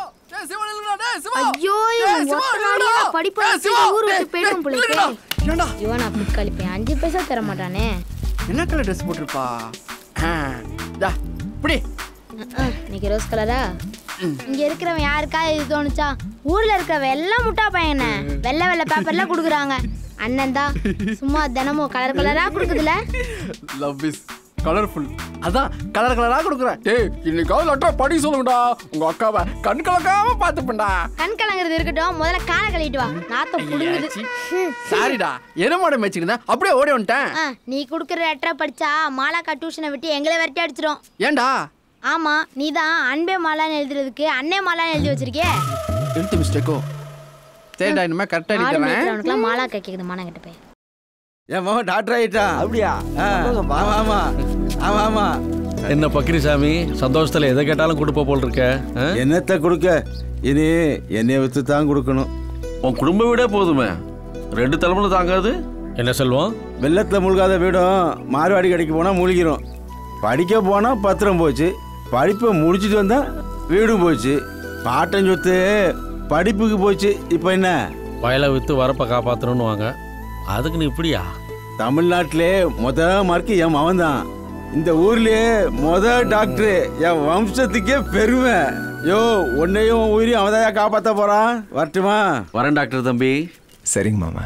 ஐயோ படிப்பு ஊர் விட்டு போயிடும் பிள்ளைக்கு. இவன் அப்படி கழிப்பேன், அஞ்சு பைசா தர மாட்டானே. என்ன கலர் ட்ரெஸ் போட்டிருப்பா? இன்னைக்கு ரோஸ் கலரா? இங்க இருக்கிறவன் யாருக்கா இது தோணுச்சா? ஊர்ல இருக்கிறவன் எல்லாம் முட்டா பையன வெள்ளை வெள்ளை பேப்பர்ல குடுக்குறாங்க. அண்ணன் தான் சும்மா தினமும் கலர் கலரா குடுக்குதுல. Love is colourful. அதான் கலர் கலரா கொடுக்குறேன். டேய் இன்னைக்கு லெட்டர் படி சொல்லுங்கடா. உங்க அக்காவை கண் கலக்காம பாத்துப்பேன்டா. கண் கலங்கிறது இருக்கட்டும், முதல்ல காலை கழிட்டு வா. நாத்தம் புடுங்குது. சாரிடா, என்ன மாடம் வச்சுக்கிருந்தா அப்படியே ஓடி வந்துட்டேன். நீ குடுக்குற லெட்டரை படிச்சா மாலாக்கா டியூஷனை விட்டு எங்களை விரட்டி அடிச்சிடும். ஏண்டா? ஆமா, நீ தான் அன்பே மாலான்னு எழுதுறதுக்கு அண்ணே மாலான்னு எழுதி வச்சிருக்கே. எழுத்து மிஸ்டேக்கோ? சரிடா, இனிமே கரெக்டா எழுதுறேன். உனக்குலாம் மாலாக்கா கேக்குது, மானம் கிட்ட போய். என் மகன் டாக்டர் ஆயிட்டான். அப்படியா? ஆமா ஆமா ஆமா ஆமா. என்ன பக்கிரிசாமி, சந்தோஷத்துல எதை கேட்டாலும் கொடுப்ப போல் இருக்க. என்னத்தை கொடுக்க? இனி என்னைய வித்து தான் கொடுக்கணும். உன் குடும்ப வீடே போதுமே, ரெண்டு தலைமுறை தாங்காது. என்ன செல்வம்? வெள்ளத்தில் மூழ்காத வீடும் மார்வாடி கடைக்கு போனால் மூழ்கிரும். படிக்க போனால் பத்திரம் போச்சு, படிப்பை முடிச்சுட்டு வந்தால் வீடும் போச்சு. பாட்டன் சொத்து படிப்புக்கு போச்சு. இப்போ என்ன? வயலை விற்று வரப்பை காப்பாற்றணும்னு வாங்க, அதுக்கு நீ இப்படியா? தமிழ்நாட்டிலே முத மார்க்கு என் மகன் தான். இந்த ஊர்லயே முத டாக்டர், என் வம்சத்துக்கே பெருமை. யோ, உன்னையும் உயிரையும் அவன் காப்பாற்ற போறான். வரட்டுமா? வரேன் டாக்டர் தம்பி. சரிங்க மாமா.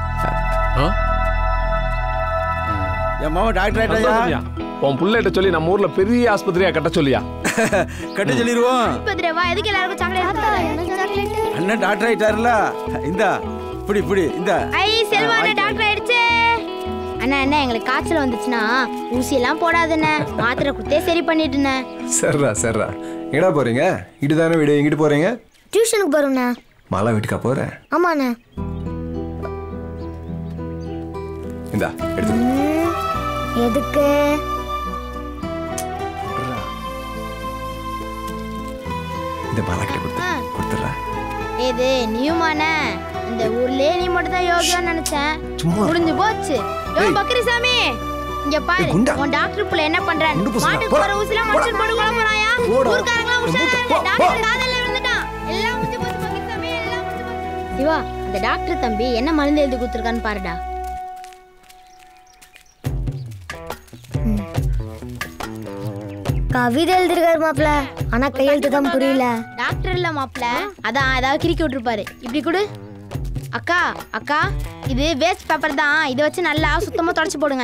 என் மாமா டாக்டர் ஆயிட்டாயா? உன் புள்ளைகிட்ட சொல்லி நம்ம ஊர்ல பெரிய ஆஸ்பத்திரியா கட்ட சொல்லியா? கட்ட சொல்லிடுவோம். எதுக்கு எல்லாருக்கும் சாக்லேட்? அண்ணன் டாக்டர் ஆயிட்டாருல, இந்தா இப்படி இப்படி இந்த. ஐ செல்வானே டாக்டர் ஆயிடுச்சு. அண்ணா அண்ணா, எங்களுக்கு காய்ச்சல் வந்துச்சுன்னா ஊசி எல்லாம் போடாதுண்ணே, மாத்திரை கொடுத்தே சரி பண்ணிட்டுண்ணே. சரிடா சரிடா. எங்கடா போறீங்க? இட்டுதானே வீடு, எங்கிட்டு போறீங்க? டியூஷனுக்கு போறோம்ண்ணா. மாலா வீட்டுக்கா போறேன்? ஆமாண்ணா. இந்தா எடுத்து. எதுக்கு? இந்த மாலா கிட்ட கொடுத்து கொடுத்துறா. ஏது நீயுமாண்ணே? இந்த ஊர்லயே நீ மட்டும் தான் யோகியான்னு நினைச்சேன். முடிஞ்சு போச்சு. யோ பக்ரிசாமி, இங்க பாரு, உன் டாக்டர் புள்ள என்ன பண்றான்? மாட்டுக்கு போற ஊசிலாம் மனுஷன் போட்டு கொலை போறாயா? ஊர்க்காரங்களா உஷாரா, டாக்டர் காதல்ல விழுந்துட்டான். எல்லாம் முடிஞ்சு போச்சு பக்ரிசாமி, எல்லாம் முடிஞ்சு போச்சு. சிவா, அந்த டாக்டர் தம்பி என்ன மருந்து எழுதி கொடுத்துருக்கான்னு பாருடா. கவிதை எழுதிருக்காரு மாப்ள, ஆனா கையெழுத்து தான் புரியல. டாக்டர் இல்ல மாப்ள, அதான் ஏதாவது கிறுக்கி விட்டுருப்பாரு. இப்படி கொடு. அக்கா அக்கா, இது வேஸ்ட் பேப்பர் தான், இதை வச்சு நல்லா சுத்தமா தொடச்சு போடுங்க.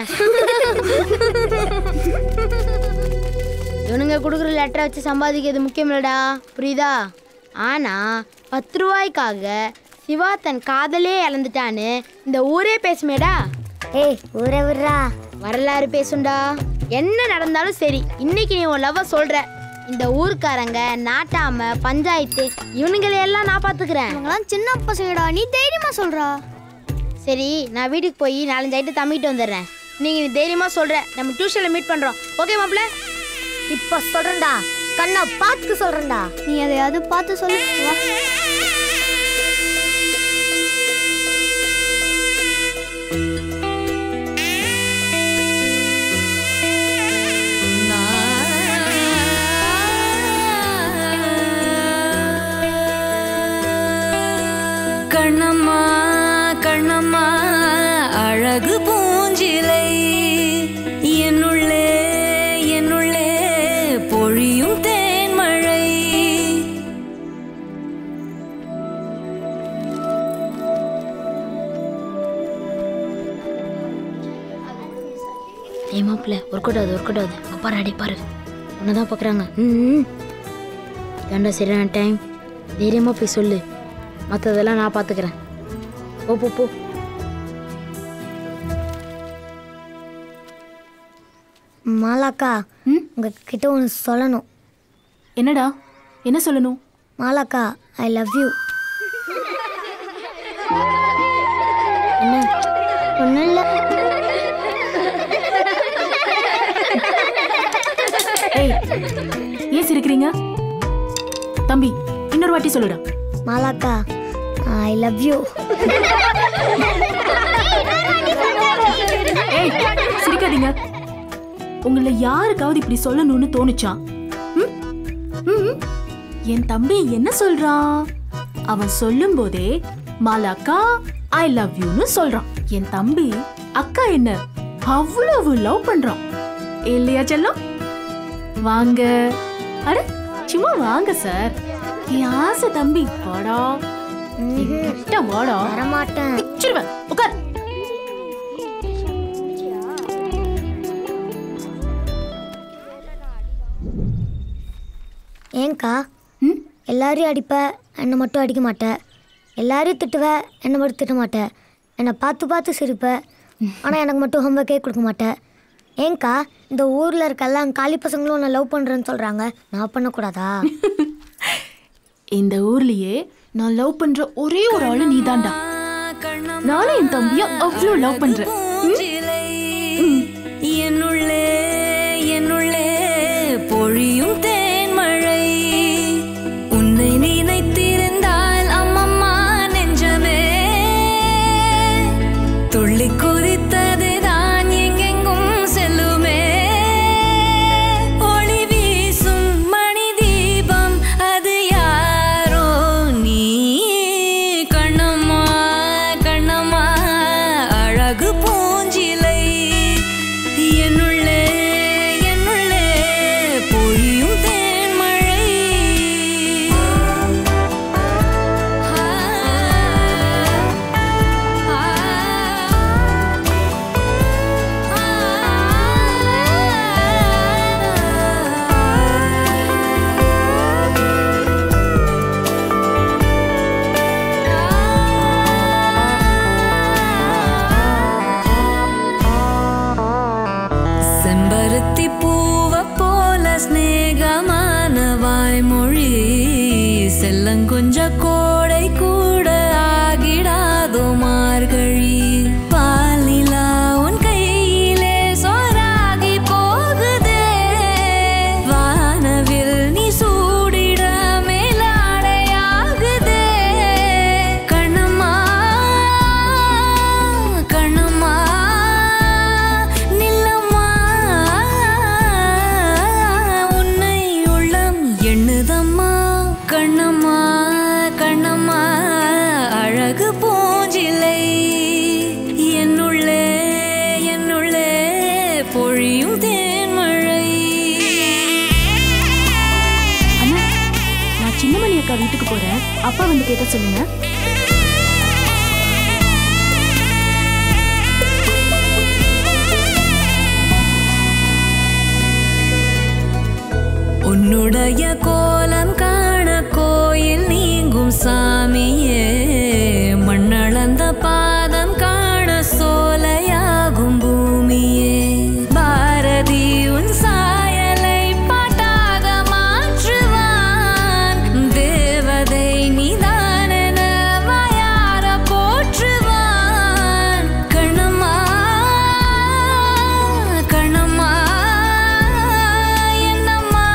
இவனுங்க கொடுக்குற லெட்டரை வச்சு சம்பாதிக்கிறது முக்கியம் இல்லடா, புரியுதா? ஆனா பத்து ரூபாய்க்காக சிவா தன் காதலே இழந்துட்டான்னு இந்த ஊரே பேசுமேடா. ஏய் ஊரே விடுறா, வரலாறு பேசுண்டா. என்ன நடந்தாலும் சரி, இன்னைக்கு நீ உன் லவ்வ சொல்ற. இந்த ஊர்க்காரங்க, நாட்டாம, பஞ்சாயத்து இவனுங்களையெல்லாம் நான் பாத்துக்கிறேன். இவங்களாம் சின்ன பசங்கடா, நீ தைரியமா சொல்றா. சரி, நான் வீட்டுக்கு போய் நாலஞ்சு ஐட்டு தம்பிட்டு வந்துடுறேன். நீங்க நீ தைரியமா சொல்ற, நம்ம டியூஷன்ல மீட் பண்றோம். ஓகே மாப்ள? இப்ப சொல்றேன்டா, கண்ணா பார்த்து சொல்றேன்டா. நீ எதையாவது பார்த்து சொல்லு. கண்ணம்மா கண்ணம்மா அழகு பூஞ்சிலை, என்னுள்ளே என்னுள்ளே பொழியும் தேன்மழை. ஏ மாப்பிள்ள, ஒர்க்கோட்டாது ஒர்க்கோட்டாது அப்பாரு அடி பாரு, உன்னதான் பார்க்குறாங்க. ம் ஏண்டா சரியான டைம், தைரியமாக போய் சொல்லு, மற்றதெல்லாம் நான் பார்த்துக்கிறேன். போ போ போ. மாலாக்கா, உங்ககிட்ட ஒன்று சொல்லணும். என்னடா? என்ன சொல்லணும்? மாலாக்கா, ஐ லவ் யூ. என்ன? ஒன்றும் இல்லை. ஏன் சிரிக்கிறீங்க? தம்பி, இன்னொரு வாட்டி சொல்லுடா. மாலாக்கா, ஐ லவ் யூ. ஏய், சிரிக்காதீங்க. உங்களை யாருக்காவது இப்படி சொல்லணும்னு தோணுச்சா? ம்? ம்? என் தம்பி என்ன சொல்றான்? அவன் சொல்லும் போதே மாலாக்கா ஐ லவ் யூன்னு சொல்றான். என் தம்பி அக்கா என்ன அவ்வளவு லவ் பண்றான் இல்லையா செல்லம்? வாங்க. அட சும்மா வாங்க சார். என் ஆசை தம்பி வாடா. கிட்ட வாடா. வரமாட்டேன். பிச்சிருவேன். உட்கார். ஏங்கா எல்லாரையும் அடிப்ப, என்னை மட்டும் அடிக்க மாட்டேன். எல்லாரையும் திட்டுவ, என்னை மட்டும் திட்ட மாட்டேன். என்னை பார்த்து பார்த்து சிரிப்ப, ஆனால் எனக்கு மட்டும் ஹோம்ஒர்க்கே கொடுக்க மாட்டேன். ஏங்கா இந்த ஊரில் இருக்க எல்லாம் காலி பசங்களும் உன்னை லவ் பண்ணுறேன்னு சொல்கிறாங்க, நான் பண்ணக்கூடாதா? இந்த ஊர்லயே நான் லவ் பண்ற ஒரே ஒரு ஆளு நீதான்டா. நானும் என் தம்பிய அவ்வளோ லவ் பண்றேன். என்னுள்ளே என்னுள்ளே பொழியும் தேன்மழை உன்னை நினைத்திருந்தால் அம்மம்மா நெஞ்சமே துள்ளி குதித்தது தான் எங்கெங்கும் செல்லுமே ஒளி வீசும் மணி தீபம் அது யாரோ நீ கண்ணம்மா கண்ணம்மா அழகு பூஞ்சிலை என்னுள்ளே என்னுள்ளே பொழியும் தேன்மழை செம்பருத்தி பூவ போல ஸ்நேகமான வாய்மொழி செல்லங்கொஞ்ச கோடை கூட ஆகிடாதோ மார்கழி பாலிலா உன் கையிலே சோறாகி போகுதே வானவில் நீ சூடிட மேலாடையாகுதே கண்ணம்மா கண்ணம்மா நில்லம்மா உன்னை உள்ளம் எண்ணுதம்மா கண்ணம்மா கண்ணம்மா அழகு பூஞ்சிலை என்னுள்ளே என்னுள்ளே பொழியும் தேன்மழை. அண்ணா, நான் சின்னமணி அக்கா வீட்டுக்கு போறேன். அப்பா வந்து கேட்ட சொல்லுங்க. உன்னுடைய கோலம் காண கோயில் நீங்கும் சாமியே மண்ணளந்த பாதம் காண சோலையாகும் பூமியே பாரதி உன் சாயலை பாட்டாக மாற்றுவான் தேவதை நீதானென வாயார போற்றுவான் கண்ணம்மா கண்ணம்மா என்னம்மா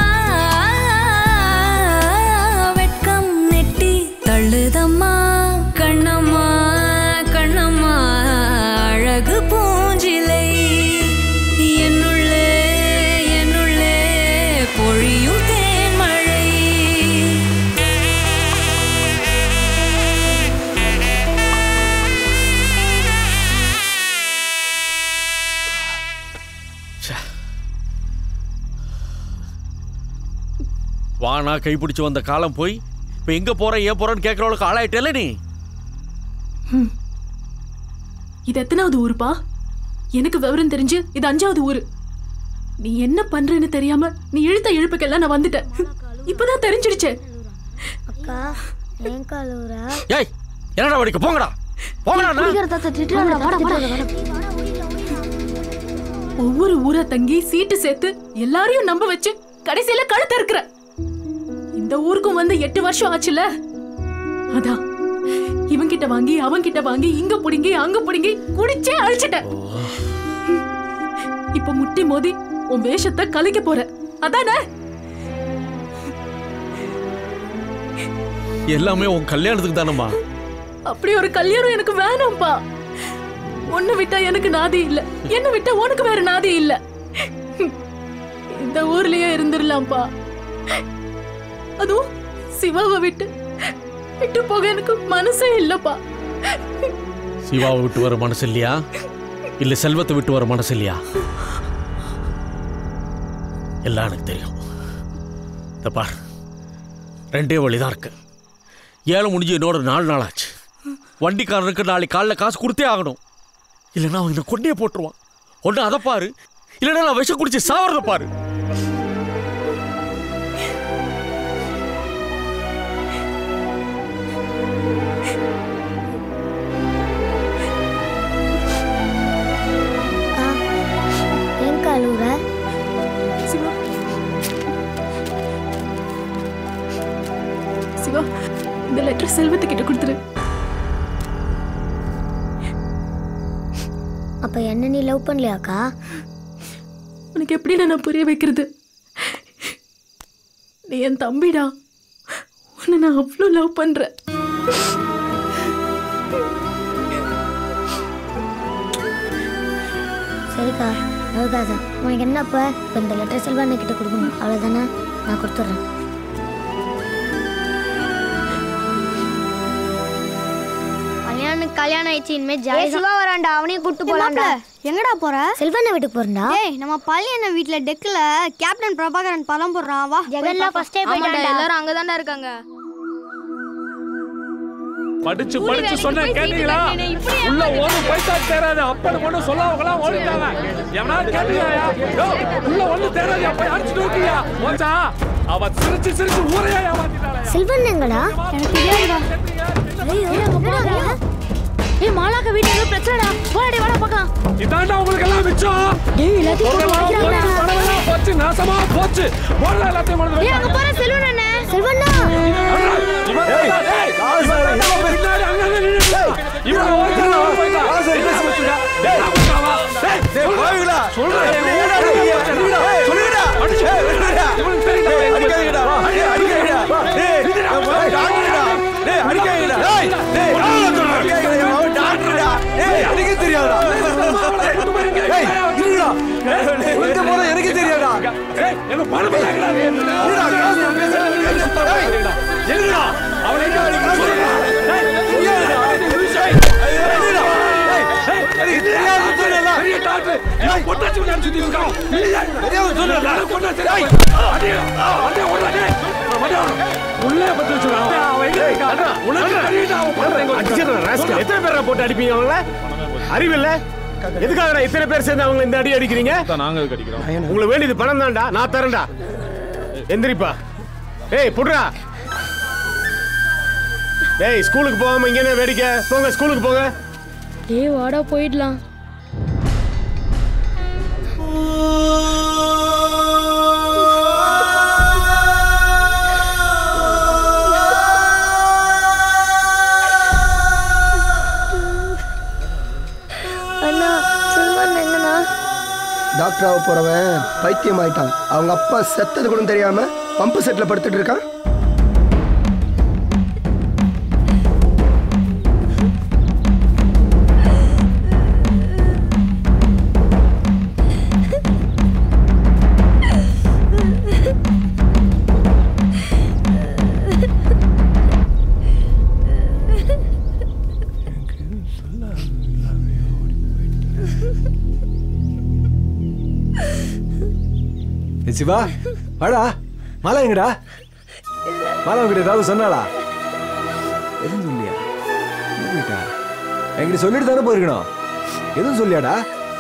வெட்கம் நெட்டி தள்ளுதம்மா கண்ணம்மா கண்ணம்மா அழகு பூஞ்சிலை என்னுள்ளே என்னுள்ளே பொழியும் தேன்மழை. வானா கைப்பிடிச்சு வந்த காலம் போய் இப்போ எங்க போற ஏன் போறன்னு கேட்கறவளுக்கு ஆளாயிட்டல நீ. ம். இது எத்தனாவது ஊருப்பா? எனக்கு விவரம் தெரிஞ்சு இது அஞ்சாவது ஊரு. நீ என்ன பண்றேன்னு தெரியாம நீ இழுத்த இழுப்புக்கெல்லாம் நான் வந்துட்டேன். இப்பதான் தெரிஞ்சிடுச்சே. அக்கா ஏன் காலூரா? ஏய் என்னடா வடிக்க போங்கடா போங்கடா. ஒவ்வொரு ஊரா தங்கி சீட்டு சேர்த்து எல்லாரையும் நம்ப வச்சு கடைசியில கழுத்த இருக்கிற. இந்த ஊருக்கும் வந்து எட்டு வருஷம் ஆச்சுல. அதான் இவங்கிட்ட வாங்கி அவங்கிட்ட வாங்கி இங்க புடிங்கி அங்க புடிங்கி குடிச்சே அழிச்சிட்ட. இப்ப முட்டி மோதி உன் வேஷத்தை கலைக்க போற அதானே? எல்லாமே உன் கல்யாணத்துக்கு தானம்மா. அப்படி ஒரு கல்யாணம் எனக்கு வேணாம்பா. உன்னை விட்டா எனக்கு நாதி இல்ல, என்ன விட்டா உனக்கு வேற நாதி இல்ல. இந்த ஊர்லயே இருந்துடலாம்ப்பா. அதுவும் சிவாவை விட்டு விட்டு போக எனக்கு மனசே இல்லப்பா. சிவாவை விட்டு வர மனசு இல்லையா இல்ல செல்வத்தை விட்டு வர மனசு இல்லையா? எல்லாம் எனக்கு தெரியும். தப்பா ரெண்டே வழிதான் இருக்கு. ஏழை முடிஞ்சு என்னோட நாலு நாள் ஆச்சு. வண்டிக்காரனுக்கு நாளைக்கு காலைல காசு கொடுத்தே ஆகணும். இல்லைன்னா அவன் என்ன கொண்டே போட்டுருவான். ஒன்று அதை பாரு, இல்லைன்னா நான் விஷம் குடிச்சு சாவறத பாரு. சிவா சிவா இந்த லெட்டர் செல்வத்துக்கிட்ட கொடுத்துரு. அப்ப என்ன நீ லவ் பண்ணலையாக்கா? உனக்கு எப்படி நான் புரிய வைக்கிறது? நீ என் தம்பிடா. உன்னை நான் அவ்வளோ லவ் பண்றேன். சரிக்கா அழுகாத. உனக்கு என்னப்ப இப்போ இந்த லெட்டர் செல்வா கிட்ட கொடுக்கணும் அவ்வளோதானே? நான் கொடுத்துட்றேன். கல்யாணம் கல்யாணம் ஆயிடுச்சு. இனிமே ஜாலி சிவா வரான்டா. அவனையும் கூட்டு போலாம்டா. எங்கடா போற? செல்வண்ண வீட்டுக்கு போறேன்டா. டேய் நம்ம பள்ளியண்ண வீட்ல டெக்ல கேப்டன் பிரபாகரன் படம் போடுறான். வா. ஜெகன்லாம் ஃபர்ஸ்டே போயிட்டான்டா. எல்லாரும் அங்க தான்டா இருக்காங்க. படிச்சு படிச்சு சொன்ன கேட்டீங்களா? உள்ள ஒரு பைசா தேராது. அப்பட மட்டும் சொல்லாமங்களா ஓடிட்டாங்க. எவனா கேட்டீங்களா? உள்ள ஒண்ணு தேராது. அப்ப அடிச்சிட்டு இருக்கீங்க. மோச்சா அவ சிரிச்சு சிரிச்சு ஊரையா ஏமாத்திட்டாளே. செல்வன் எங்கடா? எனக்கு தெரியாதுடா. ஐயோ அங்க போறாங்க. ஏய் மாலாக்க வீட்ல ஏதோ பிரச்சனைடா. போடா வாடா பார்க்கலாம். இதாண்டா உங்களுக்கு எல்லாம் மிச்சம். ஏய் எல்லாத்தையும் போடுறாங்க. பணமெல்லாம் போச்சு, நாசமா போச்சு. போடா எல்லாத்தையும் மறந்து. ஏய் அங்க போற செல்வன் அண்ணே. செல்வண்ணா ஏய் ஏய் காசு பின்னாடி அங்க நின்னு இவன் ஓடுறா போய்டா. காசு பேசுடா. டேய் டேய் டேய் போய்டா. சொல்றா சொல்லுடா. சொல்லுடா. அடிச்சு விடுடா. இவன் தெரியுடா. அடிக்கடா. அடிக்கடா. டேய் போய் டாக்டர்டா. டேய் அடிக்கடா. டேய் டேய் அடிக்கடா. அவன் டாக்டர்டா. டேய் அடிக்க தெரியாதா? டேய் இருடா. எங்க போற எனக்கு தெரியாதா? டேய் என்ன பணம் பண்ணாங்கடா. இருடா காசு பேசுடா. டேய் என்னடா அவன் எங்க அடிக்க சொல்றா. டேய் என்னடா டேய் என்னடா டேய் எனக்கு தெரியாத சொல்லல. பெரிய டாக்டர் இவன் பொட்டாச்சு விளையாட சுத்தி இருக்கான். தெரியாத சொல்லல. பொட்டாச்சு டேய் அடி அடி ஓடுடா. டேய் மடா உள்ளே பத்து வச்சுடா. அவன் எங்க இருக்கான்? உனக்கு தெரியுதா அவன் பண்றேங்க. அடிச்சற ராஸ்கல். எத்தனை பேரை போட்டு அடிப்பீங்க அவங்கள? அறிவு இல்ல? எதுக்காக இத்தனை பேர் சேர்ந்து அவங்க இந்த அடி அடிக்கிறீங்க? நாங்க எதுக்கு அடிக்கிறோம்? உங்களுக்கு வேண்டியது பணம் தான்டா. நான் தரேன்டா. எந்திரிப்பா. ஏய் புடுறா. ஏய் ஸ்கூலுக்கு போகாம இங்க என்ன வேடிக்கை? போங்க ஸ்கூலுக்கு போங்க. ஏய் வாடா போயிடலாம். அண்ணா செல்வன் எங்கண்ணா? டாக்டர் ஆக போறவன் பைத்தியம் ஆயிட்டான். அவங்க அப்பா செத்தது கூட தெரியாம பம்பு செட்ல படுத்துட்டு இருக்கான். சிவா வாடா. மாலா எங்கடா? மாலா உங்ககிட்ட ஏதாவது சொன்னாளா? எதுவும் சொல்லியா? போயிட்டா? என்கிட்ட சொல்லிட்டு தானே போயிருக்கணும். எதுவும் சொல்லியாடா?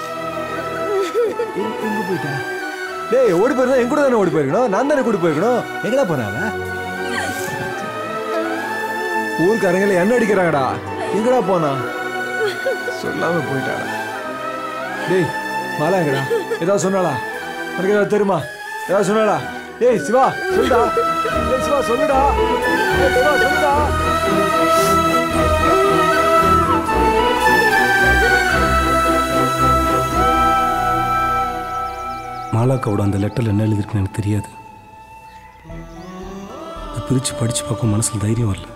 எங்க போயிட்டா? டேய் ஓடி போயிருந்தா என் கூட தானே ஓடி போயிருக்கணும். நான் தானே கூட்டி போயிருக்கணும். எங்கடா போனாவ? ஊருக்காரங்கள என்ன அடிக்கிறாங்கடா. எங்கடா போனா? சொல்லாம போயிட்டாடா. டேய் மாலா எங்கடா? ஏதாவது சொன்னாளா? உனக்கு ஏதாவது தெரியுமா? ஏதாவது சொன்னாடா? ஏய் சிவா சொல்லுடா. ஏய் சிவா சொல்லுடா. ஏய் சிவா சொல்லுடா. மாலாக்காவோட அந்த லெட்டரில் என்ன எழுதிருக்குன்னு எனக்கு தெரியாது. அதை பிரித்து படித்து பார்க்க மனசில் தைரியம் வரல.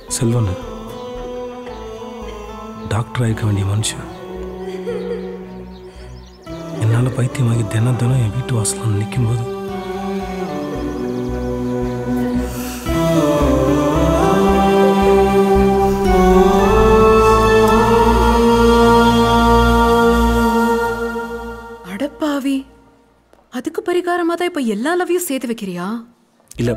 செல்வன் டாக்டர் ஆயிருக்க வேண்டிய மனுஷன் என்னால் பைத்தியமாகி தினம் தினம் என் வீட்டு வாசலில் நிற்கும்போது அடப்பாவி, அதுக்கு பரிகாரமா தான் இப்ப எல்லா லவ்வையும் சேர்த்து வைக்கிறியா? இல்லை,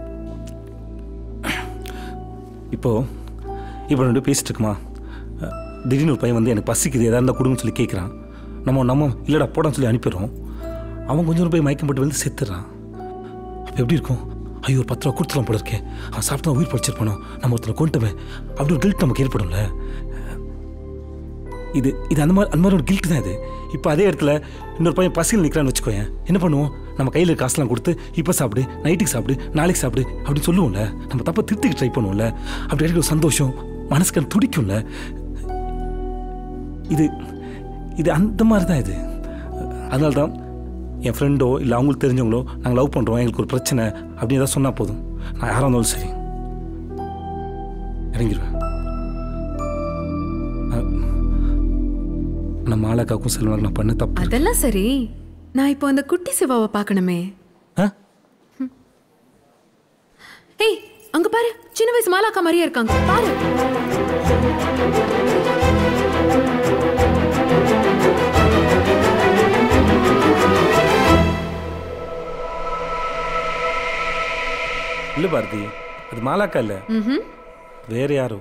இப்போ இப்போ ரெண்டு பேசிட்டு இருக்குமா, திடீர்னு ஒரு பையன் வந்து எனக்கு பசிக்குது எதாவது இருந்தால் கொடுங்கன்னு சொல்லி கேட்குறான். நம்ம நம்ம இல்லைடா போடான்னு சொல்லி அனுப்பிடுறோம். அவன் கொஞ்சம் போய் மயக்கம் போட்டு வந்து செத்துடுறான். அப்போ எப்படி இருக்கும்? ஐயோ ஒரு பத்து ரூபா கொடுத்துலாம் போல இருக்கேன், அவன் சாப்பிட்டா உயிர் படிச்சிருப்பானோ, நம்ம ஒருத்தனை கொண்டுட்டோமே அப்படி ஒரு கில்ட் நமக்கு ஏற்படும்ல. இது இது அந்த மாதிரி அந்த மாதிரி ஒரு கில்ட் தான் இது. இப்போ அதே இடத்துல இன்னொரு பையன் பசியில் நிற்கிறான்னு வச்சுக்கோயேன், என்ன பண்ணுவோம்? நம்ம கையில் காசுலாம் கொடுத்து இப்போ சாப்பிடு, நைட்டுக்கு சாப்பிடு, நாளைக்கு சாப்பிடு அப்படின்னு சொல்லுவோம்ல. நம்ம தப்பை திருத்திக்கு ட்ரை பண்ணுவோம்ல. அப்படி கிடைக்கிற ஒரு சந்தோஷம் மனசுக்கு துடிக்கும்ல. இது இது அந்த மாதிரி தான் இது. அதனால தான் என் ஃப்ரெண்டோ இல்லை அவங்களுக்கு தெரிஞ்சவங்களோ நாங்கள் லவ் பண்ணுறோம், எங்களுக்கு ஒரு பிரச்சனை அப்படின்னு ஏதாவது சொன்னால் போதும், நான் யாராக இருந்தாலும் சரி இறங்கிடுவேன். நம்ம மாலாக்காவுக்கும் செல்வனுக்கு நான் பண்ண தப்பு. அதெல்லாம் சரி, நான் இப்போ அந்த குட்டி சிவாவை பார்க்கணுமே. ஏய், அங்க பாரு, சின்ன வயசு மாலாக்கா மாதிரியே இருக்காங்க பாரு. இல்லை பாரதி, அது மாலாக்கா இல்லை, வேற யாரோ.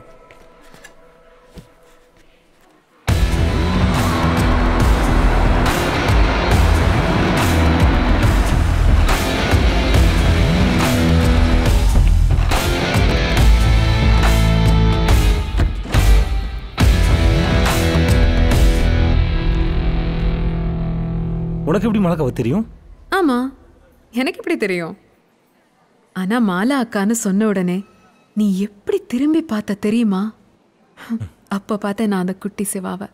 உனக்கு எப்படி மாலாக்காவை தெரியும்? ஆமா, எனக்கு எப்படி தெரியும்? ஆனா மாலா அக்கான்னு சொன்ன உடனே நீ எப்படி திரும்பி பார்த்த தெரியுமா? அப்ப பார்த்தேன் நான் அந்த குட்டி சிவாவை.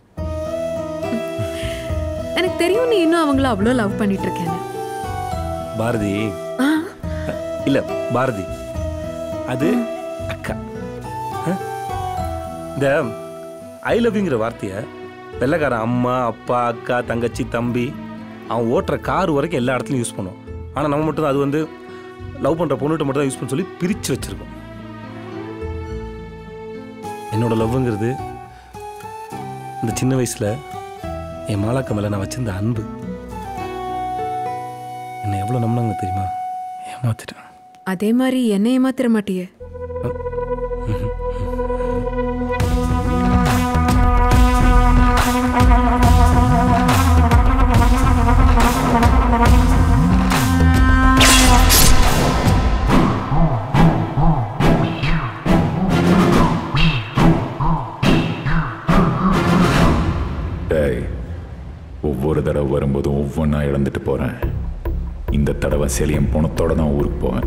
எனக்கு தெரியும் நீ இன்னும் அவங்கள அவ்வளோ லவ் பண்ணிட்டு இருக்கேன்னு. பாரதி இல்ல பாரதி, அது அக்கா. இந்த ஐ லவ்ங்கிற வார்த்தைய வெள்ளக்காரன் அம்மா அப்பா அக்கா தங்கச்சி தம்பி அவன் ஓட்டுற கார் வரைக்கும் எல்லா இடத்துலையும் யூஸ் பண்ணுவோம். ஆனால் நம்ம மட்டும் தான் அது வந்து லவ் பண்ணுற பொண்ணுகிட்ட மட்டும் தான் யூஸ் பண்ண சொல்லி பிரித்து வச்சுருக்கோம். என்னோட லவ்ங்கிறது இந்த சின்ன வயசில் என் மாலாக்கா மேலே நான் வச்சிருந்த அன்பு. என்னை எவ்வளோ நம்பினாங்க தெரியுமா? ஏமாத்திட்டேன். அதே மாதிரி என்ன ஏமாத்திர மாட்டியே? ஒவ்வொரு தடவை வரும்போதும் ஒவ்வொன்றா இழந்துட்டு போகிறேன். இந்த தடவை செலியம் பணத்தோட தான் ஊருக்கு போவேன்.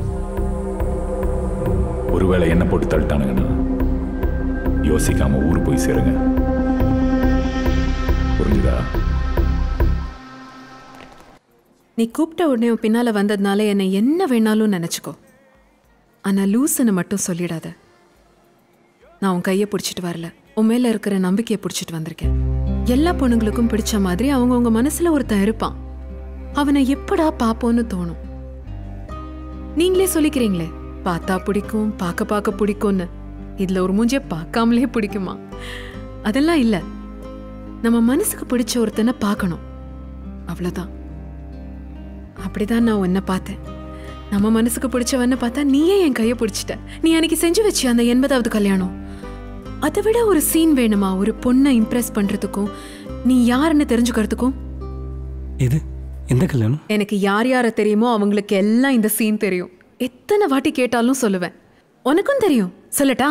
ஒருவேளை என்ன போட்டு தள்ளிட்டானுங்கன்னா யோசிக்காம ஊர் போய் சேருங்க. புரிஞ்சுதா? நீ கூப்பிட்ட உடனே உன் பின்னால வந்ததுனால என்னை என்ன வேணாலும் நினைச்சுக்கோ. ஆனா லூசுன்னு மட்டும் சொல்லிடாத. நான் உன் கையை பிடிச்சிட்டு வரல, உன் மேல இருக்கிற நம்பிக்கையை பிடிச்சிட்டு வந்திருக்கேன். எல்லா பொண்ணுங்களுக்கும் பிடிச்ச மாதிரி அவங்கவுங்க மனசுல ஒருத்தன் இருப்பான். அவனை எப்படா பாப்போன்னு தோணும். நீங்களே சொல்லிக்கிறீங்களே, பார்த்தா பிடிக்கும், பார்க்க பார்க்க பிடிக்கும்னு. இதுல ஒரு மூஞ்சிய பார்க்காமலே பிடிக்குமா? அதெல்லாம் இல்ல. நம்ம மனசுக்கு பிடிச்ச ஒருத்தனை பார்க்கணும், அவ்வளவுதான். அப்படிதான் நான் உன்னை பார்த்தேன். நம்ம மனசுக்கு பிடிச்சவன்னு பார்த்தா நீயே என் கையை பிடிச்சிட்ட. நீ அன்னைக்கு செஞ்சு வச்சு அந்த எண்பதாவது கல்யாணம், அதை விட ஒரு சீன் வேணுமா? ஒரு பொண்ணை இம்ப்ரெஸ் பண்றதுக்கும் நீ யாருன்னு தெரிஞ்சுக்கிறதுக்கும். இது எந்த கல்யாணம்? எனக்கு யார் யார தெரியுமோ அவங்களுக்கு எல்லாம் இந்த சீன் தெரியும். எத்தனை வாட்டி கேட்டாலும் சொல்லுவேன். உனக்கும் தெரியும், சொல்லட்டா?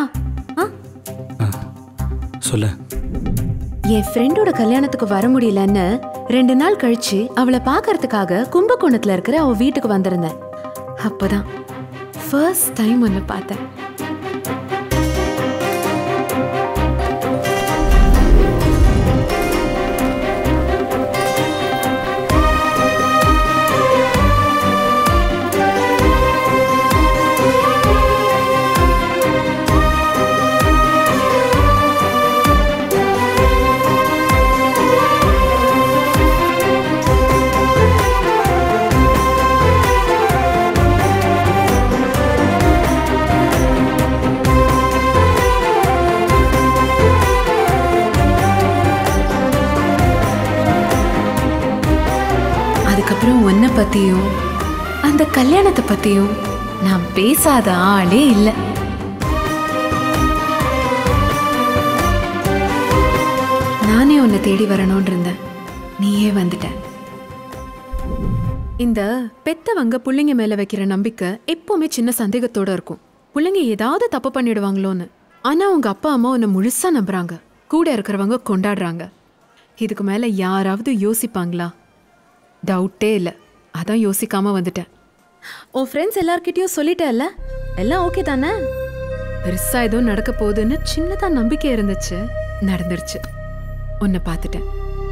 சொல்ல. என் ஃப்ரெண்டோட கல்யாணத்துக்கு வர முடியலன்னு ரெண்டு நாள் கழிச்சு அவளை பார்க்கறதுக்காக கும்பகோணத்துல இருக்கிற அவ வீட்டுக்கு வந்திருந்தேன். அப்பதான் ஃபர்ஸ்ட் டைம் ஒன்னு பார்த்தேன். இதுக்கப்புறம் உன்னை பத்தியும் அந்த கல்யாணத்தை பத்தியும் நான் பேசாத ஆளே இல்லை. நானே உன்னை தேடி வரணும்னு இருந்தேன், நீயே வந்துட்ட. இந்த பெத்தவங்க பிள்ளைங்க மேல வைக்கிற நம்பிக்கை எப்பவுமே சின்ன சந்தேகத்தோட இருக்கும். பிள்ளைங்க ஏதாவது தப்பு பண்ணிடுவாங்களோன்னு. ஆனா உங்க அப்பா அம்மா உன்னை முழுசா நம்புறாங்க, கூட இருக்கிறவங்க கொண்டாடுறாங்க. இதுக்கு மேல யாராவது யோசிப்பாங்களா? டவுட்டே இல்லை. அதான் யோசிக்காம வந்துட்டேன். உன் ஃப்ரெண்ட்ஸ் எல்லார்கிட்டயும் சொல்லிட்டேல்ல, எல்லாம் ஓகே தானே? பெருசா ஏதோ நடக்க போகுதுன்னு சின்னதா நம்பிக்கை இருந்துச்சு, நடந்துருச்சு. உன்னை பார்த்துட்டேன்.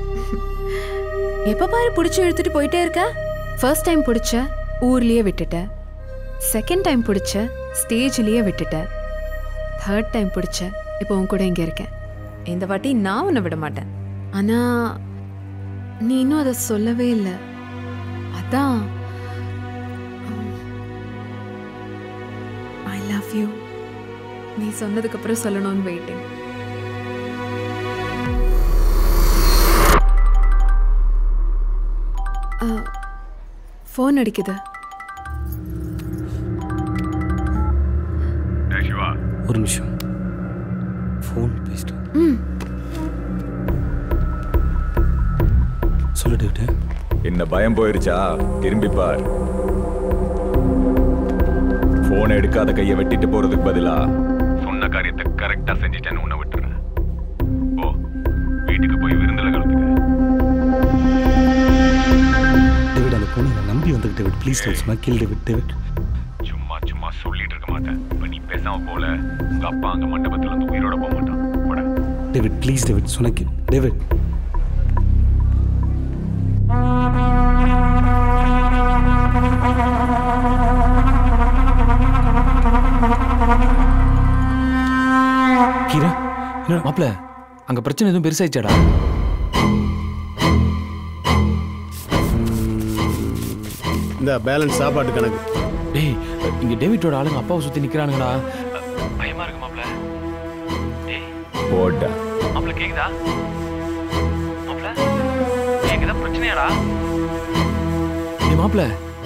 எப்ப பாரு பிடிச்சி இழுத்துட்டு போயிட்டே இருக்க. ஃபர்ஸ்ட் டைம் பிடிச்ச ஊர்லயே விட்டுட்ட, செகண்ட் டைம் பிடிச்ச ஸ்டேஜ்லயே விட்டுட்ட, தேர்ட் டைம் பிடிச்ச இப்போ உன் கூட இங்க இருக்கேன். இந்த வாட்டி நான் உன்னை விட மாட்டேன். ஆனா நீ இன்னும் அதை சொல்லவே இல்லை. அதான் ஐ லவ் யூ நீ சொன்னதுக்கு அப்புறம் சொல்லணும்னு வெயிட்டிங். ஃபோன் அடிக்குது. ஒரு நிமிஷம் ஃபோன் பேசிட்டு ம் சொல்லிட்டு என்ன பயம் போயிருச்சா? திரும்பி பார். போன் எடுக்காத கையை வெட்டிட்டு போறதுக்கு பதிலா சொன்ன காரியத்தை கரெக்டா செஞ்சுட்டேன்னு உன்னை விட்டுறேன். ஓ வீட்டுக்கு போய் விருந்துல கலந்துக்க. டேவிட், அந்த பொண்ணு நான் நம்பி வந்துக்கிட்டு டேவிட், ப்ளீஸ் டேவிட், சொன்னா கில் டேவிட். டேவிட் சும்மா சும்மா சொல்லிட்டு இருக்க மாட்டேன். இப்ப நீ பேசாம போல உங்க அப்பா அங்க மண்டபத்துல இருந்து உயிரோட போக மாட்டான். போட டேவிட், ப்ளீஸ் டேவிட், சொன்னா கில் டேவிட். கீரா என்ன மாப்ள, அங்க பிரச்சனை எதுவும் பெருசாயிச்சாடா? இந்த பேலன்ஸ் சாப்பாட்டு கணக்கு. டேய், இங்க டேவிட்டோட ஆளுங்க அப்பாவை சுத்தி நிக்கிறானுங்கடா. பயமா இருக்கு மாப்ள. டேய் போடா. மாப்ள கேக்குதா? மாப்ள கேக்குதா? பிரச்சனையாடா? டேய் மாப்ள,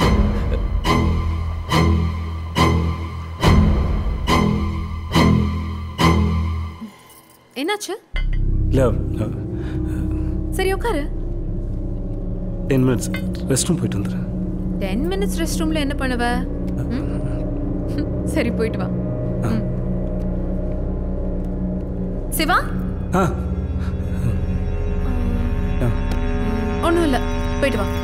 என்னாச்சு? இல்ல சரி உட்காரு. டென் மினிட்ஸ் ரெஸ்ட் ரூம் போயிட்டு வந்துடுறேன். டென் மினிட்ஸ் ரெஸ்ட் ரூம்ல என்ன பண்ணுவ? சரி போயிட்டு வா. சிவா? ஆ ஒன்றும் இல்லை, போயிட்டு வா.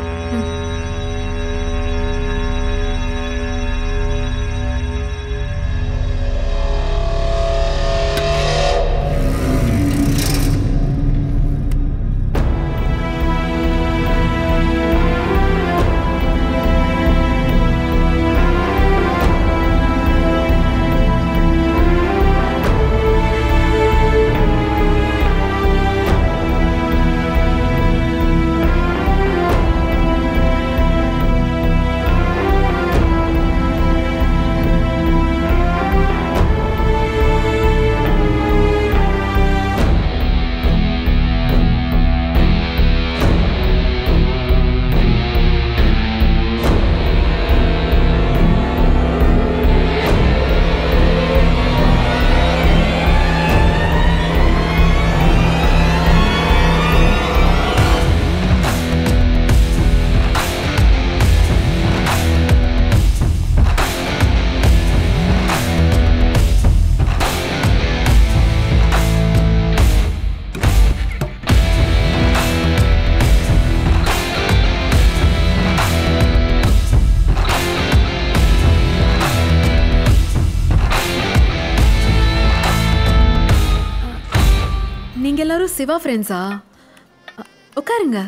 நீங்க எல்லாரும் சிவா ஃப்ரெண்ட்ஸா? உட்காருங்க.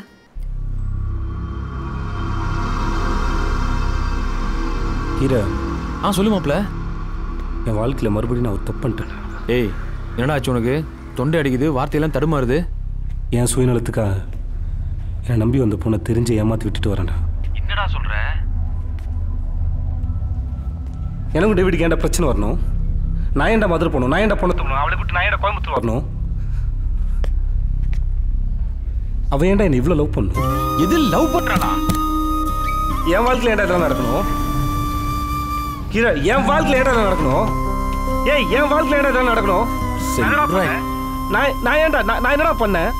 ஹீரா. ஆ சொல்லு மாப்ள. என் வாழ்க்கையில் மறுபடியும் நான் ஒரு தப்பு பண்ணிட்டேன். ஏய் என்னடா ஆச்சு உனக்கு? தொண்டை அடிக்குது, வார்த்தையெல்லாம் தடுமாறுது. என் சுயநலத்துக்காக என்னை நம்பி வந்த பொண்ணை தெரிஞ்சு ஏமாற்றி விட்டுட்டு வரேன்டா. என்னடா சொல்ற? எனக்கும் டேவிட் ஏன்டா பிரச்சனை வரணும்? நான் ஏன்டா மதுரை போகணும்? நான் ஏன்டா பொண்ணை தரணும்? அவளை விட்டு நான் ஏன்டா கோயம்புத்தூர் வரணும்? அவன் ஏன்டா என்னை இவ்வளோ லவ் பண்ணும்? எது லவ் பண்றானா? என் வாழ்க்கையில் ஏன்டா இதெல்லாம் நடக்கணும்? கீரா என் வாழ்க்கையில் ஏன்டா இதெல்லாம் நடக்கணும்? ஏய் என் வாழ்க்கையில் ஏன்டா இதெல்லாம் நடக்கணும்? நான் என்னடா பண்ணேன்? நான் நான் ஏன்டா நான் நான் என்னடா பண்ணேன்?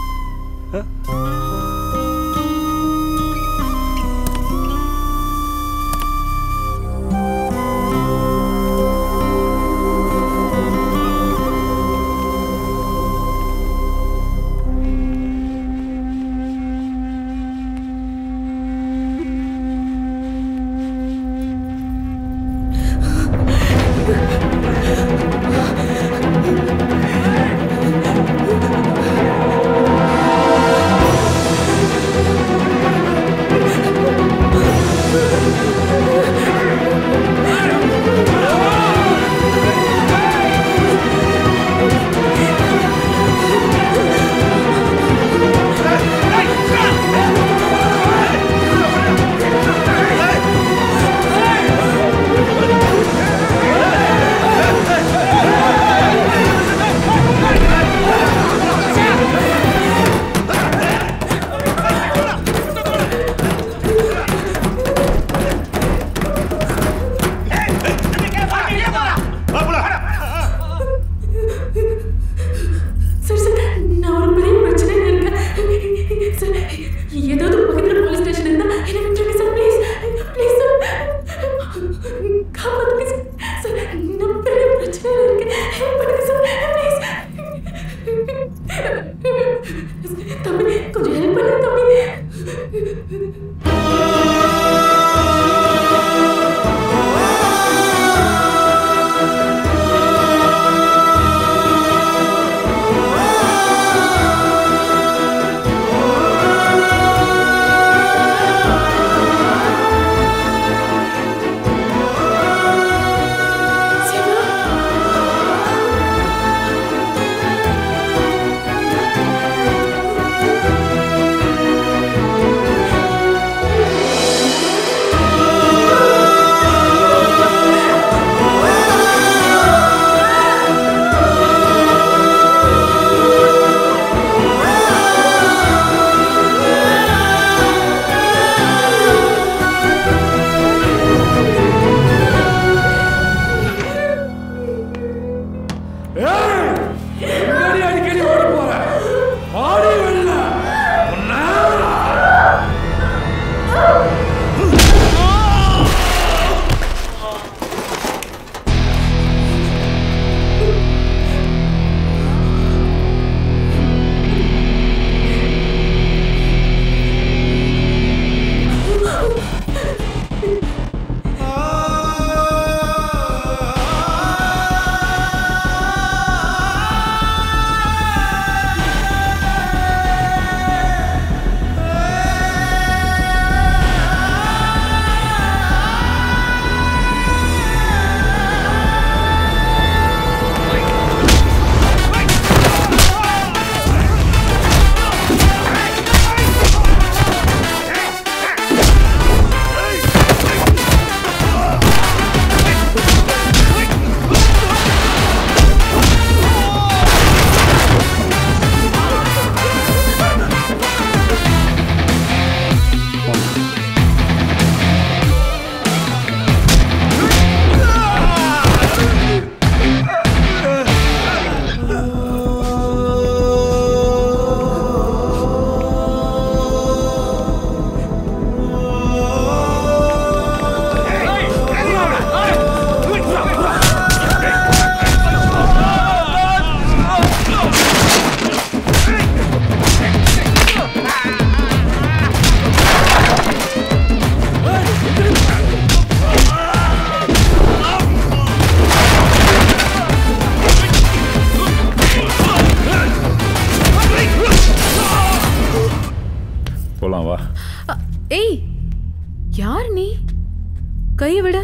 கையை விட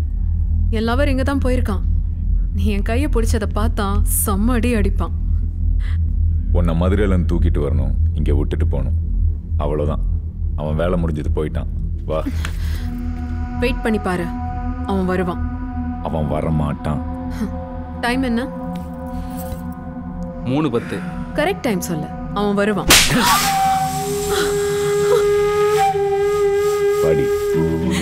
என் லவர் இங்க தான் போயிருக்கான். நீ என் கையை பிடிச்சதை பார்த்தா செம்ம அடி அடிப்பான். உன்னை மதுரையில தூக்கிட்டு வரணும், இங்கே விட்டுட்டு போகணும், அவ்வளோதான். அவன் வேலை முடிஞ்சது போயிட்டான். வா, வெயிட் பண்ணி பாரு, அவன் வருவான். அவன் வர மாட்டான். டைம் என்ன? மூணு பத்து. கரெக்ட் டைம் சொல்லு, அவன் வருவான். படி.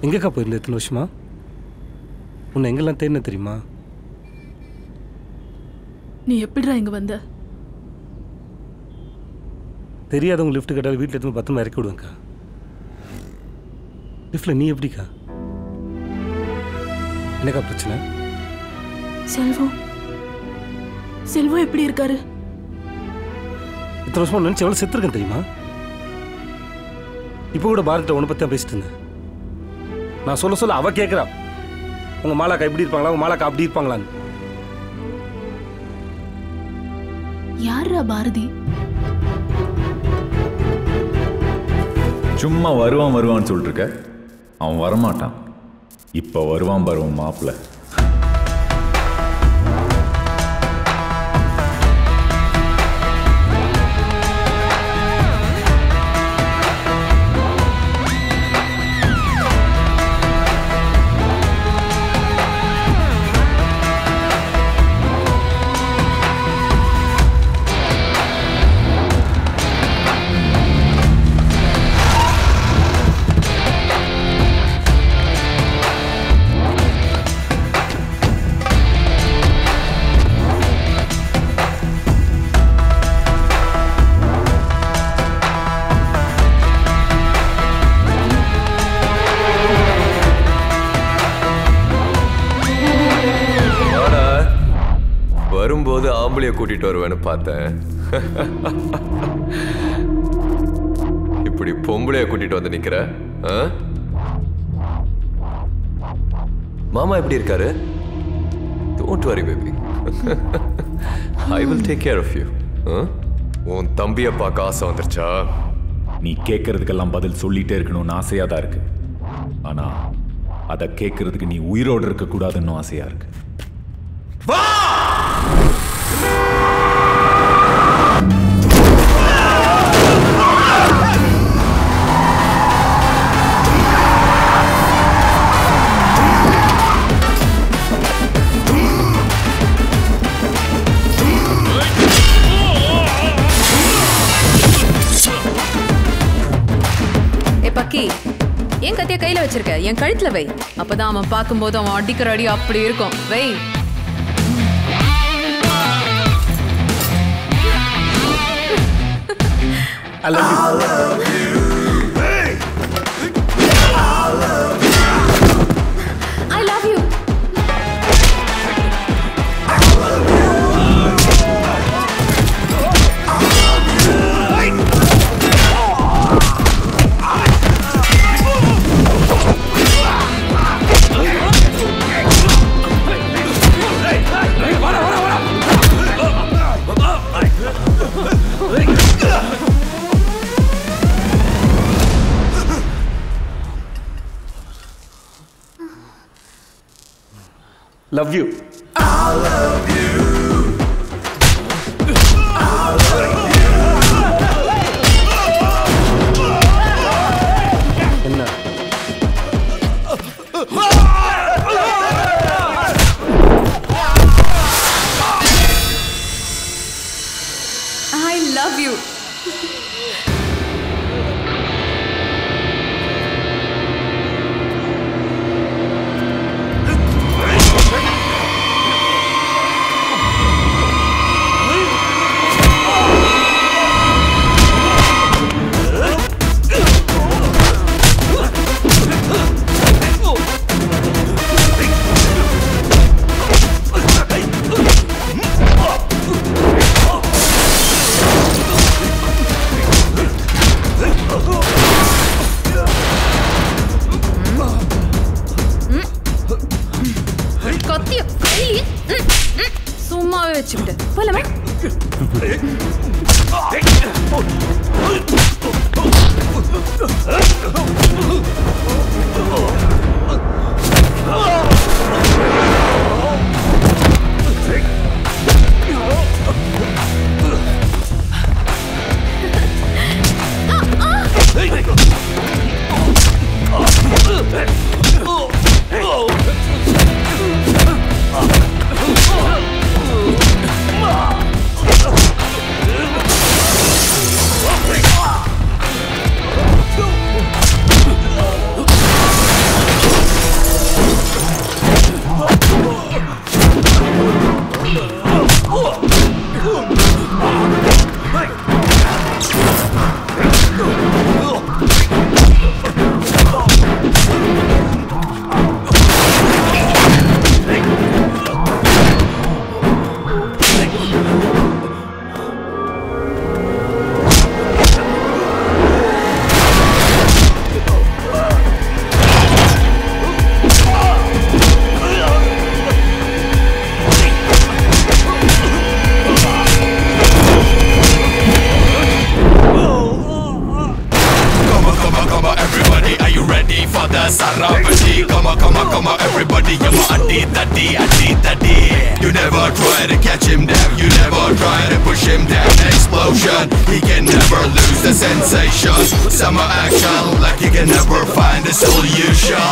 எங்கேக்கா போயிருந்த எத்தனை வருஷமா? உன்னை எங்கெல்லாம் தேடின தெரியுமா? நீ எப்படிடா இங்க வந்த? தெரியாதவங்க லிஃப்ட் கேட்டாலும் வீட்டில் எடுத்து பத்திரமா இறக்கி விடுவேங்க்கா. லிஃப்ட்ல நீ எப்படிக்கா? என்னக்கா பிரச்சனை? செல்வம் செல்வம் எப்படி இருக்காரு? இத்தனை வருஷமா நினைச்சு எவ்வளவு செத்துருக்கேன் தெரியுமா? இப்போ கூட பாரதிட்ட உன்னை பத்தி தான் பேசிட்டு இருந்தேன். நான் சொல்ல சொல்ல அவ கேட்கிறா, உங்க மாலாக்கா இப்படி இருப்பாங்களா, உங்க மாலாக்கா அப்படி இருப்பாங்களான்னு. யாரா பாரதி? சும்மா வருவான் வருவான்னு சொல்லிட்டு இருக்க. அவன் வரமாட்டான். இப்ப வருவான் பருவம் மாப்பிள்ள. வரும்போது ஆம்பளைய கூட்டிட்டு வருவேன்னு பார்த்தேன். இப்படி பொம்பளைய கூட்டிட்டு வந்து நிக்கிற. மாமா எப்படி இருக்காரு? Don't worry baby. I will take care of you. உன் தம்பியை பார்க்க ஆசை வந்துருச்சா? நீ கேட்கறதுக்கெல்லாம் பதில் சொல்லிட்டே இருக்கணும்னு ஆசையா தான் இருக்கு. ஆனா அதை கேட்கறதுக்கு நீ உயிரோடு இருக்க கூடாதுன்னு ஆசையா இருக்கு. என் கத்திய கையில வச்சிருக்க, என் கழுத்துல வை. அப்பதான் அவன் பார்க்கும்போது அவன் அடிக்கிற அடி அப்படி இருக்கும். வை. I love you. I love you. Love you. I love you. என்ன? I love you. சும்மாவே வச்சுக்கிட்டு போலாமா? try to catch him down. You never try to push him down. Explosion, he can never lose the sensation. Summer action, like he can never find a solution.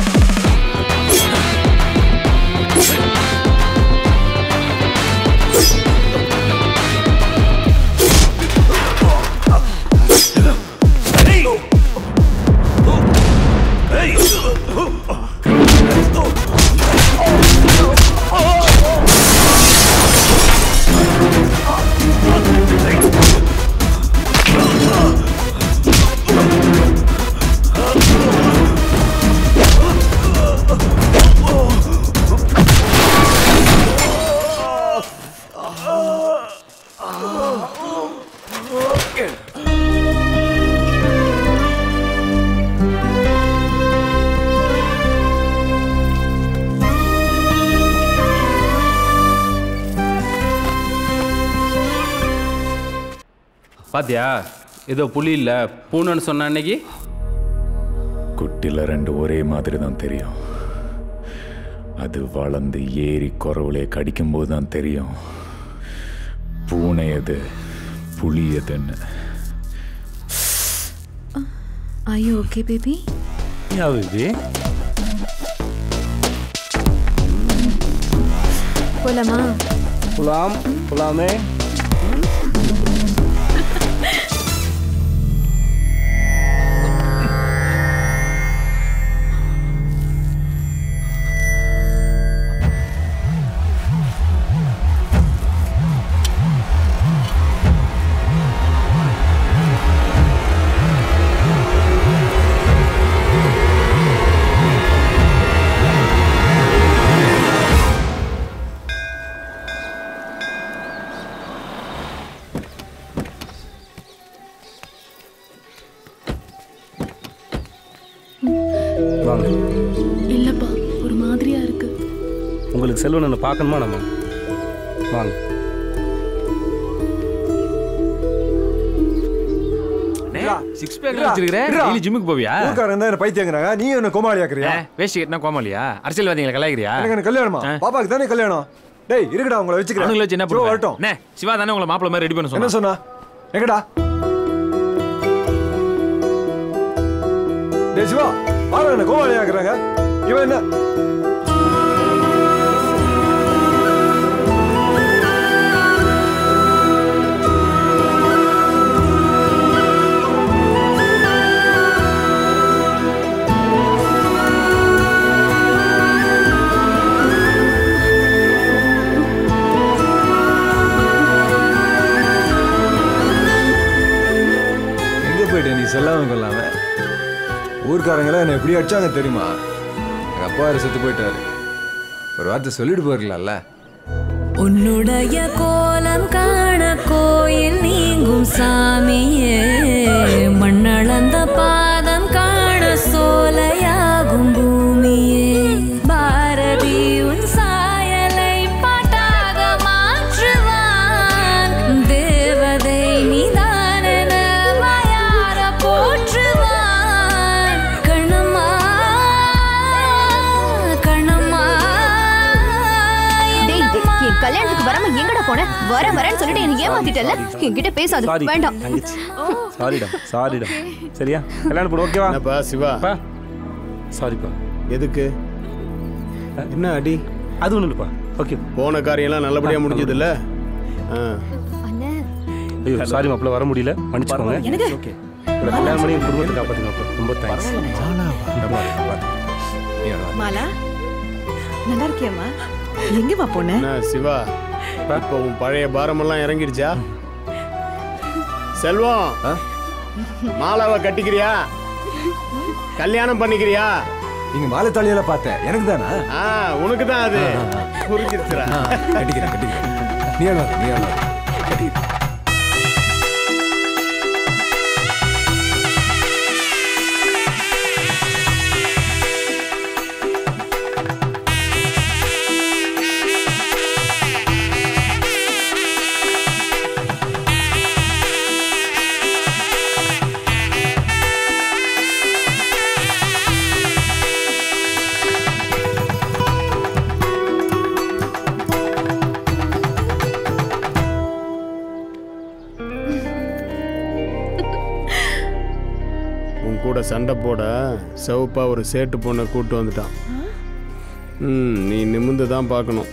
பாத்தியா ஏதோ புலி இல்லை பூனைன்னு சொன்ன அன்னைக்கு குட்டில ரெண்டு ஒரே மாதிரி தான் தெரியும். அது வளர்ந்து ஏறி குறவுலே கடிக்கும் போது தான் தெரியும் பூனை எது புலி எதுன்னு. Are you okay, baby? Yeah, baby. போலாமா? போலாம், போலாமே. இல்லப்பா, ஒரு மாதிரியா இருக்கு. உங்களுக்கு செல்வனை பார்க்கணுமா? நம்ம வாங்க. சிக்ஸ் பேக் வச்சிருக்கற டெய்லி ஜிம்முக்கு போவியா? ஊர்க்காரங்க என்ன பைத்தியங்கறாங்க, நீ என்ன கோமாளி ஆக்குறியா? வேஷ்டி கட்டினா கோமாளியா? அரசியல்வாதிகளை கலாய்க்கிறியா? எனக்கு கல்யாணமா? பாப்பாக்கு தானே கல்யாணம். டேய் இருக்குடா, உங்களை வெச்சுக்கிறேன். அவங்கள வச்சு என்ன ப்ரோ பண்ணுவ? வரட்டும். அண்ணே சிவா தானே உங்களை மாப்பிள்ளை மாதிரி ரெடி பண்ண சொன்னா. என்ன சொன்னா? எங்கடா? டேய் சிவா, பாரு என்ன கோமாளி ஆக்குறாங்க. இவன் என்ன? நீ செல்லாம கொள்ளாம ஊர்க்காரங்கள என்ன எப்படி அடிச்சாங்க தெரியுமா? எங்க அப்பா வேற செத்து போயிட்டாரு. ஒரு வார்த்தை சொல்லிட்டு போயிருக்கலாம்ல. உன்னுடைய கோலம் காண கோயில் நீங்கும் சாமியே, மண்ணளந்த பாதம் காண சோலையாகும் பூமியே, பாரதி உன் சாயலை பாட்டாக மாற்றுவான், தேவதை நீதான் கல்யாணத்துக்கு வராம எங்கடா போன? வர வரேன்னு சொல்லிட்டு என்ன ஏமாத்திட்டல. என்கிட்ட பேசாத. வேண்டாம். சாரிடா, சாரிடா. சரியா? கல்யாணம் போடு, ஓகேவா? என்னப்பா சிவா? பா. சாரிப்பா. எதுக்கு? என்ன அடி? அது ஒண்ணும் இல்லப்பா. ஓகே. போன காரியம்லாம் நல்லபடியா முடிஞ்சது இல்ல? அண்ணே. ஐயோ சாரி மாப்ள, வர முடியல. மன்னிச்சுக்கோங்க. ஓகே. உங்க கல்யாணம் பண்ணி குடும்பத்தை காப்பாத்துங்க மாப்ள. ரொம்ப தேங்க்ஸ். மாலா நல்லா இருக்கியாமா? எங்கம்மா போன? சிவா, இப்போ உன் பழைய பாரமெல்லாம் இறங்கிடுச்சா? செல்வம், மாலாவை கட்டிக்கிறியா? கல்யாணம் பண்ணிக்கிறியா? நீங்க மாலை தாலியில பார்த்தேன். எனக்கு தானா? உனக்கு தான். அது புரிஞ்சிருச்சுடா. கட்டிக்கிறேன் கட்டிக்கிறேன். நீ அழாத, நீ அழாத. கட்டிக்கிறேன். கூட சண்டை போட சிவப்பா ஒரு சேட்டு பொண்ணை கூட்டு வந்துட்டான். ம் நீ நிமிந்து தான் பார்க்கணும்.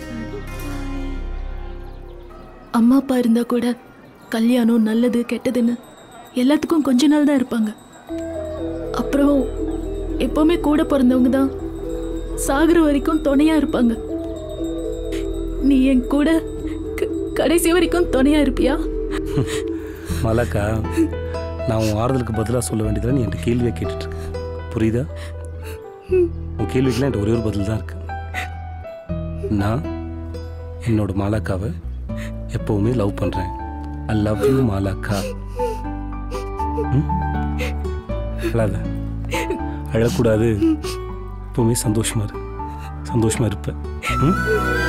அம்மா அப்பா இருந்தா கூட கல்யாணம் நல்லது கெட்டதுன்னு எல்லாத்துக்கும் கொஞ்ச நாள் தான் இருப்பாங்க. அப்புறம் எப்பவுமே கூட பிறந்தவங்க தான் சாகுற வரைக்கும் துணையா இருப்பாங்க. நீ என் கூட க- கடைசி வரைக்கும் துணையா இருப்பியா? மலக்கா, நான் உன் ஆறுதலுக்கு பதிலாக சொல்ல வேண்டியதில்லை. நீ என்கிட்ட கேள்வியை கேட்டுட்டு இருக்க. புரியுதா? உன் கேள்விக்கெல்லாம் என்கிட்ட ஒரே ஒரு பதில் தான் இருக்கு. நான் என்னோட மாலாக்காவை எப்பவுமே லவ் பண்ணுறேன். ஐ லவ் யூ மாலாக்கா. ம்? அழாத, அழக்கூடாது. எப்பவுமே சந்தோஷமா இரு, சந்தோஷமா இருப்பேன். ம்?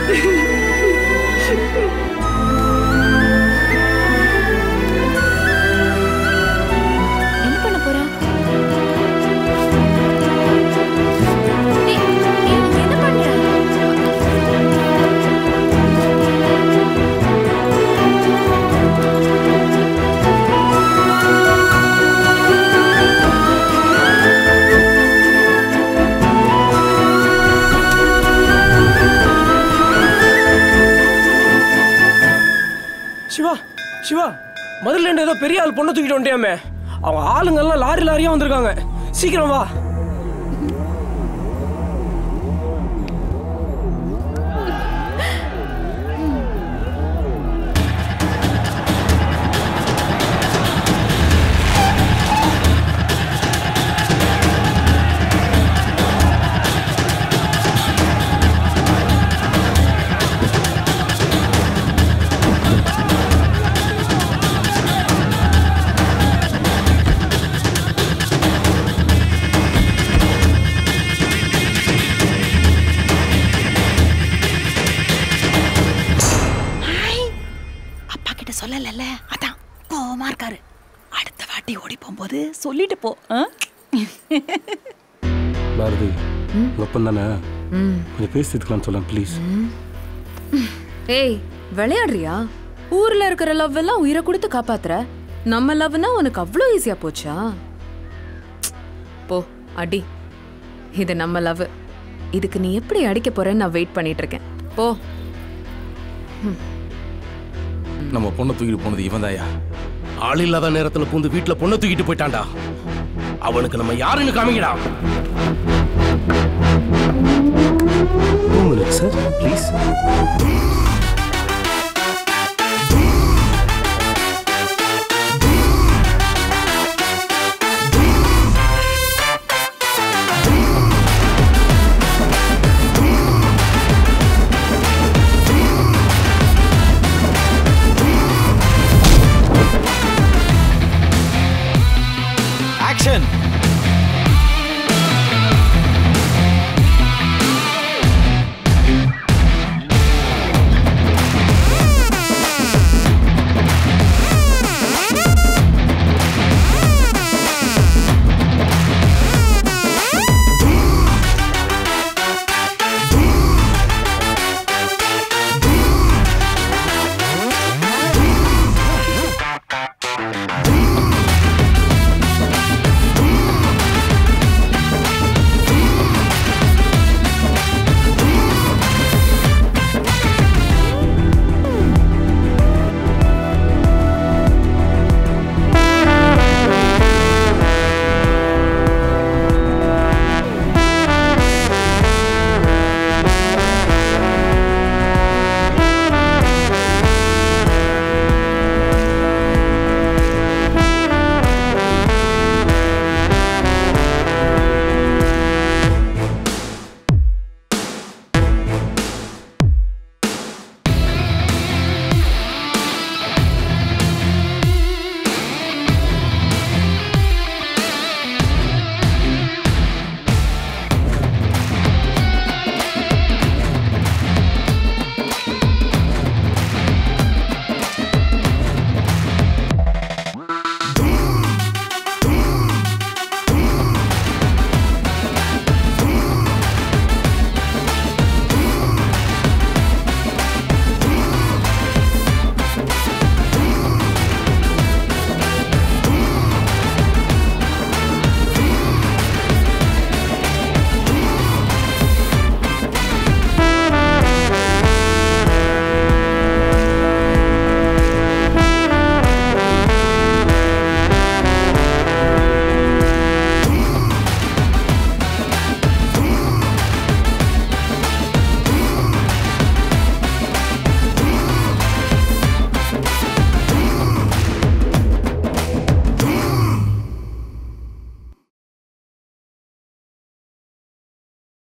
என்ன பண்ண போற? என்ன பண்ற? சிவா சிவா முதல்ல ஏதோ பெரிய ஆள் பொண்ணை தூக்கிட்டு வந்துட்டியாமே. அவங்க ஆளுங்கெல்லாம் லாரி லாரியா வந்திருக்காங்க. சீக்கிரம் வா. அப்பா கிட்ட சொல்லல, அதான் கோவமா இருக்காரு. அடுத்த வாட்டி ஓடி போகும்போது சொல்லிட்டு போ. ஆ? பாரதி, வெப்பம் தானே, கொஞ்சம் பேசிட்டுக்கலாம்னு சொல்ல ப்ளீஸ். ஏய், விளையாடுறியா? ஊர்ல இருக்கிற லவ் எல்லாம் உயிரை கொடுத்து காப்பாத்துற. நம்ம லவ்னா உனக்கு அவ்வளோ ஈஸியா போச்சா? போ அடி. இது நம்ம லவ். இதுக்கு நீ எப்படி அடிக்க போறேன்னு நான் வெயிட் பண்ணிட்டு இருக்கேன். போ. நம்ம பொண்ணை தூக்கிட்டு போனது இவன் தாயா. ஆள் இல்லாத நேரத்துல பூந்து வீட்டுல பொண்ணை தூக்கிட்டு போயிட்டான்டா. அவனுக்கு நம்ம யாருன்னு காமிக்கடா. Sir please.